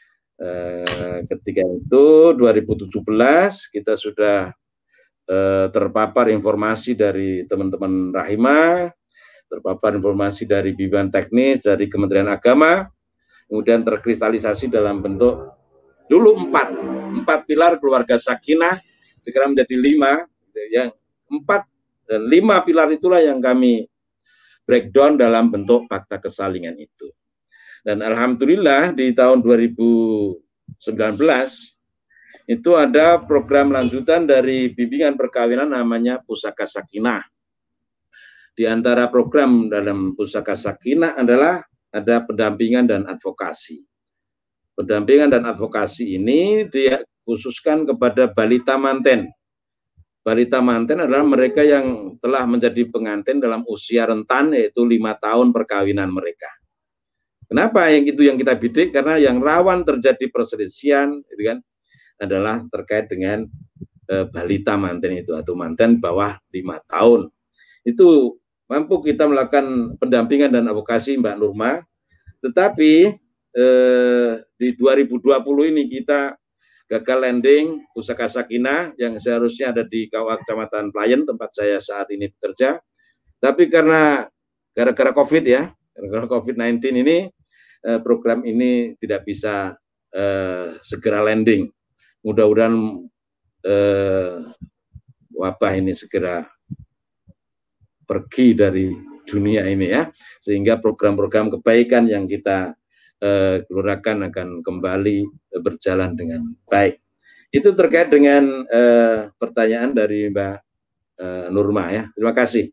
Eh, ketika itu dua ribu tujuh belas kita sudah eh, terpapar informasi dari teman-teman Rahima, terpapar informasi dari bimbingan teknis dari Kementerian Agama, kemudian terkristalisasi dalam bentuk dulu empat, empat pilar keluarga sakinah, sekarang menjadi lima, yang empat dan lima pilar itulah yang kami breakdown dalam bentuk fakta kesalingan itu. Dan alhamdulillah di tahun dua ribu sembilan belas itu ada program lanjutan dari bimbingan perkawinan namanya Pusaka Sakinah. Di antara program dalam Pusaka Sakinah adalah ada pendampingan dan advokasi. Pendampingan dan advokasi ini dia khususkan kepada balita manten. Balita manten adalah mereka yang telah menjadi pengantin dalam usia rentan, yaitu lima tahun perkawinan mereka. Kenapa yang itu yang kita bidik? Karena yang rawan terjadi perselisihan, itu kan, adalah terkait dengan e, balita manten itu atau manten bawah lima tahun. Itu mampu kita melakukan pendampingan dan advokasi Mbak Nurma, tetapi Eh, di dua ribu dua puluh ini kita gagal landing Pusaka Sakinah yang seharusnya ada di K U A Kecamatan Playen tempat saya saat ini bekerja, tapi karena gara-gara COVID ya, gara-gara COVID sembilan belas ini eh, program ini tidak bisa eh, segera landing. Mudah-mudahan eh, wabah ini segera pergi dari dunia ini ya, sehingga program-program kebaikan yang kita eh, gelurakan akan kembali eh, berjalan dengan baik. Itu terkait dengan eh, pertanyaan dari Mbak eh, Nurma ya. Terima kasih.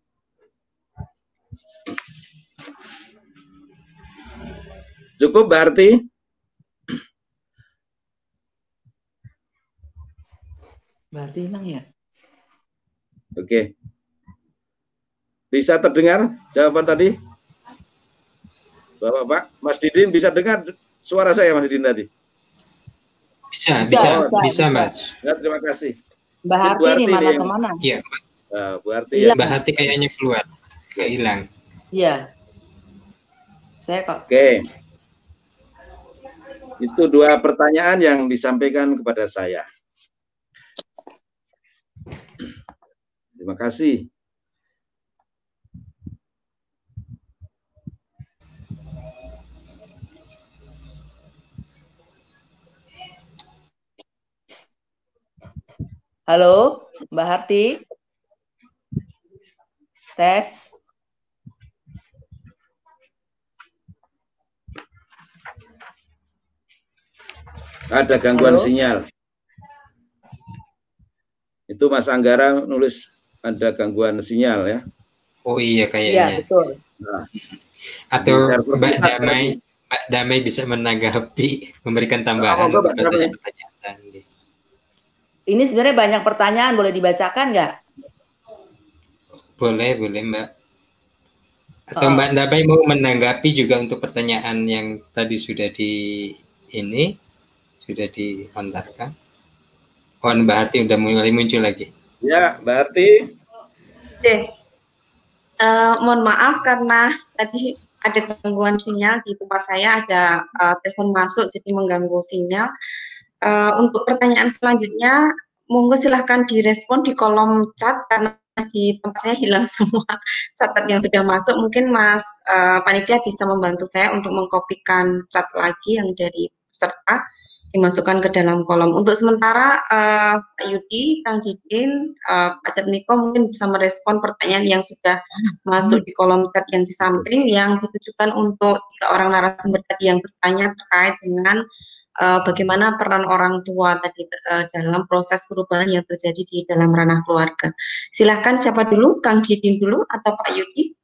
Cukup Mbak Arti? Berarti hilang ya? Oke. Bisa terdengar jawaban tadi? Bapak-bapak, Mas Didin bisa dengar suara saya Mas Didin tadi? Bisa, Bisa, bisa, bisa, bisa, bisa. Mas. Ya, terima kasih. Mbak Bu Harti Harti nih mana yang- kemana? Iya, Uh, Bu Arti Hilang. ya. Mbak Harti kayaknya keluar, kayak hilang. Iya. Saya kok. Oke. Itu dua pertanyaan yang disampaikan kepada saya. Terima kasih. Halo, Mbak Harti. Tes. Ada gangguan Halo? sinyal. Itu Mas Anggara nulis ada gangguan sinyal ya. Oh iya Iya, kayaknya. betul. Nah, Atau server Mbak kita Damai, Mbak Damai bisa menanggapi, memberikan tambahan Oh, untuk Mbak Damai. pertanyaan-pertanyaan tadi. Ini sebenarnya banyak pertanyaan, boleh dibacakan nggak? Boleh, boleh Mbak. Atau Oh. Mbak Damai mau menanggapi juga untuk pertanyaan yang tadi sudah di ini, sudah dilontarkan. Oh, Mbak Harti udah mulai muncul lagi. Ya, Mbak Arti. Oke. Eh, mohon maaf karena tadi ada gangguan sinyal di tempat saya, ada eh, telepon masuk jadi mengganggu sinyal. Eh, untuk pertanyaan selanjutnya, monggo silahkan direspon di kolom chat karena di tempat saya hilang semua catat yang sudah masuk. Mungkin Mas eh, Panitia bisa membantu saya untuk mengkopikan chat lagi yang dari peserta dimasukkan ke dalam kolom. Untuk sementara eh, Pak Yudi, Kang Didin, eh, Pak Jatmiko mungkin bisa merespon pertanyaan yang sudah masuk di kolom chat yang di samping yang ditujukan untuk tiga orang narasumber tadi yang bertanya terkait dengan uh, bagaimana peran orang tua tadi uh, dalam proses perubahan yang terjadi di dalam ranah keluarga. Silahkan siapa dulu, Kang Didin dulu atau Pak Yudi?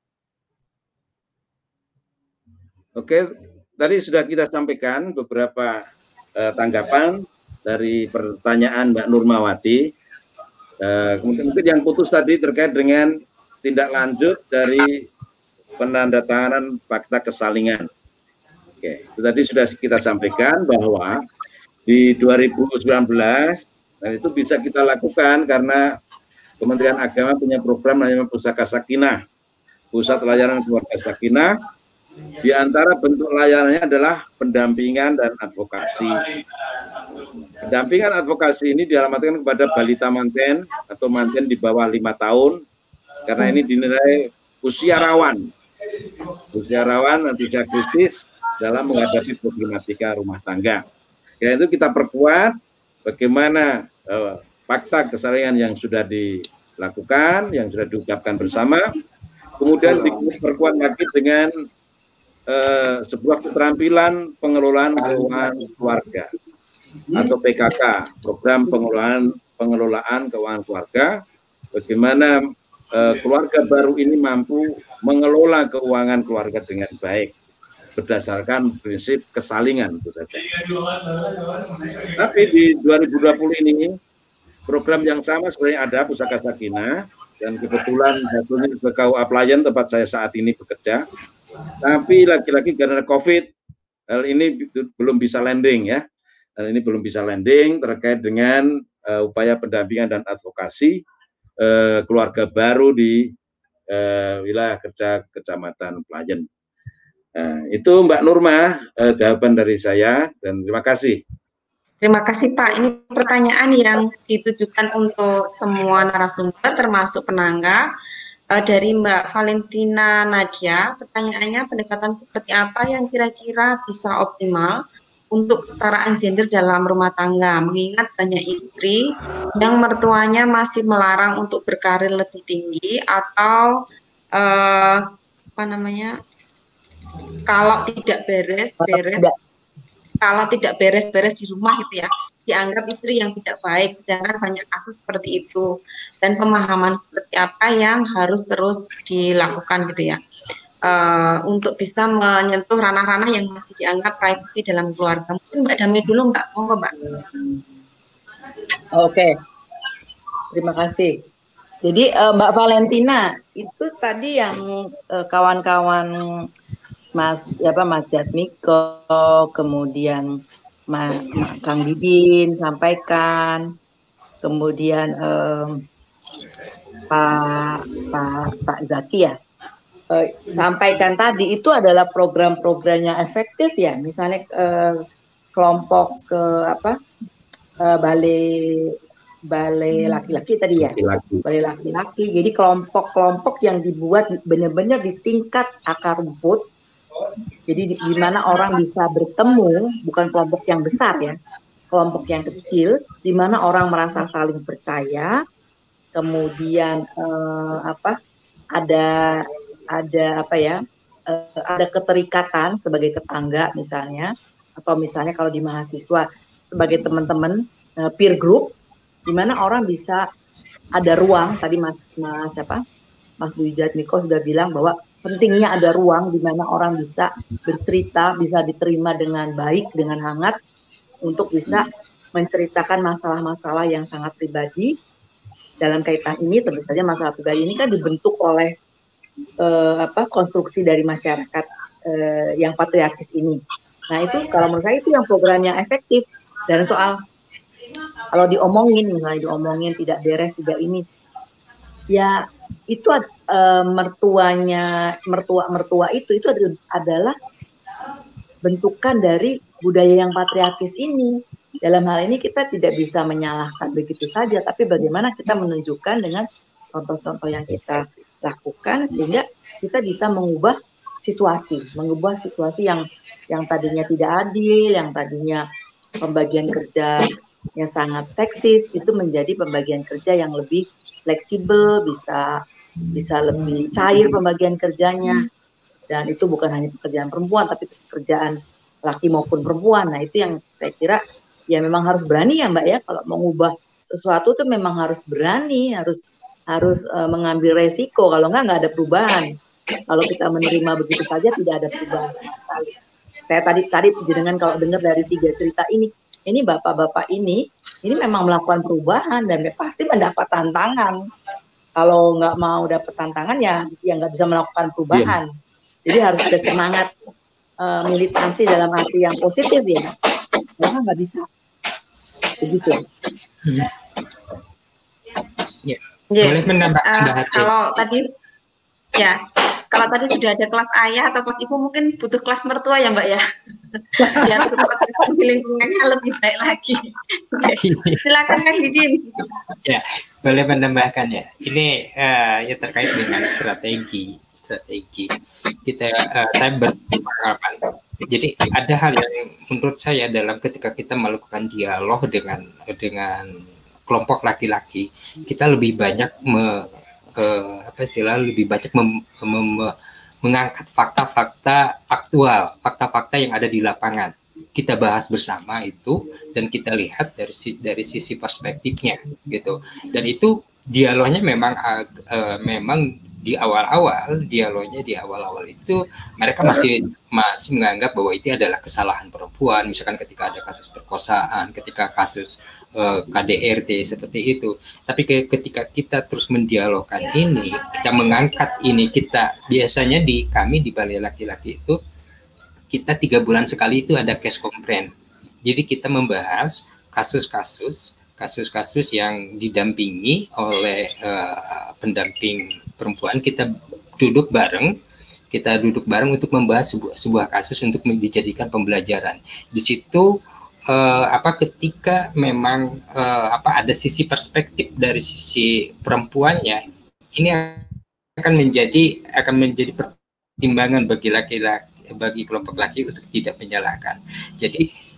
Oke, tadi sudah kita sampaikan beberapa eh, tanggapan dari pertanyaan Mbak Nurmawati. Eh, kemudian mungkin yang putus tadi terkait dengan tindak lanjut dari penandatanganan fakta kesalingan. Oke, itu tadi sudah kita sampaikan bahwa di dua ribu sembilan belas dan itu bisa kita lakukan karena Kementerian Agama punya program namanya Pusaka Sakinah, Pusat Layanan Keluarga Sakinah. Di antara bentuk layanannya adalah pendampingan dan advokasi. Pendampingan advokasi ini dialamatkan kepada balita manten atau manten di bawah lima tahun, karena ini dinilai usia rawan, usia rawan dan usia kritis dalam menghadapi problematika rumah tangga. Karena itu kita perkuat bagaimana eh, fakta kesalingan yang sudah dilakukan, yang sudah diucapkan bersama, kemudian diperkuat lagi dengan Uh, sebuah keterampilan pengelolaan keuangan keluarga atau P K K, program pengelolaan pengelolaan keuangan keluarga, bagaimana uh, keluarga baru ini mampu mengelola keuangan keluarga dengan baik berdasarkan prinsip kesalingan itu saja. Tapi di dua ribu dua puluh ini program yang sama sebenarnya ada Pusaka Sakinah, dan kebetulan satunya ke K U A Pelayan tempat saya saat ini bekerja. Tapi lagi-lagi karena COVID, hal ini belum bisa landing ya. Hal ini belum bisa landing terkait dengan uh, upaya pendampingan dan advokasi uh, keluarga baru di uh, wilayah kerja Kecamatan Pelayan. Uh, itu Mbak Nurma, uh, jawaban dari saya dan terima kasih. Terima kasih Pak. Ini pertanyaan yang ditujukan untuk semua narasumber termasuk penangga. Uh, dari Mbak Valentina Nadia, pertanyaannya pendekatan seperti apa yang kira-kira bisa optimal untuk kesetaraan gender dalam rumah tangga, mengingat banyak istri yang mertuanya masih melarang untuk berkarir lebih tinggi atau eh, apa namanya, kalau tidak beres-beres, kalau tidak beres-beres di rumah gitu ya, dianggap istri yang tidak baik, sedangkan banyak kasus seperti itu, dan pemahaman seperti apa yang harus terus dilakukan gitu ya, uh, untuk bisa menyentuh ranah-ranah yang masih dianggap privasi dalam keluarga. Mungkin Mbak Dami dulu, Mbak. Monggo, Mbak. Oke, terima kasih. Jadi uh, Mbak Valentina, itu tadi yang uh, kawan-kawan Mas ya apa Mas Jatmiko, kemudian Ma, Ma, Kang Didin sampaikan, kemudian um, Pak Pak Pak Zaki ya uh, sampaikan tadi itu adalah program-program yang efektif ya, misalnya uh, kelompok ke apa uh, balai balai laki-laki tadi ya, laki-laki. balai laki-laki. Jadi kelompok-kelompok yang dibuat benar-benar di tingkat akar rumput. Jadi di, di mana orang bisa bertemu, bukan kelompok yang besar ya, kelompok yang kecil, di mana orang merasa saling percaya, kemudian eh, apa, ada ada apa ya, eh, ada keterikatan sebagai tetangga misalnya, atau misalnya kalau di mahasiswa sebagai teman-teman eh, peer group, di mana orang bisa ada ruang. Tadi Mas Mas apa, Mas Dwi Jatmiko sudah bilang bahwa pentingnya ada ruang di mana orang bisa bercerita, bisa diterima dengan baik, dengan hangat, untuk bisa menceritakan masalah-masalah yang sangat pribadi. Dalam kaitan ini, tentu saja masalah pribadi ini kan dibentuk oleh eh, apa konstruksi dari masyarakat eh, yang patriarkis ini. Nah itu kalau menurut saya itu yang program yang efektif. Dan soal kalau diomongin, misalnya diomongin tidak beres, tidak ini, ya itu uh, mertuanya mertua mertua itu itu adalah bentukan dari budaya yang patriarkis ini. Dalam hal ini kita tidak bisa menyalahkan begitu saja, tapi bagaimana kita menunjukkan dengan contoh-contoh yang kita lakukan sehingga kita bisa mengubah situasi, mengubah situasi yang yang tadinya tidak adil, yang tadinya pembagian kerja yang sangat seksis itu menjadi pembagian kerja yang lebih fleksibel, bisa bisa lebih cair pembagian kerjanya, dan itu bukan hanya pekerjaan perempuan tapi itu pekerjaan laki maupun perempuan. Nah itu yang saya kira ya memang harus berani ya Mbak ya, kalau mengubah sesuatu itu memang harus berani, harus harus uh, mengambil resiko, kalau enggak nggak ada perubahan. Kalau kita menerima begitu saja tidak ada perubahan sama sekali. Saya tadi tadi jenengan kalau dengar dari tiga cerita ini, ini bapak-bapak ini ini memang melakukan perubahan dan pasti mendapat tantangan. Kalau nggak mau dapat tantangan ya ya nggak bisa melakukan perubahan. Yeah. Jadi harus ada semangat uh, militansi dalam arti yang positif ya. Karena nggak bisa begitu. Hmm. Ya. Yeah. Boleh menambah uh, kalau tadi ya. Kalau tadi sudah ada kelas ayah atau kelas ibu, mungkin butuh kelas mertua ya Mbak ya, biar support di lingkungannya lebih baik lagi. Silakan Kang Didin. Ya, boleh menambahkan ya. Ini uh, ya terkait dengan strategi, strategi kita. Uh, saya berpengalaman. Jadi ada hal yang menurut saya dalam ketika kita melakukan dialog dengan dengan kelompok laki-laki, kita lebih banyak me, Uh, apa istilah lebih banyak mem, mem, mengangkat fakta-fakta aktual, fakta-fakta yang ada di lapangan. Kita bahas bersama itu dan kita lihat dari dari sisi perspektifnya gitu. Dan itu dialognya memang uh, uh, memang di awal-awal dialognya di awal-awal itu mereka masih masih menganggap bahwa itu adalah kesalahan perempuan, misalkan ketika ada kasus perkosaan, ketika kasus uh, K D R T seperti itu. Tapi ke, ketika kita terus mendialogkan ini, kita mengangkat ini, kita biasanya di kami di Balai Laki-Laki itu kita tiga bulan sekali itu ada case compren. Jadi kita membahas kasus-kasus kasus-kasus yang didampingi oleh uh, pendamping perempuan. Kita duduk bareng, kita duduk bareng untuk membahas sebuah, sebuah kasus untuk dijadikan pembelajaran. Di situ uh, apa ketika memang uh, apa ada sisi perspektif dari sisi perempuannya, ini akan menjadi akan menjadi pertimbangan bagi laki-laki, bagi kelompok laki untuk tidak menyalahkan. Jadi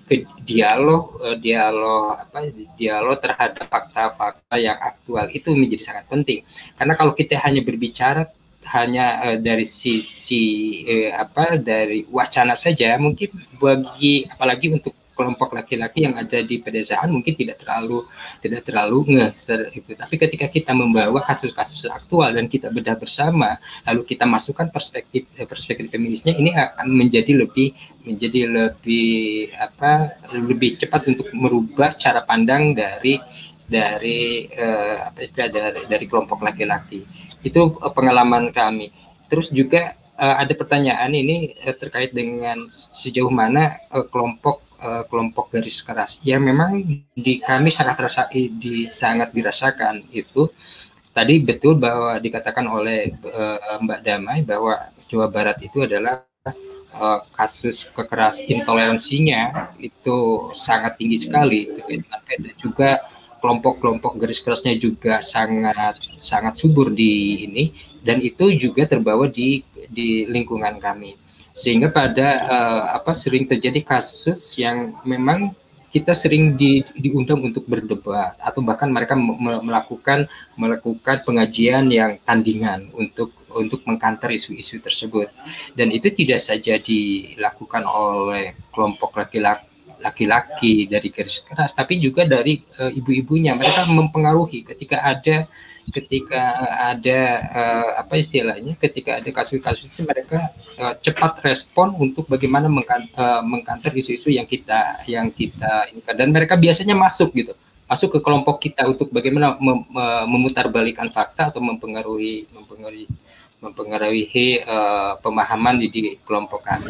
ke dialog uh, dialog apa dialog terhadap fakta-fakta yang aktual itu menjadi sangat penting. Karena kalau kita hanya berbicara hanya uh, dari sisi uh, apa dari wacana saja, mungkin bagi apalagi untuk kelompok laki-laki yang ada di pedesaan mungkin tidak terlalu tidak terlalu ngeh itu. Tapi ketika kita membawa kasus-kasus aktual dan kita bedah bersama, lalu kita masukkan perspektif perspektif feminisnya, ini akan menjadi lebih menjadi lebih apa lebih cepat untuk merubah cara pandang dari dari eh, apa istilah dari, dari kelompok laki-laki. Itu eh, pengalaman kami. Terus juga eh, ada pertanyaan ini eh, terkait dengan sejauh mana eh, kelompok Uh, kelompok garis keras. Ya memang di kami sangat terasa, di sangat dirasakan itu. Tadi betul bahwa dikatakan oleh uh, Mbak Damai bahwa Jawa Barat itu adalah uh, kasus kekeras intoleransinya itu sangat tinggi sekali. Dan juga kelompok-kelompok garis kerasnya juga sangat sangat subur di ini, dan itu juga terbawa di di lingkungan kami. Sehingga pada uh, apa sering terjadi kasus yang memang kita sering di, diundang untuk berdebat atau bahkan mereka me- melakukan melakukan pengajian yang tandingan untuk untuk mengkanter isu-isu tersebut. Dan itu tidak saja dilakukan oleh kelompok laki-laki laki-laki dari garis keras, tapi juga dari uh, ibu-ibunya. Mereka mempengaruhi ketika ada ketika ada uh, apa istilahnya ketika ada kasus-kasus itu mereka uh, cepat respon untuk bagaimana mengkan, uh, mengkanter isu-isu yang kita yang kita ini, dan mereka biasanya masuk gitu masuk ke kelompok kita untuk bagaimana mem, uh, memutarbalikkan fakta atau mempengaruhi mempengaruhi mempengaruhi uh, pemahaman di, di kelompok kami.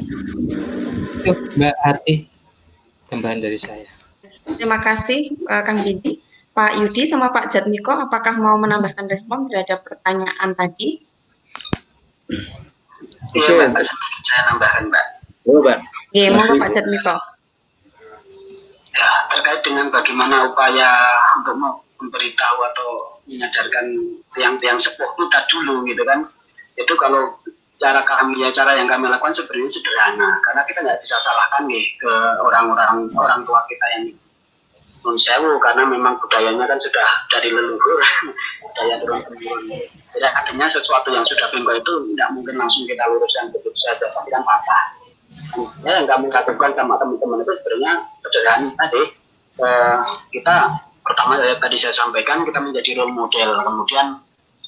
Itu Mbak Arti, tambahan dari saya. Terima kasih uh, Kang Didi. Pak Yudi sama Pak Jatmiko, apakah mau menambahkan respon terhadap pertanyaan tadi? Iya, Mbak, saya nambahkan, Mbak. Oh, Mbak. Iya, mau Pak Jatmiko. Ya, terkait dengan bagaimana upaya untuk memberitahu atau menyadarkan tiang-tiang sepuh kita dulu, gitu kan. Itu kalau cara kami, ya cara yang kami lakukan sebenarnya sederhana, karena kita nggak bisa salahkan nih ke orang-orang orang tua kita yang non sewu, karena memang budayanya kan sudah dari leluhur, budaya turun temurun. Jadi artinya sesuatu yang sudah bengkok itu tidak mungkin langsung kita luruskan begitu saja, tapi kan patah. Ya, yang kami lakukan sama teman-teman itu sebenarnya sederhana sih. Eh, kita pertama ya, tadi saya sampaikan kita menjadi role model, kemudian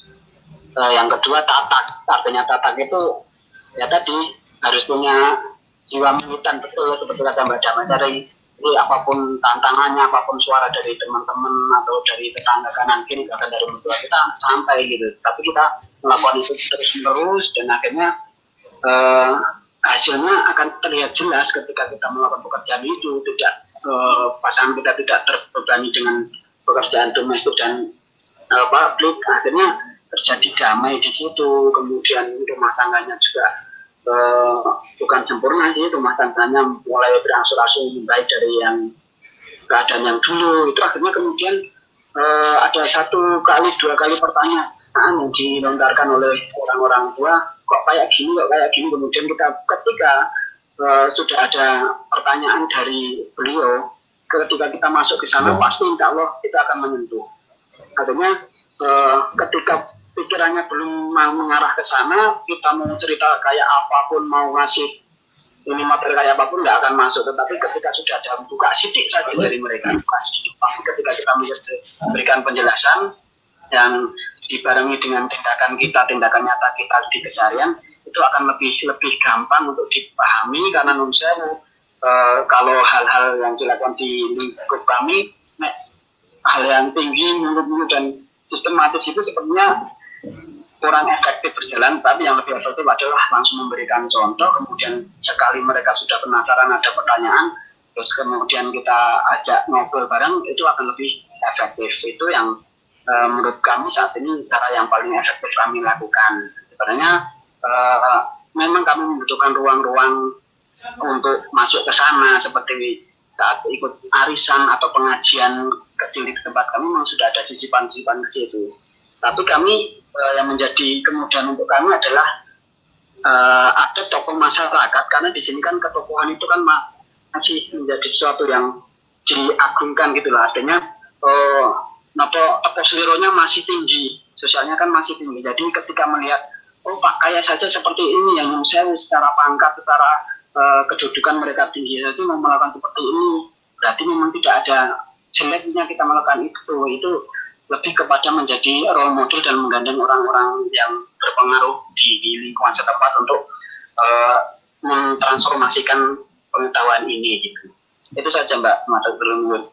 eh, yang kedua tatak. Artinya tatak itu ya tadi harus punya jiwa militan betul, seperti kata Mbak Damai dari. Jadi apapun tantangannya, apapun suara dari teman-teman atau dari tetangga kanan kiri, bahkan dari mertua kita sampai gitu. Tapi kita melakukan itu terus-menerus dan akhirnya eh, hasilnya akan terlihat jelas ketika kita melakukan pekerjaan itu. Tidak eh, pasangan kita tidak terbebani dengan pekerjaan domestik dan eh, publik. Akhirnya terjadi damai di situ. Kemudian rumah tangganya juga Uh, bukan sempurna sih, rumah tangganya mulai berangsur-angsur baik dari yang keadaan yang dulu. Itu akhirnya kemudian uh, ada satu kali dua kali pertanyaan yang dilontarkan oleh orang-orang tua, kok kayak gini kok kayak gini. Kemudian kita ketika uh, sudah ada pertanyaan dari beliau, ketika kita masuk ke sana ya, pasti insya Allah kita akan menyentuh. Artinya uh, ketika pikirannya belum mau mengarah ke sana, kita mau cerita kayak apapun, mau ngasih ini materi kayak apapun nggak akan masuk. Tetapi ketika sudah ada buka sidik saja dari mereka, buka sidik, pasti ketika kita memberikan penjelasan yang dibarengi dengan tindakan kita, tindakan nyata kita di keseharian, itu akan lebih lebih gampang untuk dipahami. Karena menurut saya eh, kalau hal-hal yang dilakukan di lingkup kami, nek, hal yang tinggi menurut dan sistematis itu sepertinya kurang efektif berjalan. Tapi yang lebih efektif adalah langsung memberikan contoh, kemudian sekali mereka sudah penasaran ada pertanyaan, terus kemudian kita ajak ngobrol bareng, itu akan lebih efektif. Itu yang e, menurut kami saat ini cara yang paling efektif kami lakukan. Sebenarnya e, memang kami membutuhkan ruang-ruang untuk masuk ke sana, seperti saat ikut arisan atau pengajian kecil di tempat kami memang sudah ada sisipan-sisipan ke situ. Tapi kami uh, yang menjadi kemudian untuk kami adalah uh, ada tokoh masyarakat, karena di sini kan ketokohan itu kan masih menjadi sesuatu yang diagungkan gitu lah. Artinya uh, nopo teko selironya masih tinggi, sosialnya kan masih tinggi. Jadi ketika melihat oh Pak kaya saja seperti ini, yang sewu secara pangkat, secara uh, kedudukan mereka tinggi saja mau melakukan seperti ini, berarti memang tidak ada jeleknya kita melakukan itu. Itu lebih kepada menjadi role model dan menggandeng orang-orang yang berpengaruh di, di lingkungan setempat untuk uh, mentransformasikan pengetahuan ini gitu. Itu saja Mbak Mata Berlungun.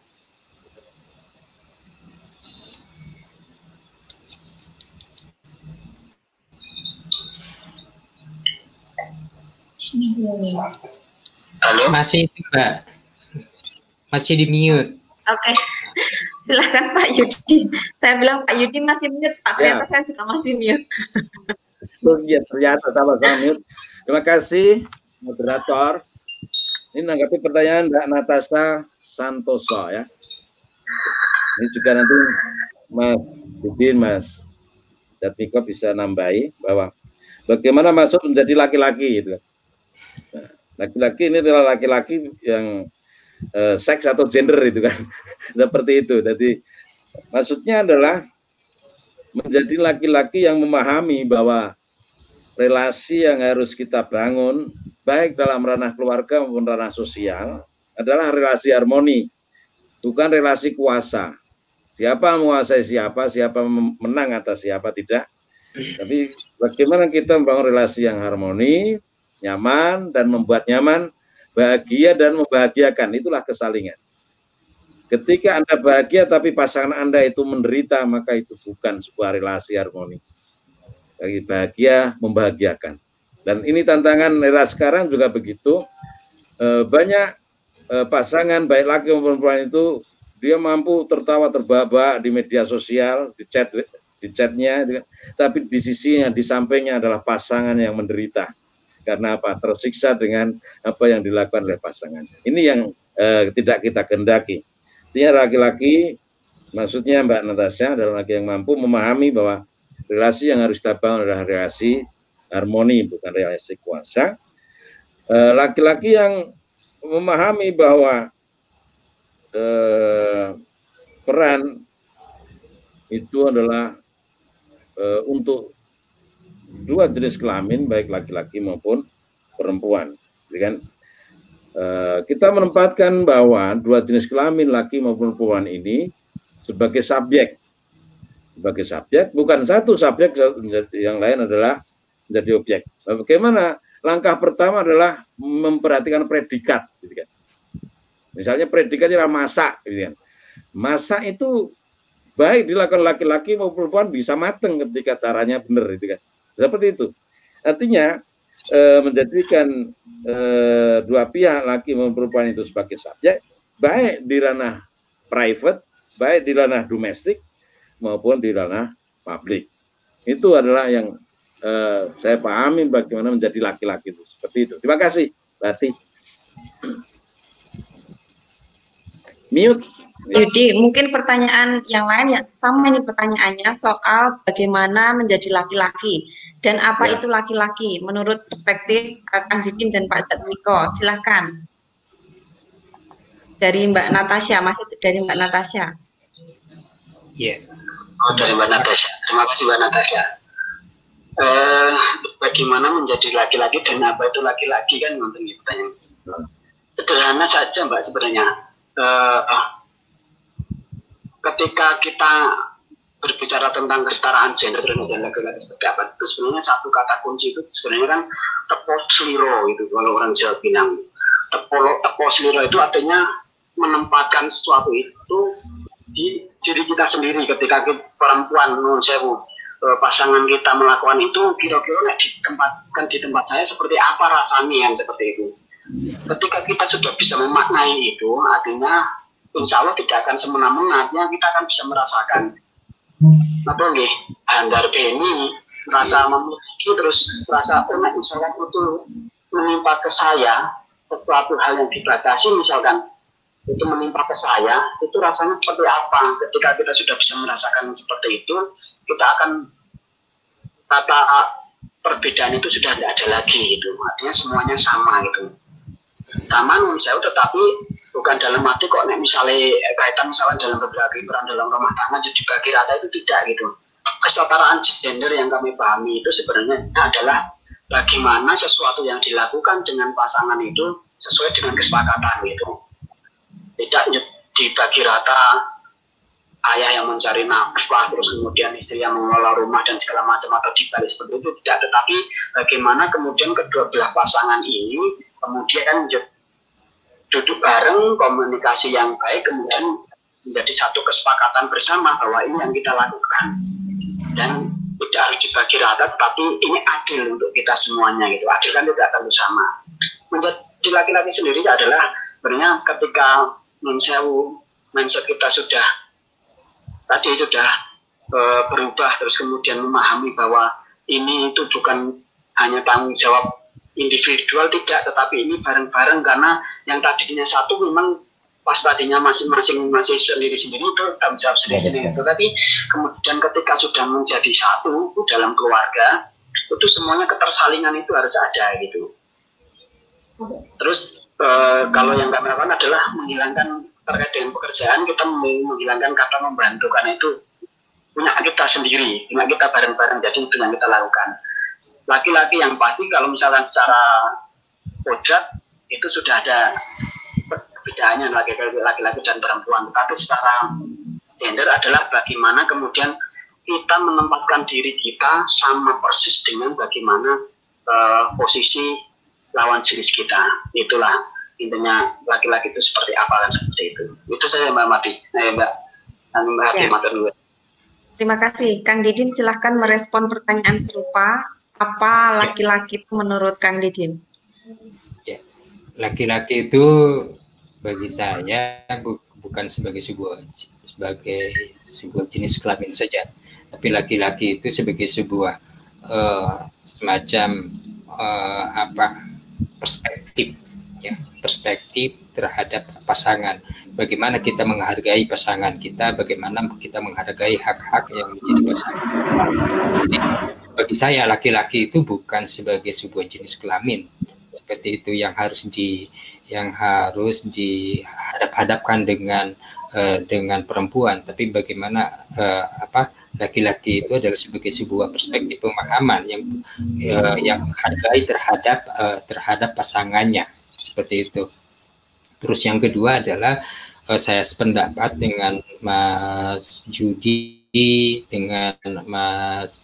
Halo? Masih Mbak. Masih di mute. Oke, silakan Pak Yudi. Saya bilang Pak Yudi masih mute, Pak. Ternyata Ya. saya juga masih mute. Oh iya, ternyata sama-sama mute. Terima kasih moderator. Ini menanggapi pertanyaan Mbak Natasha Santoso ya. Ini juga nanti Mas Budin, Mas Jatmiko bisa nambahi bahwa bagaimana masuk menjadi laki-laki gitu. Nah, laki-laki ini adalah laki-laki yang eh, seks atau gender itu kan. Seperti itu. Jadi maksudnya adalah menjadi laki-laki yang memahami bahwa relasi yang harus kita bangun baik dalam ranah keluarga maupun ranah sosial adalah relasi harmoni, bukan relasi kuasa. Siapa menguasai siapa, siapa menang atas siapa tidak. Tapi bagaimana kita membangun relasi yang harmoni, nyaman dan membuat nyaman, bahagia dan membahagiakan, itulah kesalingan. Ketika Anda bahagia tapi pasangan Anda itu menderita, maka itu bukan sebuah relasi harmoni. Bagi bahagia, membahagiakan. Dan ini tantangan era sekarang juga begitu. E, banyak e, pasangan, baik laki maupun perempuan itu, dia mampu tertawa terbahak-bahak di media sosial, di chat, di chatnya, tapi di sisinya, di sampingnya adalah pasangan yang menderita. Karena apa? Tersiksa dengan apa yang dilakukan oleh pasangan. Ini yang e, tidak kita kehendaki. Artinya laki-laki, maksudnya Mbak Natasha adalah laki yang mampu memahami bahwa relasi yang harus kita bangun adalah relasi harmoni, bukan relasi kuasa. Laki-laki e, yang memahami bahwa e, peran itu adalah e, untuk dua jenis kelamin, baik laki-laki maupun perempuan. Jadi kan, e, kita menempatkan bahwa dua jenis kelamin, laki maupun perempuan ini sebagai subjek. Sebagai subjek, bukan satu subjek, yang lain adalah menjadi objek. Bagaimana? Langkah pertama adalah memperhatikan predikat. Gitu kan. Misalnya predikatnya adalah masak. Gitu kan. Masak itu baik dilakukan laki-laki maupun perempuan bisa mateng ketika caranya benar. Gitu kan. Seperti itu. Artinya e, menjadikan e, dua pihak laki maupun perempuan itu sebagai subjek, baik di ranah private, baik di ranah domestik, maupun di ranah publik. Itu adalah yang uh, saya pahami bagaimana menjadi laki-laki itu. Seperti itu. Terima kasih, Bati. Mute. Yudi, mungkin pertanyaan yang lain ya sama ini pertanyaannya soal bagaimana menjadi laki-laki dan apa Ya. itu laki-laki menurut perspektif Kang Didin dan Pak Jatmiko. Silahkan. Dari Mbak Natasha, masih dari Mbak Natasha. Iya. Oh, dari Mbak Natasha. Terima kasih Mbak Natasha. Eh, bagaimana menjadi laki-laki dan apa itu laki-laki kan nonton gitu pertanyaan. Sederhana saja Mbak sebenarnya. Eh, ketika kita berbicara tentang kesetaraan gender dan laki-laki seperti apa, itu sebenarnya satu kata kunci itu sebenarnya kan tepo sliro itu kalau orang Jawa bilang. Tepo tepo sliro itu artinya menempatkan sesuatu itu di diri kita sendiri. Ketika kita, perempuan non sewu pasangan kita melakukan itu, kira-kira ditempatkan di tempat saya seperti apa rasanya yang seperti itu. Ketika kita sudah bisa memaknai itu, artinya insya Allah tidak akan semena-mena, artinya kita akan bisa merasakan apa nih, handar beni, merasa memiliki, terus merasa enak, misalkan itu menimpa ke saya sesuatu hal yang dibatasi, misalkan itu menimpa ke saya, itu rasanya seperti apa. Ketika kita sudah bisa merasakan seperti itu, kita akan kata perbedaan itu sudah tidak ada lagi gitu. Artinya semuanya sama gitu. sama nun sewu, tetapi bukan dalam arti kok nek misalnya kaitan misalnya dalam berbagi peran dalam rumah tangga jadi bagi rata itu tidak gitu. Kesetaraan gender yang kami pahami itu sebenarnya adalah bagaimana sesuatu yang dilakukan dengan pasangan itu sesuai dengan kesepakatan gitu. Tidak dibagi rata, ayah yang mencari nafkah terus kemudian istri yang mengelola rumah dan segala macam atau dibalik seperti itu tidak, tetapi bagaimana kemudian kedua belah pasangan ini kemudian duduk bareng, komunikasi yang baik, kemudian menjadi satu kesepakatan bersama bahwa ini yang kita lakukan dan tidak harus dibagi rata, tetapi ini adil untuk kita semuanya gitu. Adil kan tidak perlu sama. Menjadi laki-laki sendiri adalah sebenarnya ketika mensewu mindset kita sudah tadi sudah e, berubah, terus kemudian memahami bahwa ini itu bukan hanya tanggung jawab individual, tidak, tetapi ini bareng-bareng, karena yang tadinya satu memang pas tadinya masing-masing masih sendiri-sendiri itu tanggung jawab sendiri-sendiri, tetapi kemudian ketika sudah menjadi satu dalam keluarga itu semuanya ketersalingan itu harus ada gitu. Terus e, kalau yang kami lakukan adalah menghilangkan terkait dengan pekerjaan, kita menghilangkan kata membantu, karena itu punya kita sendiri, punya kita bareng-bareng, jadi itu yang kita lakukan. Laki-laki yang pasti kalau misalkan secara kodrat itu sudah ada perbedaannya laki-laki dan perempuan, tapi secara gender adalah bagaimana kemudian kita menempatkan diri kita sama persis dengan bagaimana uh, posisi lawan jenis kita. Itulah intinya laki-laki itu seperti apa dan seperti itu. Itu saya Mbak Mati. Nah, Mbak Mbak ya. Terima kasih. Kang Didin silahkan merespon pertanyaan serupa. Apa laki-laki itu menurut Kang Didin? Ya, laki-laki itu bagi saya bu, bukan sebagai sebuah sebagai sebuah jenis kelamin saja, tapi laki-laki itu sebagai sebuah uh, semacam uh, apa perspektif, ya perspektif terhadap pasangan. Bagaimana kita menghargai pasangan kita, bagaimana kita menghargai hak-hak yang menjadi pasangan. Jadi, bagi saya laki-laki itu bukan sebagai sebuah jenis kelamin seperti itu yang harus di yang harus dihadap-hadapkan dengan uh, dengan perempuan, tapi bagaimana uh, apa laki-laki itu adalah sebagai sebuah perspektif pemahaman yang uh, yang menghargai terhadap uh, terhadap pasangannya seperti itu. Terus yang kedua adalah uh, saya sependapat dengan Mas Judi, dengan Mas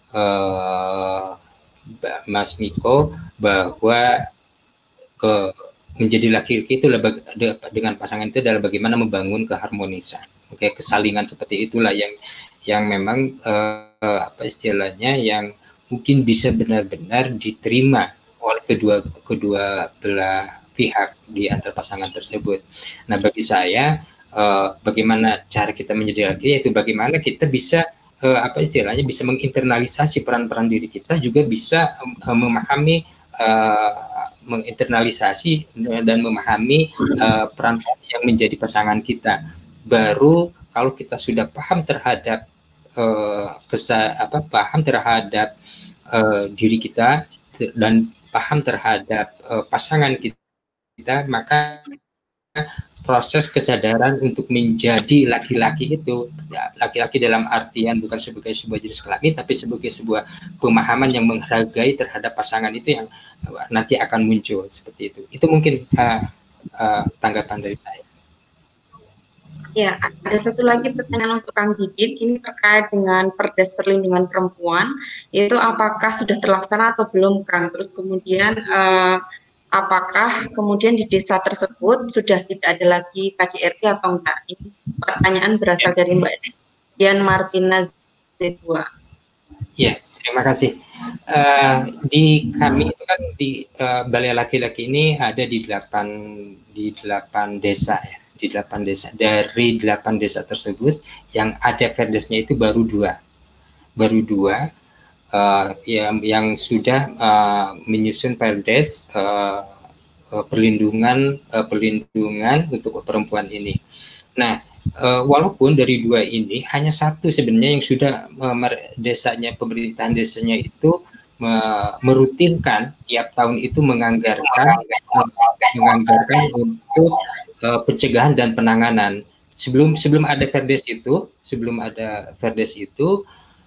uh, Mas Miko, bahwa uh, menjadi laki-laki itu dengan pasangan itu adalah bagaimana membangun keharmonisan, oke, kesalingan seperti itulah yang yang memang uh, apa istilahnya yang mungkin bisa benar-benar diterima oleh kedua kedua belah pihak di antara pasangan tersebut. Nah, bagi saya uh, bagaimana cara kita menjadi laki, yaitu bagaimana kita bisa uh, apa istilahnya bisa menginternalisasi peran-peran diri kita, juga bisa uh, memahami uh, menginternalisasi dan memahami uh, peran yang menjadi pasangan kita. Baru kalau kita sudah paham terhadap uh, kesa, apa paham terhadap uh, diri kita dan paham terhadap uh, pasangan kita, kita, maka proses kesadaran untuk menjadi laki-laki itu, laki-laki dalam artian bukan sebagai sebuah jenis kelamin, tapi sebagai sebuah pemahaman yang menghargai terhadap pasangan itu yang nanti akan muncul seperti itu. Itu mungkin uh, uh, tanggapan dari saya. Ya, ada satu lagi pertanyaan untuk Kang Didin, ini terkait dengan Perdes Perlindungan Perempuan, yaitu apakah sudah terlaksana atau belum, Kang? Terus kemudian uh, apakah kemudian di desa tersebut sudah tidak ada lagi K D R T atau enggak? Ini pertanyaan berasal dari Mbak Dian Martina Zedua. Ya, terima kasih. Uh, di kami itu kan di uh, Balai Laki-Laki ini ada di delapan di delapan desa ya, di delapan desa. Dari delapan desa tersebut yang ada perdesnya itu baru dua, baru dua. Uh, yang yang sudah uh, menyusun perdes uh, uh, perlindungan uh, perlindungan untuk perempuan ini. Nah, uh, walaupun dari dua ini hanya satu sebenarnya yang sudah uh, desanya pemerintahan desanya itu me- merutinkan tiap tahun itu menganggarkan menganggarkan untuk uh, pencegahan dan penanganan. Sebelum sebelum ada Perdes itu, sebelum ada Perdes itu,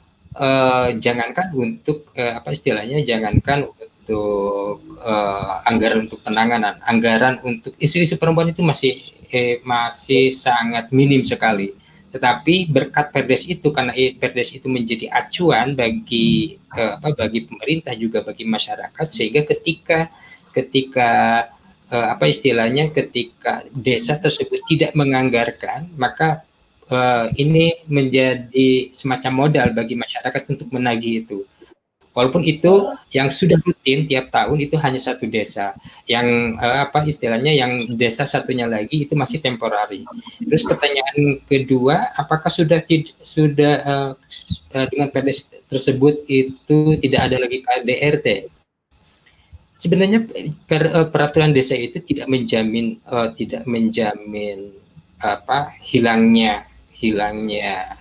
uh, jangankan untuk uh, apa istilahnya, jangankan untuk uh, anggaran untuk penanganan, anggaran untuk isu-isu perempuan itu masih eh, masih sangat minim sekali. Tetapi berkat Perdes itu, karena Perdes itu menjadi acuan bagi eh, apa bagi pemerintah juga bagi masyarakat, sehingga ketika ketika eh, apa istilahnya ketika desa tersebut tidak menganggarkan, maka eh, ini menjadi semacam modal bagi masyarakat untuk menagih itu. Walaupun itu yang sudah rutin tiap tahun itu hanya satu desa, yang eh, apa istilahnya yang desa satunya lagi itu masih temporari. Terus pertanyaan kedua, apakah sudah tid- sudah eh, eh, dengan Perdes tersebut itu tidak ada lagi K D R T? Sebenarnya per, eh, peraturan desa itu tidak menjamin eh, tidak menjamin apa hilangnya hilangnya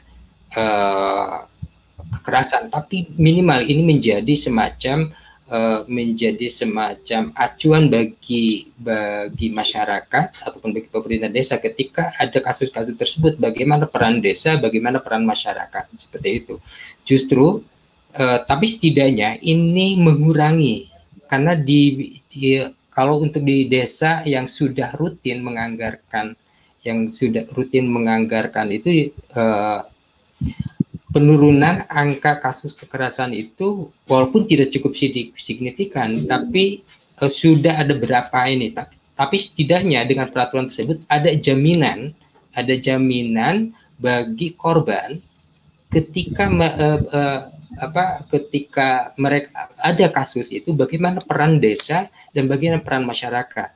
eh, kekerasan, tapi minimal ini menjadi semacam uh, menjadi semacam acuan bagi bagi masyarakat ataupun bagi pemerintah desa ketika ada kasus-kasus tersebut, bagaimana peran desa, bagaimana peran masyarakat, seperti itu. Justru uh, tapi setidaknya ini mengurangi, karena di, di kalau untuk di desa yang sudah rutin menganggarkan yang sudah rutin menganggarkan itu uh, penurunan angka kasus kekerasan itu walaupun tidak cukup signifikan, tapi uh, sudah ada berapa ini. Tapi, tapi setidaknya dengan peraturan tersebut ada jaminan, ada jaminan bagi korban ketika uh, uh, apa ketika mereka ada kasus itu, bagaimana peran desa dan bagaimana peran masyarakat.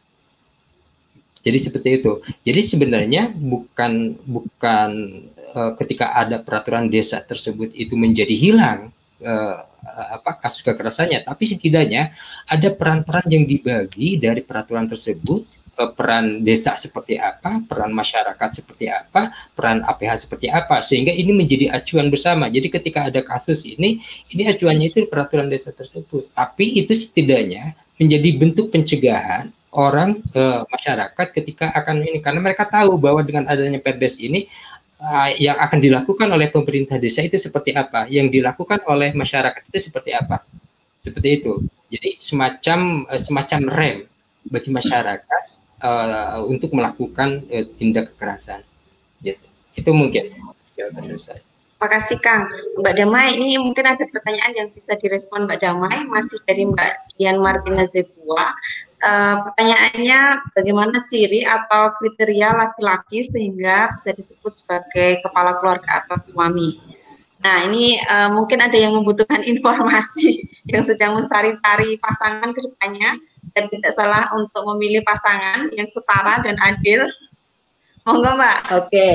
Jadi seperti itu. Jadi sebenarnya bukan bukan uh, ketika ada peraturan desa tersebut itu menjadi hilang uh, apa kasus kekerasannya, tapi setidaknya ada peran-peran yang dibagi dari peraturan tersebut, uh, peran desa seperti apa, peran masyarakat seperti apa, peran A P H seperti apa, sehingga ini menjadi acuan bersama. Jadi ketika ada kasus ini, ini acuannya itu peraturan desa tersebut. Tapi itu setidaknya menjadi bentuk pencegahan orang eh, masyarakat ketika akan ini, karena mereka tahu bahwa dengan adanya Perdes ini uh, yang akan dilakukan oleh pemerintah desa itu seperti apa, yang dilakukan oleh masyarakat itu seperti apa, seperti itu. Jadi semacam uh, semacam rem bagi masyarakat uh, untuk melakukan uh, tindak kekerasan. Gitu. Itu mungkin jawaban dari saya. Terima kasih Kang. Mbak Damai, ini mungkin ada pertanyaan yang bisa direspon Mbak Damai, masih dari Mbak Dian Martina Zebua. Uh, pertanyaannya, bagaimana ciri atau kriteria laki-laki sehingga bisa disebut sebagai kepala keluarga atau suami? Nah, ini uh, mungkin ada yang membutuhkan informasi yang sedang mencari-cari pasangan ke depannya dan tidak salah untuk memilih pasangan yang setara dan adil. Monggo Mbak. Oke, okay.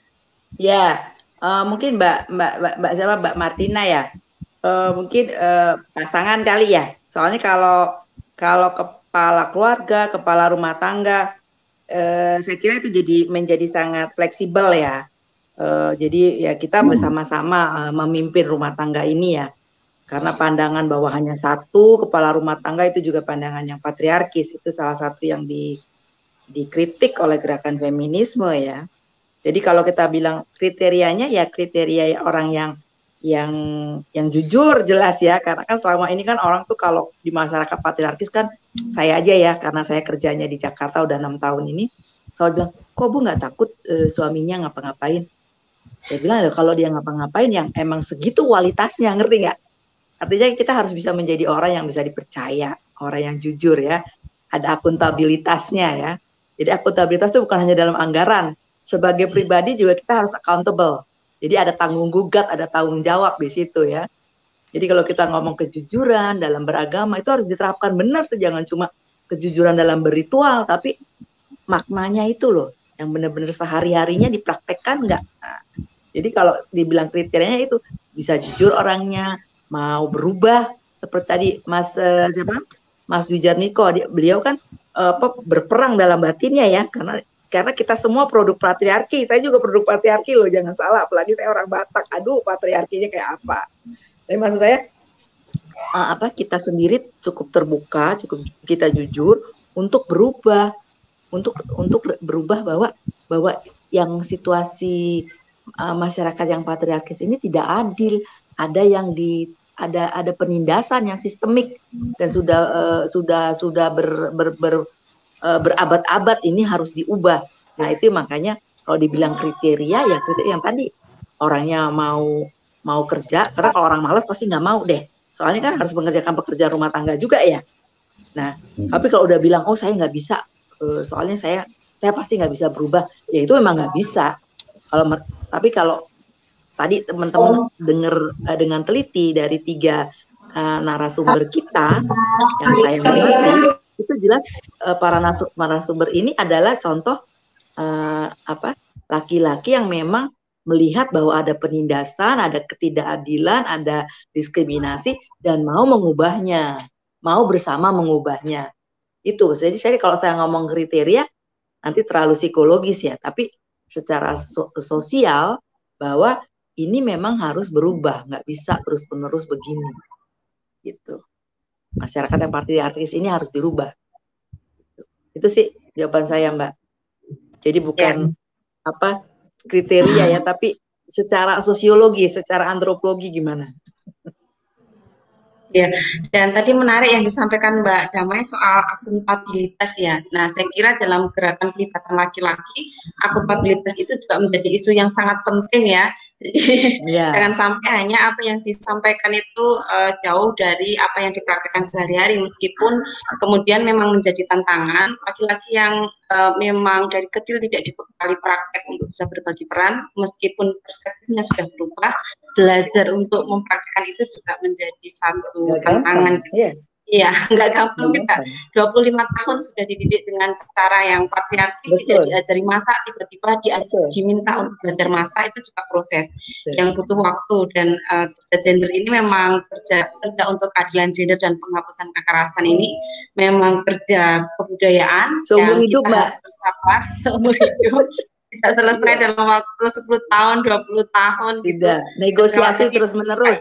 Ya. Uh, mungkin Mbak Mbak Mbak, Mbak siapa Mbak Martina ya, uh, mungkin uh, pasangan kali ya. Soalnya kalau kalau kepala keluarga, kepala rumah tangga, uh, saya kira itu jadi menjadi sangat fleksibel ya. Uh, jadi ya kita bersama-sama uh, memimpin rumah tangga ini ya. Karena pandangan bahwa hanya satu kepala rumah tangga itu juga pandangan yang patriarkis, itu salah satu yang di, dikritik oleh gerakan feminisme ya. Jadi kalau kita bilang kriterianya ya kriteria orang yang yang yang jujur jelas ya, karena kan selama ini kan orang tuh kalau di masyarakat patriarkis kan, saya aja ya karena saya kerjanya di Jakarta udah enam tahun ini selalu bilang, kok Bu nggak takut e, suaminya ngapa-ngapain? Saya bilang kalau dia ngapa-ngapain yang emang segitu kualitasnya, ngerti nggak? Artinya kita harus bisa menjadi orang yang bisa dipercaya, orang yang jujur ya, ada akuntabilitasnya ya. Jadi akuntabilitas itu bukan hanya dalam anggaran. Sebagai pribadi juga kita harus accountable. Jadi ada tanggung gugat, ada tanggung jawab di situ ya. Jadi kalau kita ngomong kejujuran dalam beragama itu harus diterapkan benar tuh, jangan cuma kejujuran dalam berritual, tapi maknanya itu loh, yang benar-benar sehari-harinya dipraktekkan nggak. Nah, jadi kalau dibilang kriterianya itu bisa jujur orangnya, mau berubah seperti tadi Mas uh, siapa? Mas Dwijatmiko, beliau kan uh, apa, berperang dalam batinnya ya, karena Karena kita semua produk patriarki, saya juga produk patriarki loh, jangan salah, apalagi saya orang Batak, aduh patriarkinya kayak apa. Tapi maksud saya, uh, apa kita sendiri cukup terbuka, cukup kita jujur untuk berubah, untuk untuk berubah bahwa bahwa yang situasi uh, masyarakat yang patriarkis ini tidak adil, ada yang di ada ada penindasan yang sistemik dan sudah uh, sudah sudah ber, ber, ber, uh, berabad-abad ini harus diubah. Nah itu makanya kalau dibilang kriteria ya kriteria yang tadi orangnya mau mau kerja, karena kalau orang malas pasti nggak mau deh. Soalnya kan harus mengerjakan pekerjaan rumah tangga juga ya. Nah, hmm. tapi kalau udah bilang, oh saya nggak bisa, soalnya saya saya pasti nggak bisa berubah, ya itu memang nggak bisa. Kalau tapi kalau tadi teman-teman dengar uh, dengan teliti dari tiga uh, narasumber kita yang saya hormati, itu jelas uh, para narasumber ini adalah contoh uh, apa laki-laki yang memang melihat bahwa ada penindasan, ada ketidakadilan, ada diskriminasi, dan mau mengubahnya, mau bersama mengubahnya. Itu, jadi saya kalau saya ngomong kriteria, nanti terlalu psikologis ya, tapi secara so sosial, bahwa ini memang harus berubah, nggak bisa terus-menerus begini. Gitu. Masyarakat yang patriarkis ini harus dirubah. Itu sih jawaban saya, Mbak. Jadi bukan ya. apa kriteria ya, tapi secara sosiologi, secara antropologi gimana? Ya, dan tadi menarik yang disampaikan Mbak Damai soal akuntabilitas ya. Nah, saya kira dalam gerakan pelibatan laki-laki, akuntabilitas itu juga menjadi isu yang sangat penting ya. Jadi yeah. jangan sampai hanya apa yang disampaikan itu uh, jauh dari apa yang dipraktikkan sehari-hari, meskipun kemudian memang menjadi tantangan laki-laki yang uh, memang dari kecil tidak dibekali praktek untuk bisa berbagi peran, meskipun perspektifnya sudah berubah, belajar untuk mempraktikkan itu juga menjadi satu gak tantangan. Iya, Iya, nggak gampang kita. dua puluh lima tahun sudah dididik dengan cara yang patriarkis, Betul. tidak diajari masak, tiba-tiba diajari, diminta untuk belajar masak, itu juga proses Betul. yang butuh waktu. Dan uh, kerja gender ini memang kerja kerja untuk keadilan gender dan penghapusan kekerasan ini memang kerja kebudayaan seumur yang hidup, kita Mbak. harus bersabar seumur hidup. Tidak selesai iya. dalam waktu sepuluh tahun, dua puluh tahun. Tidak, gitu. Negosiasi terus-menerus.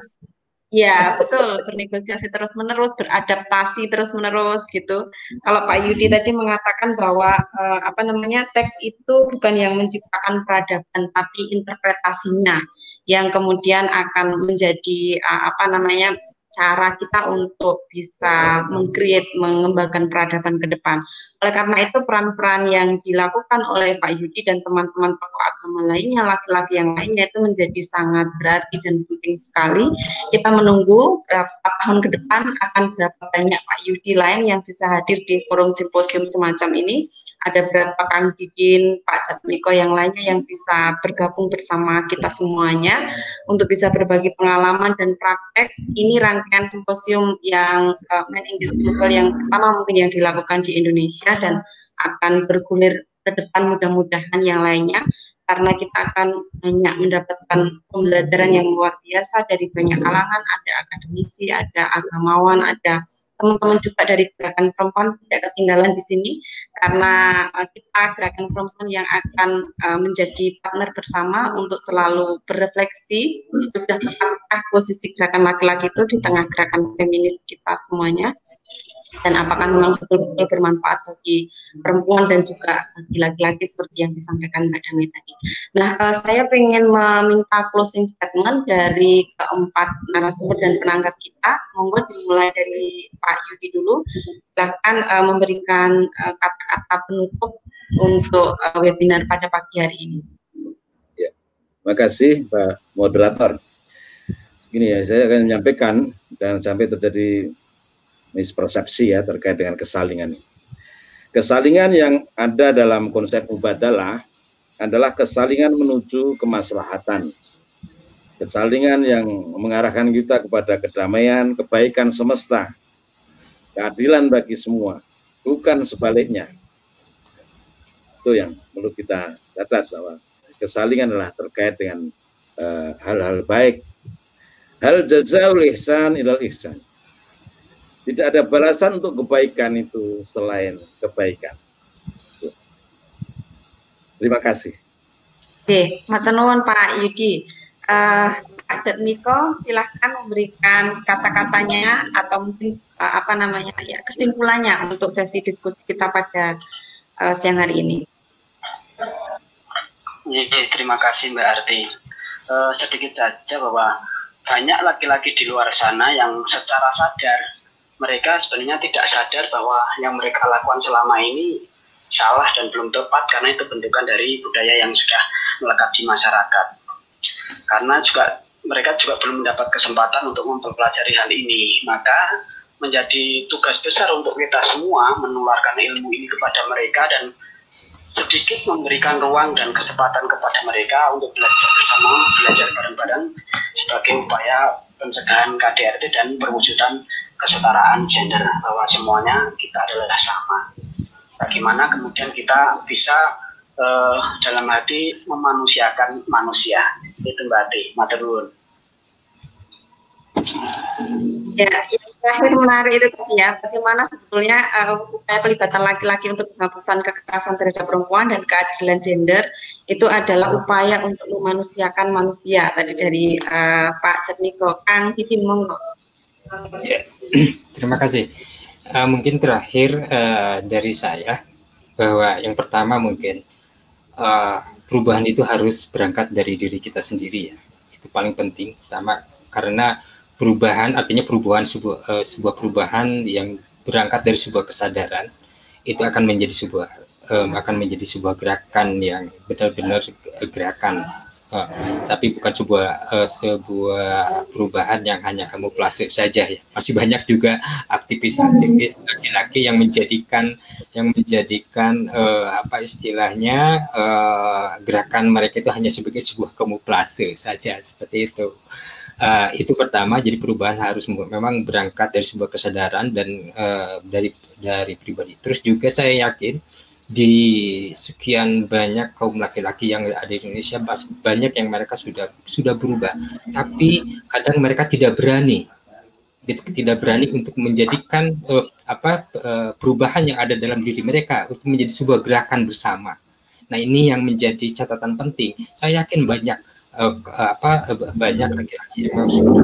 Ya, betul, bernegosiasi terus-menerus, beradaptasi terus-menerus gitu. Kalau Pak Yudi tadi mengatakan bahwa uh, apa namanya teks itu bukan yang menciptakan peradaban, tapi interpretasinya yang kemudian akan menjadi uh, apa namanya cara kita untuk bisa meng-create, mengembangkan peradaban ke depan. Oleh karena itu peran-peran yang dilakukan oleh Pak Yudi dan teman-teman tokoh agama lainnya, laki-laki yang lainnya itu menjadi sangat berarti dan penting sekali. Kita menunggu berapa tahun ke depan akan berapa banyak Pak Yudi lain yang bisa hadir di forum simposium semacam ini. Ada berapa Kang Didin, Pak Jatmiko yang lainnya yang bisa bergabung bersama kita semuanya untuk bisa berbagi pengalaman dan praktek. Ini rangkaian simposium yang uh, main English Global yang pertama mungkin yang dilakukan di Indonesia dan akan bergulir ke depan mudah-mudahan yang lainnya, karena kita akan banyak mendapatkan pembelajaran yang luar biasa dari banyak kalangan, ada akademisi, ada agamawan, ada teman-teman juga dari gerakan perempuan tidak ketinggalan di sini, karena uh, kita gerakan perempuan yang akan uh, menjadi partner bersama untuk selalu berefleksi sudah tepatkah posisi gerakan laki-laki itu di tengah gerakan feminis kita semuanya, dan apakah memang betul-betul bermanfaat bagi perempuan dan juga bagi laki-laki seperti yang disampaikan Mbak Damai tadi. Nah, uh, saya ingin meminta closing statement dari keempat narasumber dan penangkat kita. Monggo dimulai dari Pak Yudi dulu. Silakan uh, memberikan kata-kata uh, penutup untuk uh, webinar pada pagi hari ini. Ya, terima kasih Pak Moderator. Gini ya, saya akan menyampaikan dan sampai terjadi mispersepsi ya terkait dengan kesalingan. Kesalingan yang ada dalam konsep mubadalah adalah kesalingan menuju kemaslahatan. Kesalingan yang mengarahkan kita kepada kedamaian, kebaikan semesta, keadilan bagi semua, bukan sebaliknya. Itu yang perlu kita catat, bahwa kesalingan adalah terkait dengan hal-hal uh, baik. Hal jazaul ihsan ilal ihsan. Tidak ada balasan untuk kebaikan itu selain kebaikan. Terima kasih. Oke, matur nuwun Pak Yudi. Uh, Pak Jatmiko, silahkan memberikan kata-katanya atau mungkin uh, apa namanya ya kesimpulannya untuk sesi diskusi kita pada uh, siang hari ini. Ya, terima kasih Mbak Arti. Uh, sedikit saja bahwa banyak laki-laki di luar sana yang secara sadar mereka sebenarnya tidak sadar bahwa yang mereka lakukan selama ini salah dan belum tepat karena itu bentukan dari budaya yang sudah melekat di masyarakat. Karena juga mereka juga belum mendapat kesempatan untuk mempelajari hal ini, maka menjadi tugas besar untuk kita semua menularkan ilmu ini kepada mereka dan sedikit memberikan ruang dan kesempatan kepada mereka untuk belajar bersama, belajar bareng-bareng sebagai upaya pencegahan K D R T dan perwujudan kesetaraan gender, bahwa semuanya kita adalah sama. Bagaimana kemudian kita bisa uh, dalam hati memanusiakan manusia. Itu Mbak Ati, matur nuwun. Ya, yang terakhir menarik itu tadi ya, bagaimana sebetulnya uh, upaya pelibatan laki-laki untuk penghapusan kekerasan terhadap perempuan dan keadilan gender itu adalah upaya untuk memanusiakan manusia. Tadi dari uh, Pak Jatmiko, Kang Pipin monggo. Ya, terima kasih. Uh, mungkin terakhir uh, dari saya bahwa yang pertama mungkin uh, perubahan itu harus berangkat dari diri kita sendiri ya. Itu paling penting pertama, karena perubahan artinya perubahan sebuah uh, sebuah perubahan yang berangkat dari sebuah kesadaran itu akan menjadi sebuah um, akan menjadi sebuah gerakan yang benar-benar gerakan uh, tapi bukan sebuah uh, sebuah perubahan yang hanya kamuflase saja ya. Masih banyak juga aktivis-aktivis laki-laki yang menjadikan yang menjadikan uh, apa istilahnya uh, gerakan mereka itu hanya sebagai sebuah kamuflase saja seperti itu. Uh, itu pertama, jadi perubahan harus memang berangkat dari sebuah kesadaran dan uh, dari dari pribadi. Terus juga saya yakin di sekian banyak kaum laki-laki yang ada di Indonesia banyak yang mereka sudah sudah berubah, tapi kadang mereka tidak berani, tidak berani untuk menjadikan uh, apa uh, perubahan yang ada dalam diri mereka untuk menjadi sebuah gerakan bersama. Nah ini yang menjadi catatan penting. Saya yakin banyak Uh, apa uh, banyak laki-laki yang sudah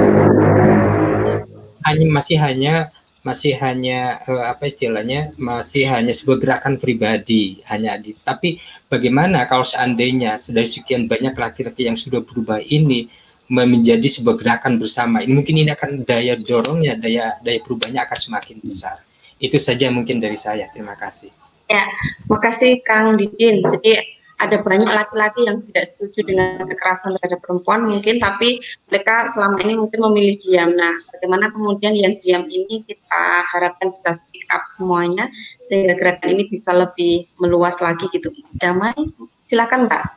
hanya masih hanya masih hanya uh, apa istilahnya masih hanya sebuah gerakan pribadi hanya di tapi bagaimana kalau seandainya dari sekian banyak laki-laki yang sudah berubah ini menjadi sebuah gerakan bersama, ini mungkin ini akan daya dorongnya daya daya perubahannya akan semakin besar. Itu saja mungkin dari saya. Terima kasih. Ya, makasih Kang Didin. Jadi ada banyak laki-laki yang tidak setuju dengan kekerasan terhadap perempuan mungkin, tapi mereka selama ini mungkin memilih diam. Nah, bagaimana kemudian yang diam ini kita harapkan bisa speak up semuanya, sehingga gerakan ini bisa lebih meluas lagi gitu. Damai, silakan Mbak.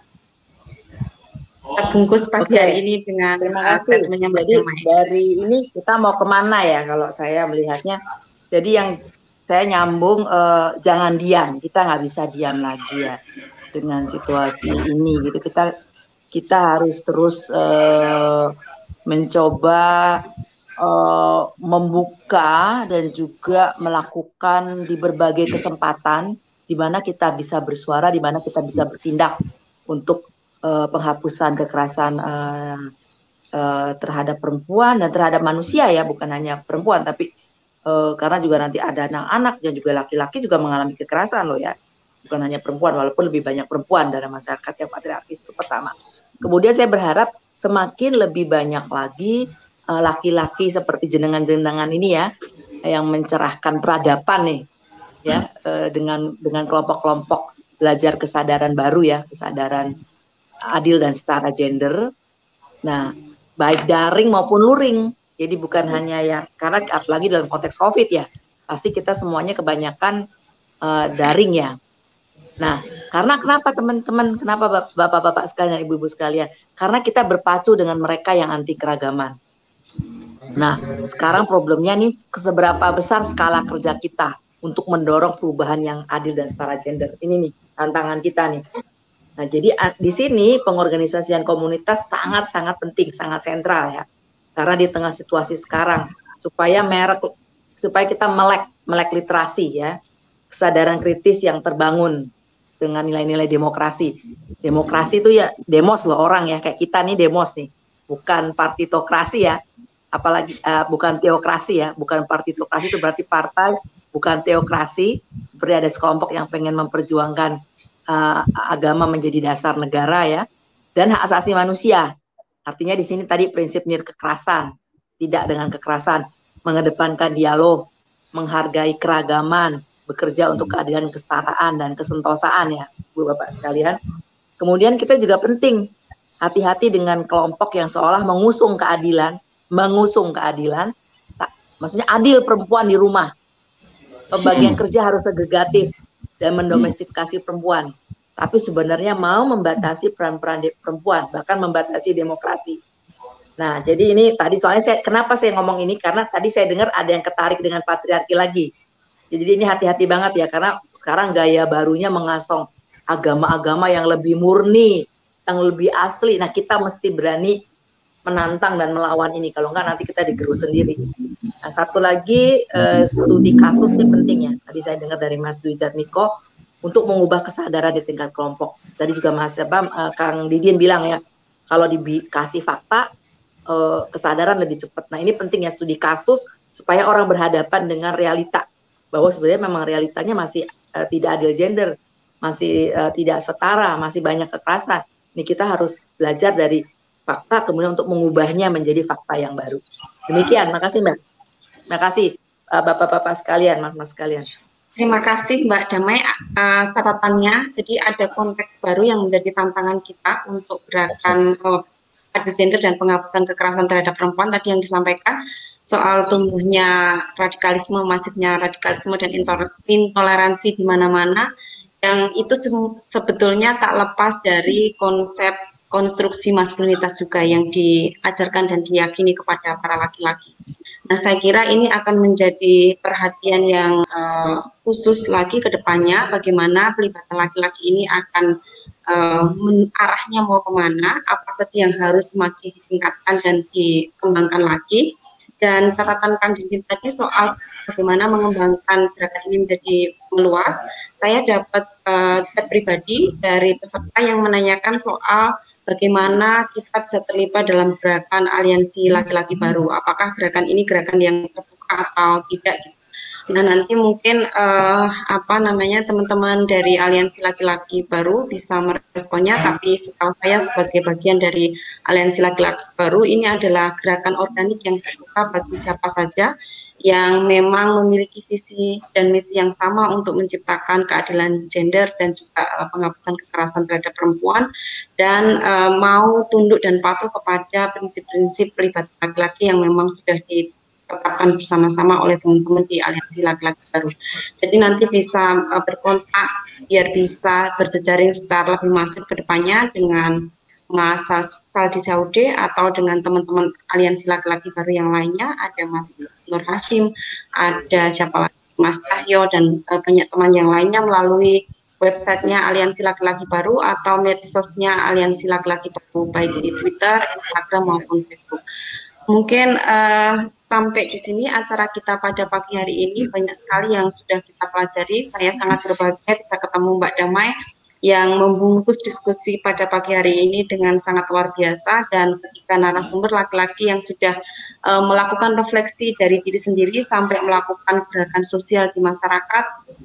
Kita bungkus pagi okay. hari ini dengan terima kasih. Jadi damai. Dari ini kita mau kemana ya kalau saya melihatnya. Jadi yang saya nyambung, uh, jangan diam, kita nggak bisa diam lagi ya dengan situasi ini gitu. Kita kita harus terus uh, mencoba uh, membuka dan juga melakukan di berbagai kesempatan di mana kita bisa bersuara, di mana kita bisa bertindak untuk uh, penghapusan kekerasan uh, uh, terhadap perempuan dan terhadap manusia ya, bukan hanya perempuan tapi uh, karena juga nanti ada anak-anak dan juga laki-laki juga mengalami kekerasan loh ya. Bukan hanya perempuan, walaupun lebih banyak perempuan dalam masyarakat yang patriarkis, itu pertama. Kemudian saya berharap semakin lebih banyak lagi laki-laki uh, seperti jenengan-jenengan ini ya, yang mencerahkan peradaban nih, ya uh, dengan dengan kelompok-kelompok belajar kesadaran baru ya, kesadaran adil dan setara gender. Nah, baik daring maupun luring. Jadi bukan hanya ya, karena apalagi dalam konteks COVID ya, pasti kita semuanya kebanyakan uh, daring ya. Nah, karena kenapa teman-teman, kenapa bapak-bapak sekalian dan ibu-ibu sekalian? Karena kita berpacu dengan mereka yang anti keragaman. Nah, sekarang problemnya nih seberapa besar skala kerja kita untuk mendorong perubahan yang adil dan setara gender. Ini nih tantangan kita nih. Nah, jadi di sini pengorganisasian komunitas sangat-sangat penting, sangat sentral ya. Karena di tengah situasi sekarang supaya merek supaya kita melek melek literasi ya, kesadaran kritis yang terbangun. dengan nilai-nilai demokrasi. Demokrasi itu ya demos loh orang ya, kayak kita nih demos nih, bukan partitokrasi ya, apalagi uh, bukan teokrasi ya, bukan partitokrasi itu berarti partai, bukan teokrasi, seperti ada sekelompok yang pengen memperjuangkan uh, agama menjadi dasar negara ya, dan hak asasi manusia. Artinya di sini tadi prinsip nirkekerasan, tidak dengan kekerasan, mengedepankan dialog, menghargai keragaman, bekerja untuk keadilan, kesetaraan, dan kesentosaan ya, Bu Bapak sekalian. Kemudian kita juga penting hati-hati dengan kelompok yang seolah mengusung keadilan, mengusung keadilan, tak, maksudnya adil perempuan di rumah. Pembagian kerja harus segregatif dan mendomestifikasi perempuan. Tapi sebenarnya mau membatasi peran-peran perempuan, bahkan membatasi demokrasi. Nah, jadi ini tadi soalnya saya, kenapa saya ngomong ini, karena tadi saya dengar ada yang ketarik dengan patriarki lagi. Jadi ini hati-hati banget ya, karena sekarang gaya barunya mengasong agama-agama yang lebih murni, yang lebih asli. Nah, kita mesti berani menantang dan melawan ini, kalau enggak nanti kita digerus sendiri. Nah, satu lagi eh, studi kasus ini penting ya. Tadi saya dengar dari Mas Dwi Jatmiko untuk mengubah kesadaran di tingkat kelompok. Tadi juga Mas Abam, eh, Kang Didin bilang ya, kalau dikasih fakta eh, kesadaran lebih cepat. Nah, ini penting ya studi kasus supaya orang berhadapan dengan realita, bahwa sebenarnya memang realitanya masih uh, tidak adil gender, masih uh, tidak setara, masih banyak kekerasan. Ini kita harus belajar dari fakta, kemudian untuk mengubahnya menjadi fakta yang baru. Demikian, makasih Mbak. Makasih uh, Bapak-Bapak sekalian, Mas-Mas sekalian. Terima kasih Mbak Damai uh, catatannya. Jadi ada konteks baru yang menjadi tantangan kita untuk gerakan uh, adil gender dan penghapusan kekerasan terhadap perempuan tadi yang disampaikan soal tumbuhnya radikalisme, masifnya radikalisme dan intoleransi di mana-mana, yang itu se sebetulnya tak lepas dari konsep konstruksi maskulinitas juga yang diajarkan dan diyakini kepada para laki-laki. Nah, saya kira ini akan menjadi perhatian yang uh, khusus lagi ke depannya, bagaimana pelibatan laki-laki ini akan uh, arahnya mau kemana, apa saja yang harus semakin ditingkatkan dan dikembangkan lagi. Dan catatan Kang Didin tadi soal bagaimana mengembangkan gerakan ini menjadi meluas, saya dapat uh, chat pribadi dari peserta yang menanyakan soal bagaimana kita bisa terlibat dalam gerakan aliansi laki-laki baru. Apakah gerakan ini gerakan yang terbuka atau tidak? Gitu. Nah, nanti mungkin uh, apa namanya teman-teman dari aliansi laki-laki baru bisa meresponnya, tapi setahu saya sebagai bagian dari aliansi laki-laki baru ini adalah gerakan organik yang terbuka bagi siapa saja yang memang memiliki visi dan misi yang sama untuk menciptakan keadilan gender dan juga uh, penghapusan kekerasan terhadap perempuan, dan uh, mau tunduk dan patuh kepada prinsip-prinsip pelibatan laki-laki yang memang sudah di tetapkan bersama-sama oleh teman-teman di aliansi laki-laki baru. Jadi nanti bisa uh, berkontak biar bisa berjejaring secara lebih masif ke depannya dengan Mas Saldi Saude atau dengan teman-teman aliansi laki-laki baru yang lainnya. Ada Mas Nur Hashim, ada siapa lagi, Mas Cahyo, dan uh, banyak teman yang lainnya melalui websitenya aliansi laki-laki baru atau medsosnya aliansi laki-laki baru, baik di Twitter, Instagram maupun Facebook. Mungkin uh, sampai di sini acara kita pada pagi hari ini, banyak sekali yang sudah kita pelajari. Saya sangat berbahagia bisa ketemu Mbak Damai yang membungkus diskusi pada pagi hari ini dengan sangat luar biasa, dan ketika narasumber laki-laki yang sudah uh, melakukan refleksi dari diri sendiri sampai melakukan gerakan sosial di masyarakat,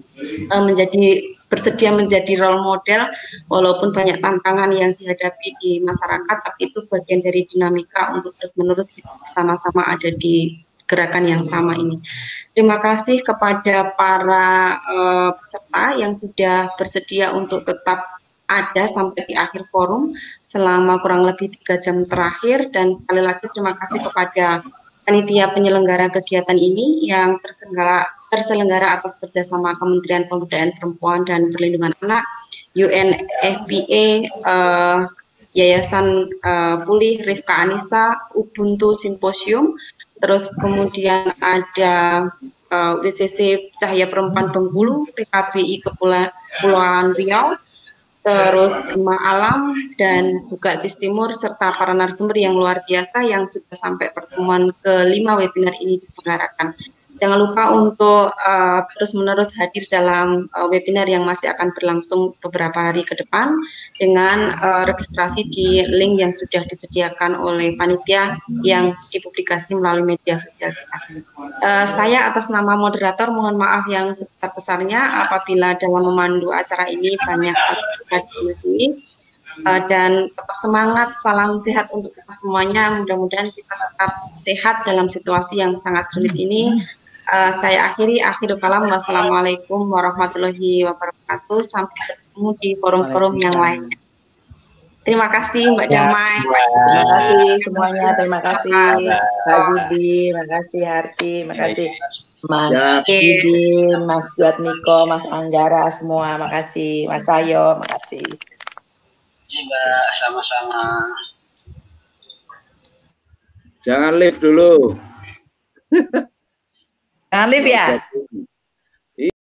uh, menjadi bersedia menjadi role model walaupun banyak tantangan yang dihadapi di masyarakat, tapi itu bagian dari dinamika untuk terus-menerus kita bersama-sama ada di gerakan yang sama ini. Terima kasih kepada para uh, peserta yang sudah bersedia untuk tetap ada sampai di akhir forum selama kurang lebih tiga jam terakhir, dan sekali lagi terima kasih kepada panitia penyelenggara kegiatan ini yang terselenggara, terselenggara atas kerjasama Kementerian Pemberdayaan Perempuan dan Perlindungan Anak, U N F P A, uh, Yayasan uh, Pulih Rifka Anissa, Ubuntu Simposium, terus kemudian ada uh, W C C Cahaya Perempuan Bengkulu, P K B I Kepulauan Riau, terus Gema Alam, dan juga Cis Timur, serta para narasumber yang luar biasa yang sudah sampai pertemuan kelima webinar ini diselenggarakan. Jangan lupa untuk uh, terus-menerus hadir dalam uh, webinar yang masih akan berlangsung beberapa hari ke depan dengan uh, registrasi di link yang sudah disediakan oleh panitia yang dipublikasi melalui media sosial kita. Uh, saya atas nama moderator mohon maaf yang sebesar-besarnya apabila dalam memandu acara ini banyak salah di sini. Uh, dan tetap semangat, salam sehat untuk kita semuanya. Mudah-mudahan kita tetap sehat dalam situasi yang sangat sulit ini. Uh, saya akhiri, akhirul kalam. Wassalamualaikum warahmatullahi wabarakatuh. Sampai ketemu di forum-forum yang lainnya. Terima kasih Mbak Damai. Terima kasih semuanya. Terima kasih Pak Zubi, terima kasih Harti, terima kasih Mas Didin, Mas Duatmiko, Mas Anggara semua. Makasih Mas Cahyo, makasih. Iya, sama-sama. Jangan live dulu. Jangan live ya.